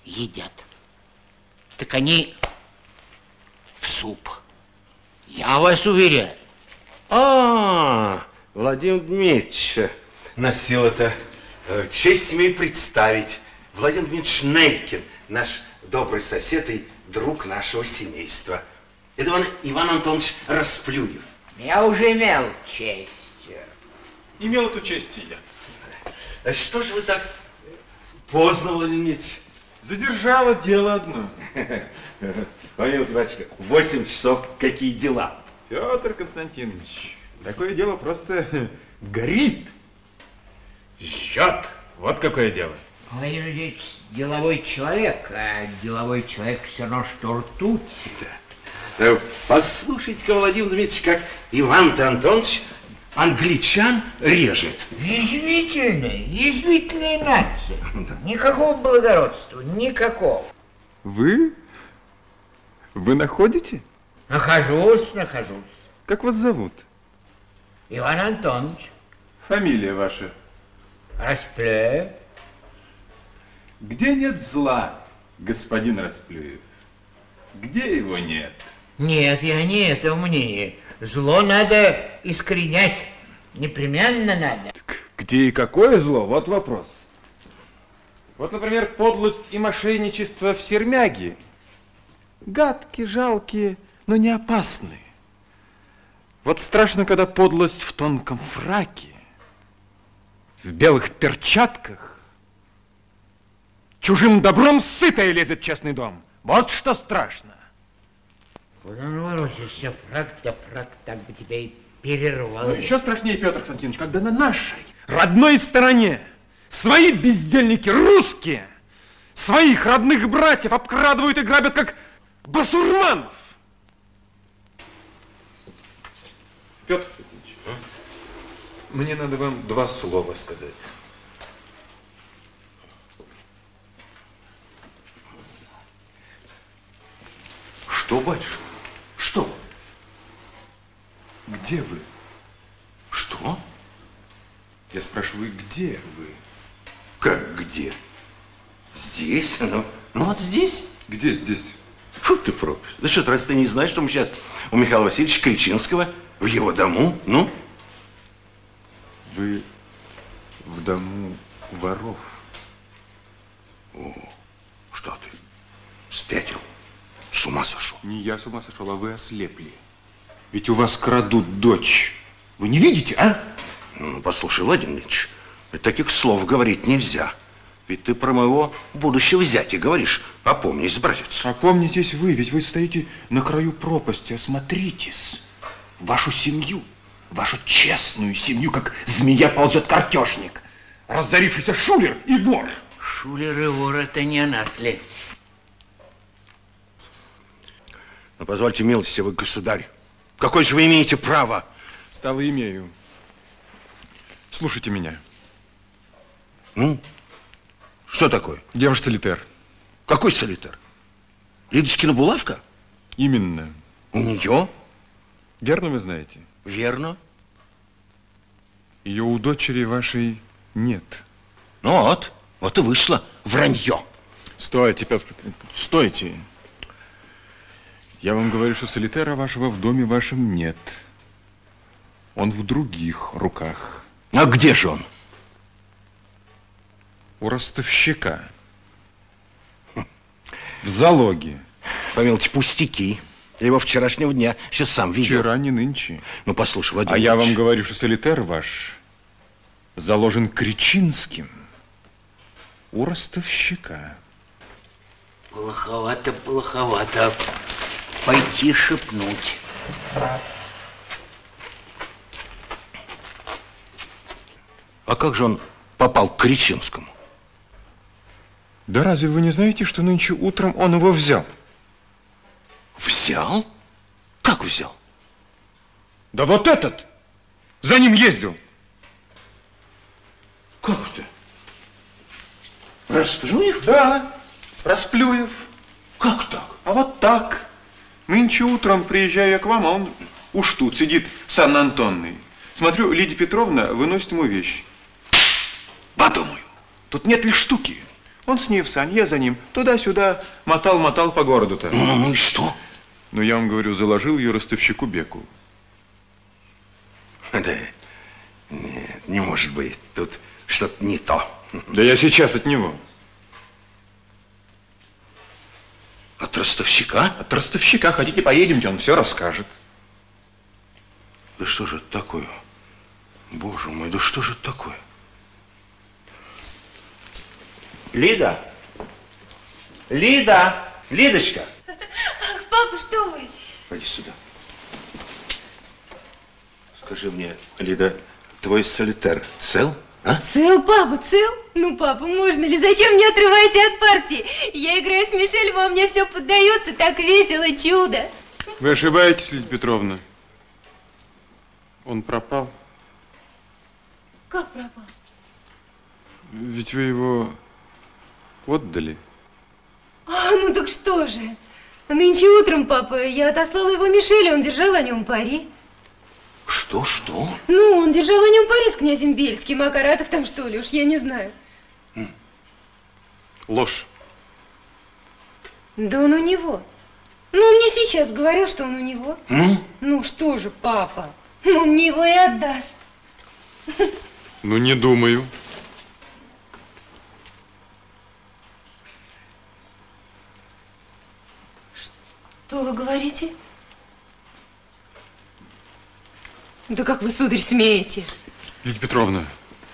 едят. Так они в суп. Я вас уверяю. А, Владимир Дмитриевич, носил это э, честь имею представить. Владимир Дмитриевич Нелькин, наш добрый сосед и друг нашего семейства. Это Иван, Иван Антонович Расплюев. Я уже имел честь. Имел эту честь и я. А что же вы так поздно, Владимир Дмитриевич? Задержало дело одно. Владимир Иванович, восемь часов, какие дела? Петр Константинович, такое дело просто горит, жжет. Вот какое дело. Владимир Ильич деловой человек, а деловой человек все равно, что ртуть. Да, послушайте-ка, Владимир Дмитриевич, как Иван Антонович англичан режет. Язвительная, язвительная нация. Никакого благородства, никакого. Вы? Вы находите? Нахожусь, нахожусь. Как вас зовут? Иван Антонович. Фамилия ваша? Расплюев. Где нет зла, господин Расплюев? Где его нет? Нет, я не этого мнения. Зло надо искоренять. Непременно надо. Где и какое зло? Вот вопрос. Вот, например, подлость и мошенничество в сермяге. Гадкие, жалкие, но не опасные. Вот страшно, когда подлость в тонком фраке, в белых перчатках, чужим добром сытая лезет в честный дом. Вот что страшно. Куда наворотишься, фрак да фрак, так бы тебя и перервал. Но еще страшнее, Петр Константинович, когда на нашей родной стороне свои бездельники русские своих родных братьев обкрадывают и грабят, как басурманов. Петр Константинович, а? Мне надо вам два слова сказать. Что, батюшка? Что? Где вы? Что? Я спрашиваю, где вы? Как где? Здесь? Ну, ну вот здесь. Где здесь? Фу ты пропасть. Да что, раз ты не знаешь, что мы сейчас у Михаила Васильевича Кричинского в его дому? Ну? Вы в дому воров. О, что ты? Спятил? С ума сошел? Не я с ума сошел, а вы ослепли. Ведь у вас крадут дочь. Вы не видите, а? Ну, послушай, Владимир Ильич, таких слов говорить нельзя. Ведь ты про моего будущего зятя говоришь. Опомнись, братец. Опомнитесь вы, ведь вы стоите на краю пропасти. Осмотритесь. Вашу семью, вашу честную семью, как змея ползет картежник. Разорившийся шулер и вор. Шулер и вор — это не о нас ли? Ну, позвольте, милостивый государь, какое же вы имеете право? Стало имею. Слушайте меня. Ну, что такое? Где ваш солитер? Какой солитер? Лидочкина булавка? Именно. У нее? Верно вы знаете? Верно. Ее у дочери вашей нет. Ну вот, вот и вышло вранье. Стойте, Петр Константинович, стойте. Я вам говорю, что солитера вашего в доме вашем нет. Он в других руках. А где же он? У ростовщика. В залоге. Помилуйте, пустяки. Я его вчерашнего дня еще сам видел. Вчера, не нынче. Ну, послушай, Владимир А я Ильич. вам говорю, что солитер ваш заложен Кричинским у ростовщика. Плоховато, плоховато. Пойти шепнуть. А как же он попал к Кричинскому? Да разве вы не знаете, что нынче утром он его взял? Взял? Как взял? Да вот этот! За ним ездил. Как это? Расплюев? Да, Расплюев. Как так? А вот так. Нынче утром приезжаю я к вам, а он уж тут сидит с Анной Антонной. Смотрю, Лидия Петровна выносит ему вещи. Подумаю, тут нет ли штуки? Он с ней в сань, я за ним. Туда-сюда мотал-мотал по городу-то. Ну, ну и что? Ну, я вам говорю, заложил ее ростовщику Беку. Да, нет, не может быть. Тут что-то не то. Да я сейчас от него. От ростовщика? От ростовщика. Хотите, поедемте, он все расскажет. Да что же это такое? Боже мой, да что же это такое? Лида! Лида! Лидочка! Ах, папа, что вы? Пойди сюда. Скажи мне, Лида, твой солитер цел, а? Цел, папа, цел? Ну, папа, можно ли? Зачем меня отрываете от партии? Я играю с Мишелем, а мне все поддается, так весело, чудо. Вы ошибаетесь, Лидия Петровна. Он пропал. Как пропал? Ведь вы его отдали. А, ну так что же? Нынче утром, папа, я отослала его Мишелю, он держал о нем пари. Что, что? Ну, он держал о нем пари с князем Бельским, а Каратов там что ли, уж я не знаю. Ложь. Да он у него. Ну, он мне сейчас говорил, что он у него. Ну? Ну, что же, папа, ну, он мне его и отдаст. Ну, не думаю. Что вы говорите? Да как вы, сударь, смеете? Лидия Петровна.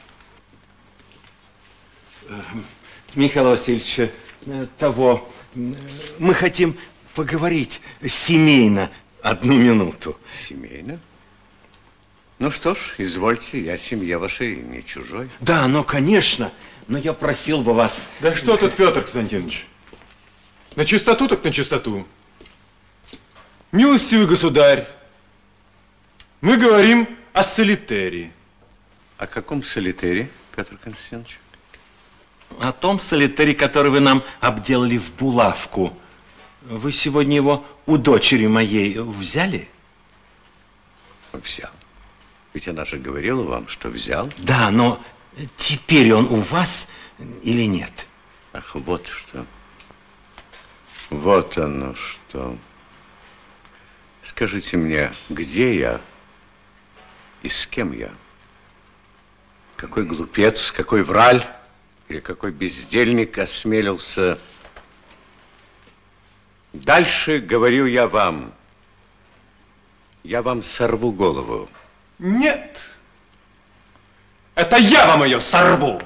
Михаил Васильевич, э, того, э, мы хотим поговорить семейно одну минуту. Семейно? Ну что ж, извольте, я семье вашей не чужой. Да, ну, конечно, но я просил бы вас... Да что тут, Петр Константинович? На чистоту так на чистоту. Милостивый государь, мы говорим о солитере. О каком солитере, Петр Константинович? О том солитере, который вы нам обделали в булавку. Вы сегодня его у дочери моей взяли? Взял. Ведь она же говорила вам, что взял. Да, но теперь он у вас или нет? Ах, вот что. Вот оно что. Скажите мне, где я и с кем я? Какой глупец, какой враль или какой бездельник осмелился? Дальше говорю я вам. Я вам сорву голову. Нет. Это я вам ее сорву.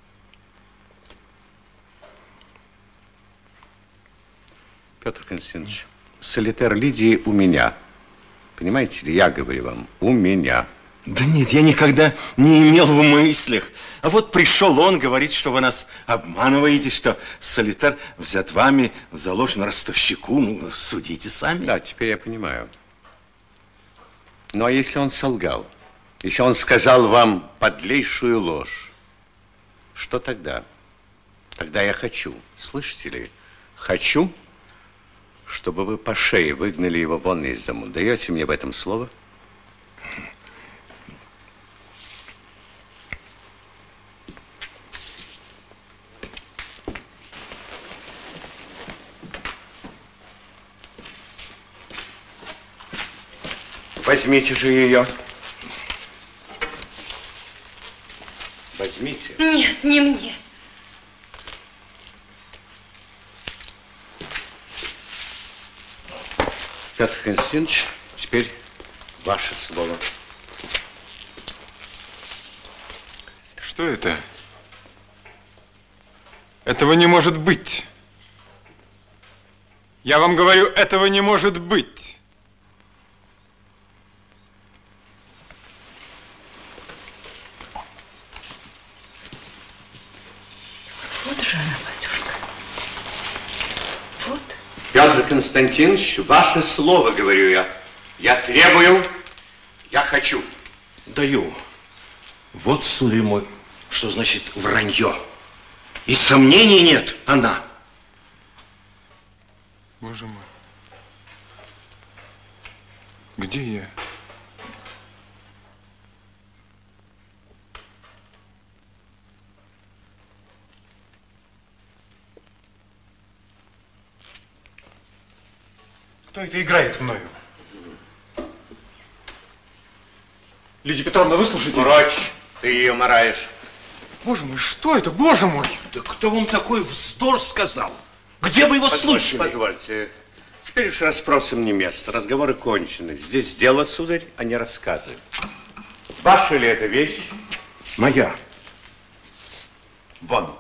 Петр Константинович, солитер Лидии у меня. Понимаете ли, я говорю вам, у меня. Да нет, я никогда не имел в мыслях. А вот пришел он, говорит, что вы нас обманываете, что солитер взят вами, заложен ростовщику. Ну, судите сами. Да, теперь я понимаю. Ну, а если он солгал? Если он сказал вам подлейшую ложь, что тогда? Тогда я хочу, слышите ли, хочу, чтобы вы по шее выгнали его вон из дому. Даете мне в этом слово? Возьмите же ее. Возьмите. Нет, не мне. Петр Константинович, теперь ваше слово. Что это? Этого не может быть. Я вам говорю, этого не может быть. Вот же она, батюшка. Вот. Петр Константинович, ваше слово, говорю я. Я требую, я хочу. Даю. Вот, сударь мой, что значит вранье. И сомнений нет, она. Боже мой. Где я? Кто это играет мною? Лидия Петровна, выслушайте. Прочь, ты ее мараешь. Боже мой, что это, боже мой? Да кто вам такой вздор сказал? Где вы его Позвольте, слышали? Позвольте. Теперь уж расспросам не место. Разговоры кончены. Здесь дело, сударь, а не рассказы. Ваша ли это вещь? Моя. Вон.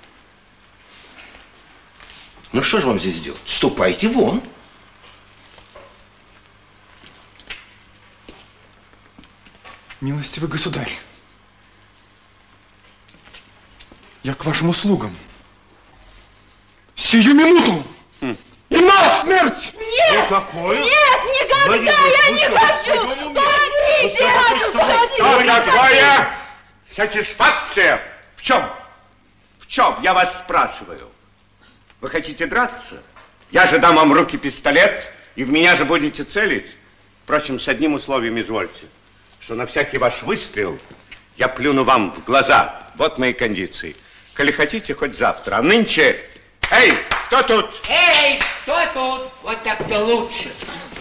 Ну что же вам здесь делать? Ступайте вон. Милостивый государь, я к вашим услугам. Сию минуту! Хм. И на смерть! Нет! Ну, какое? Нет, никогда я не хочу! Погодите! Что такое? Сатисфакция? В чем? В чем? Я вас спрашиваю. Вы хотите драться? Я же дам вам в руки пистолет, и в меня же будете целить. Впрочем, с одним условием извольте, что на всякий ваш выстрел я плюну вам в глаза. Вот мои кондиции. Коли хотите, хоть завтра. А нынче... Эй, кто тут? Эй, кто тут? Вот так-то лучше.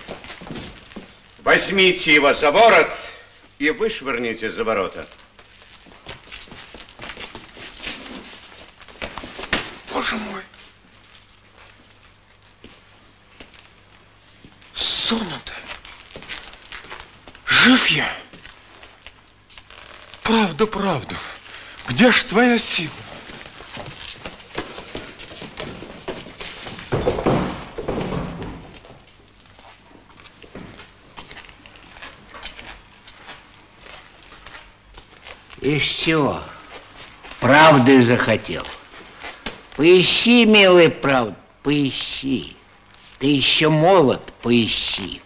Возьмите его за ворот и вышвырните за ворота. Боже мой! Сунуто. Жив я. Правда, правда. Где ж твоя сила? Из чего? Правды захотел. Поищи, милый, правду, поищи. Ты еще молод, поищи.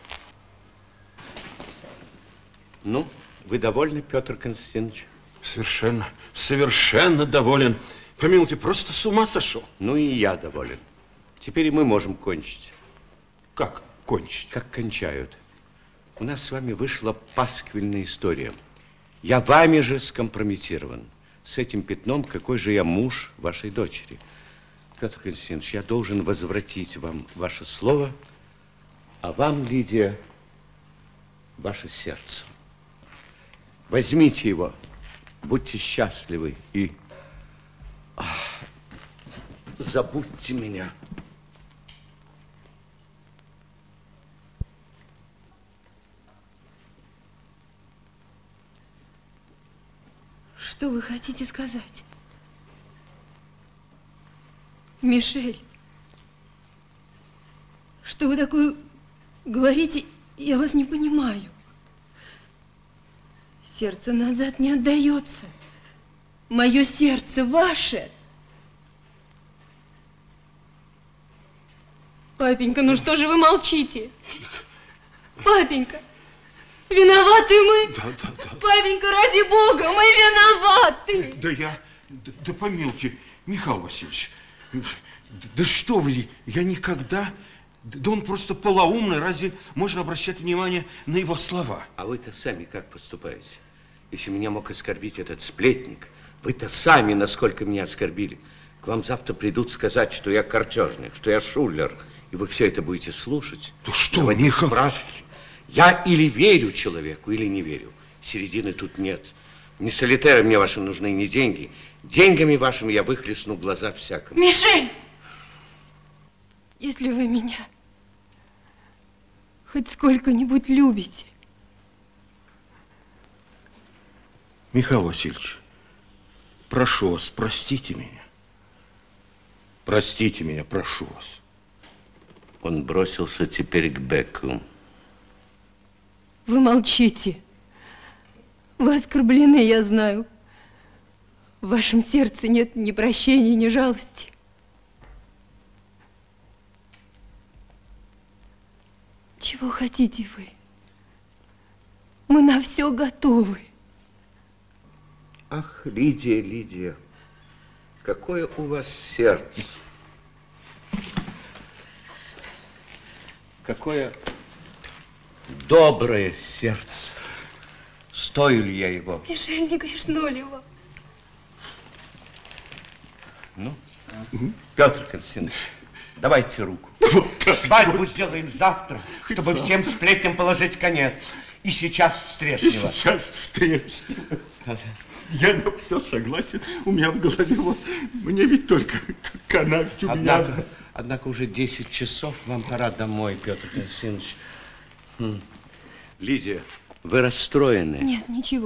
Ну, вы довольны, Петр Константинович? Совершенно, совершенно доволен. Помилуйте, просто с ума сошел. Ну и я доволен. Теперь и мы можем кончить. Как кончить? Как кончают. У нас с вами вышла пасквильная история. Я вами же скомпрометирован. С этим пятном, какой же я муж вашей дочери. Петр Константинович, я должен возвратить вам ваше слово, а вам, Лидия, ваше сердце. Возьмите его, будьте счастливы и ах, забудьте меня. Что вы хотите сказать? Мишель, что вы такое говорите, я вас не понимаю. Сердце назад не отдается. Мое сердце ваше. Папенька, ну что же вы молчите? Папенька, виноваты мы. Да, да, да. Папенька, ради Бога, мы виноваты. Да я, да, да помилуйте, Михаил Васильевич, да что вы, я никогда, да он просто полоумный, разве можно обращать внимание на его слова? А вы-то сами как поступаете? Если меня мог оскорбить этот сплетник, вы-то сами, насколько меня оскорбили. К вам завтра придут сказать, что я картежник, что я шулер, и вы все это будете слушать. Да что, Михаил Васильевич? Я или верю человеку, или не верю. Середины тут нет. Ни солитеры мне ваши нужны, ни деньги. Деньгами вашими я выхлестну глаза всякому. Мишель! Если вы меня хоть сколько-нибудь любите. Михаил Васильевич, прошу вас, простите меня. Простите меня, прошу вас. Он бросился теперь к Беку. Вы молчите. Вы оскорблены, я знаю. В вашем сердце нет ни прощения, ни жалости. Чего хотите вы? Мы на все готовы. Ах, Лидия, Лидия, какое у вас сердце. Какое доброе сердце. Стою ли я его? Мишель, не грешно ли вам? Ну, Петр Константинович, Давайте руку. Свадьбу сделаем завтра, чтобы всем сплетням положить конец. И сейчас в Стрешнево. И сейчас в Стрешнево. Я на все согласен. У меня в голове вот, мне ведь только, только она ведь у однако, меня. Однако уже десять часов, вам пора домой, Петр Константинович. Хм. Лидия, вы расстроены? Нет, ничего.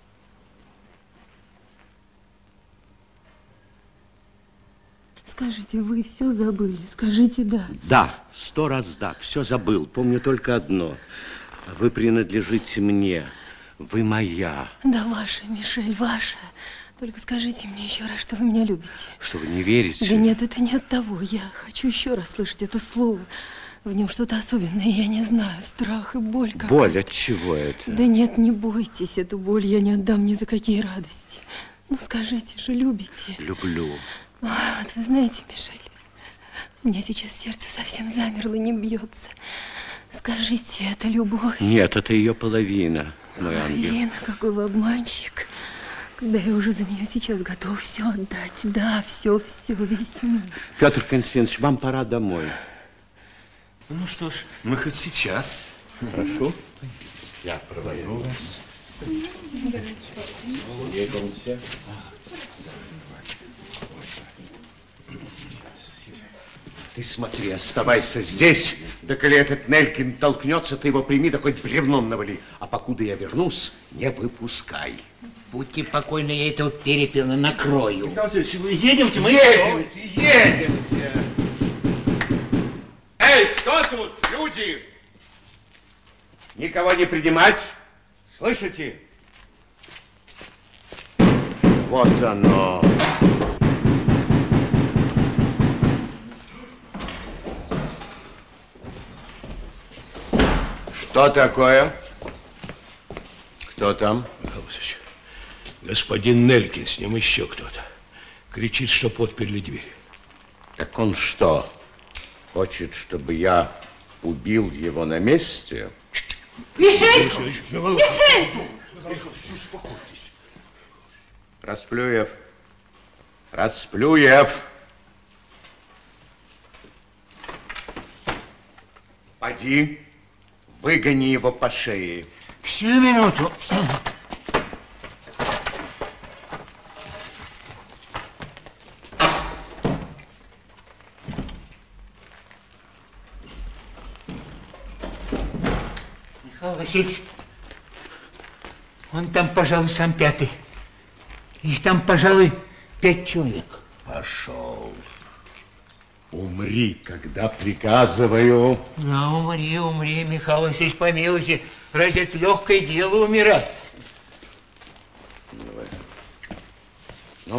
Скажите, вы все забыли? Скажите «да». Да, сто раз да, все забыл. Помню только одно. Вы принадлежите мне. Вы моя. Да, ваша, Мишель, ваша. Только скажите мне еще раз, что вы меня любите. Что вы не верите? Да нет, это не от того. Я хочу еще раз слышать это слово. В нем что-то особенное, я не знаю. Страх и боль какая. Боль от чего это? Да нет, не бойтесь, эту боль я не отдам ни за какие радости. Ну скажите же, любите? Люблю. Вот, вы знаете, Мишель, у меня сейчас сердце совсем замерло, не бьется. Скажите, это любовь? Нет, это ее половина, мой ангел. Половина, какой вы обманщик. Когда я уже за нее сейчас готов все отдать. Да, все, все, весь мир. Петр Константинович, вам пора домой. Ну что ж, мы хоть сейчас. Прошу. Я провожу вас. Едемте. Ты смотри, оставайся здесь. Да коли этот Нелькин толкнется, ты его прими, да хоть бревном навали. А покуда я вернусь, не выпускай. Будьте покойны, я этого перепела накрою. Михаил Васильевич, вы едемте, мы Едемте, едемте. Эй, кто тут, люди? Никого не принимать. Слышите? Вот оно. Что такое? Кто там? Михаил Васильевич, господин Нелькин, с ним еще кто-то. Кричит, что подперли дверь. Так он что, хочет, чтобы я убил его на месте? Мишель! Мишель! Успокойтесь. Расплюев. Расплюев. Поди, выгони его по шее. Всю минуту. Михаил Васильевич, он там, пожалуй, сам пятый. Их там, пожалуй, пять человек. Пошел. Умри, когда приказываю. Да, умри, умри, Михаил Васильевич, помилуйте. Разве это легкое дело умирать? Давай. Ну.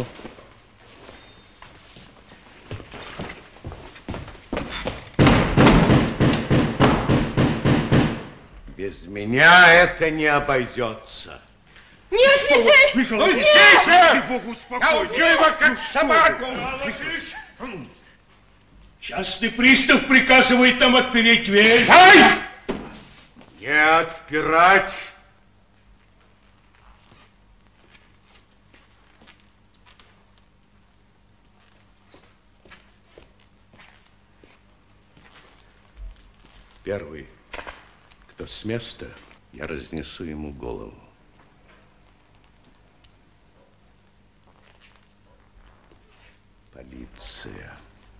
Без меня это не обойдется. Нет, Мишель! Михаил Нет! Васильевич, ради бога, Я убью его, как собаку! Частный пристав приказывает нам отпереть дверь. Ай! Не отпирать! Первый, кто с места, я разнесу ему голову. Полиция.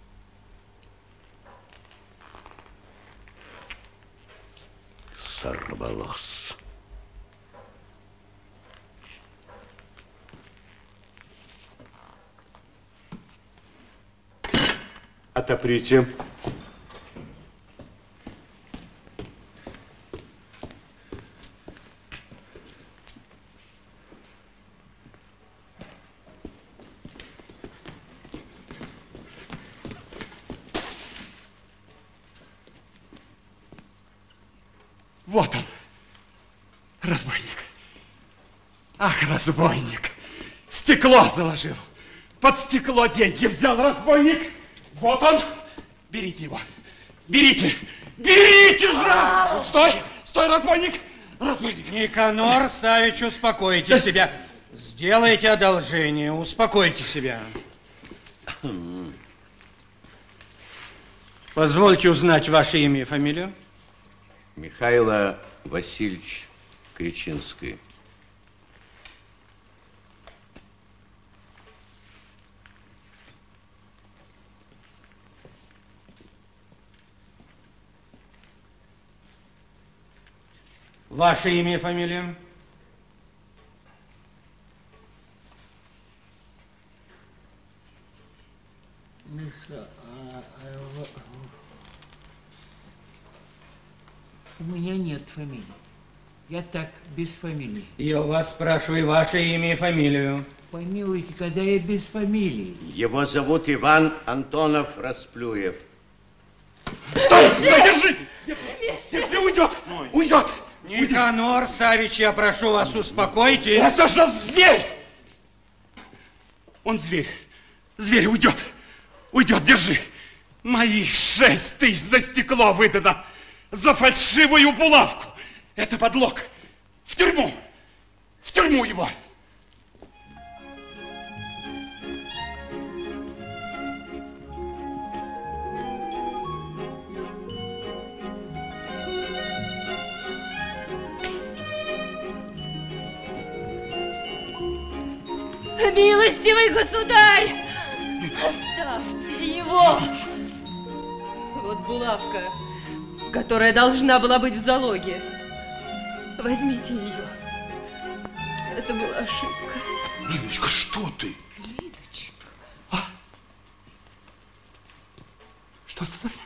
Сорвалось. Отоприте. Вот он, разбойник. Ах, разбойник. Стекло заложил. Под стекло деньги взял разбойник. Вот он. Берите его. Берите. Берите же! Стой, стой, разбойник. Разбойник. Никанор Савич, успокойте себя. Сделайте одолжение, успокойте себя. Позвольте узнать ваше имя и фамилию. Михаил Васильевич Кричинский. Ваше имя и фамилия. Миша, а, а, у меня нет фамилии. Я так, без фамилии. Я у вас спрашиваю ваше имя и фамилию. Помилуйте, когда я без фамилии. Его зовут Иван Антонов Расплюев. Стой, стой, держи! Если уйдет, уйдет! Никанор Савич, я прошу вас, успокойтесь. Это же зверь! Он зверь. Зверь уйдет. Уйдет, держи. Моих шесть тысяч за стекло выдано. За фальшивую булавку. Это подлог. В тюрьму. В тюрьму его. Милостивый государь, оставьте его. Вот булавка, которая должна была быть в залоге. Возьмите ее. Это была ошибка. Лидочка, что ты? Лидочка. А? Что с тобой?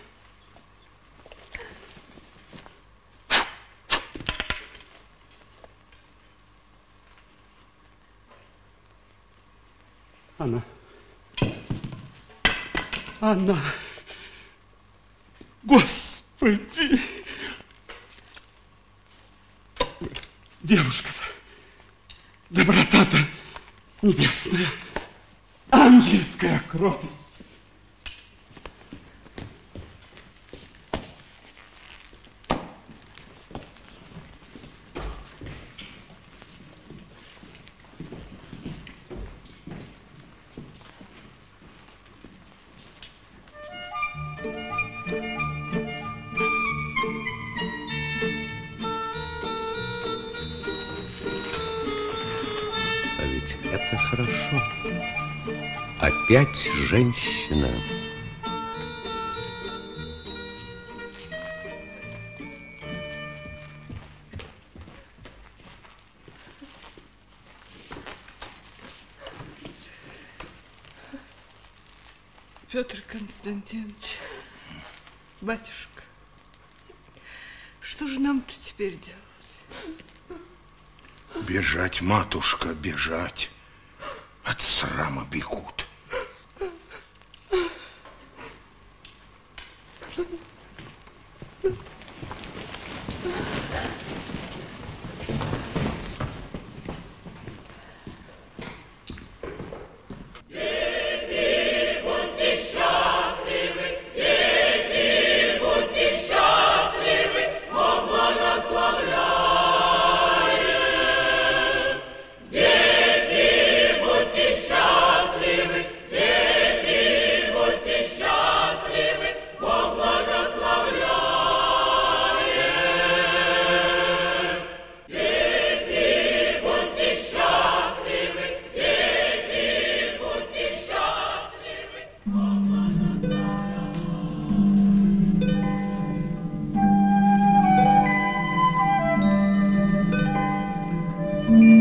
Она. Она. Господи. Девушка-то. Доброта-то небесная. Ангельская кротость. А ведь это хорошо. Опять женщина. Петр Константинович, батюшка, что же нам-то теперь делать? Бежать, матушка, бежать. От срама бегут. Mm-hmm.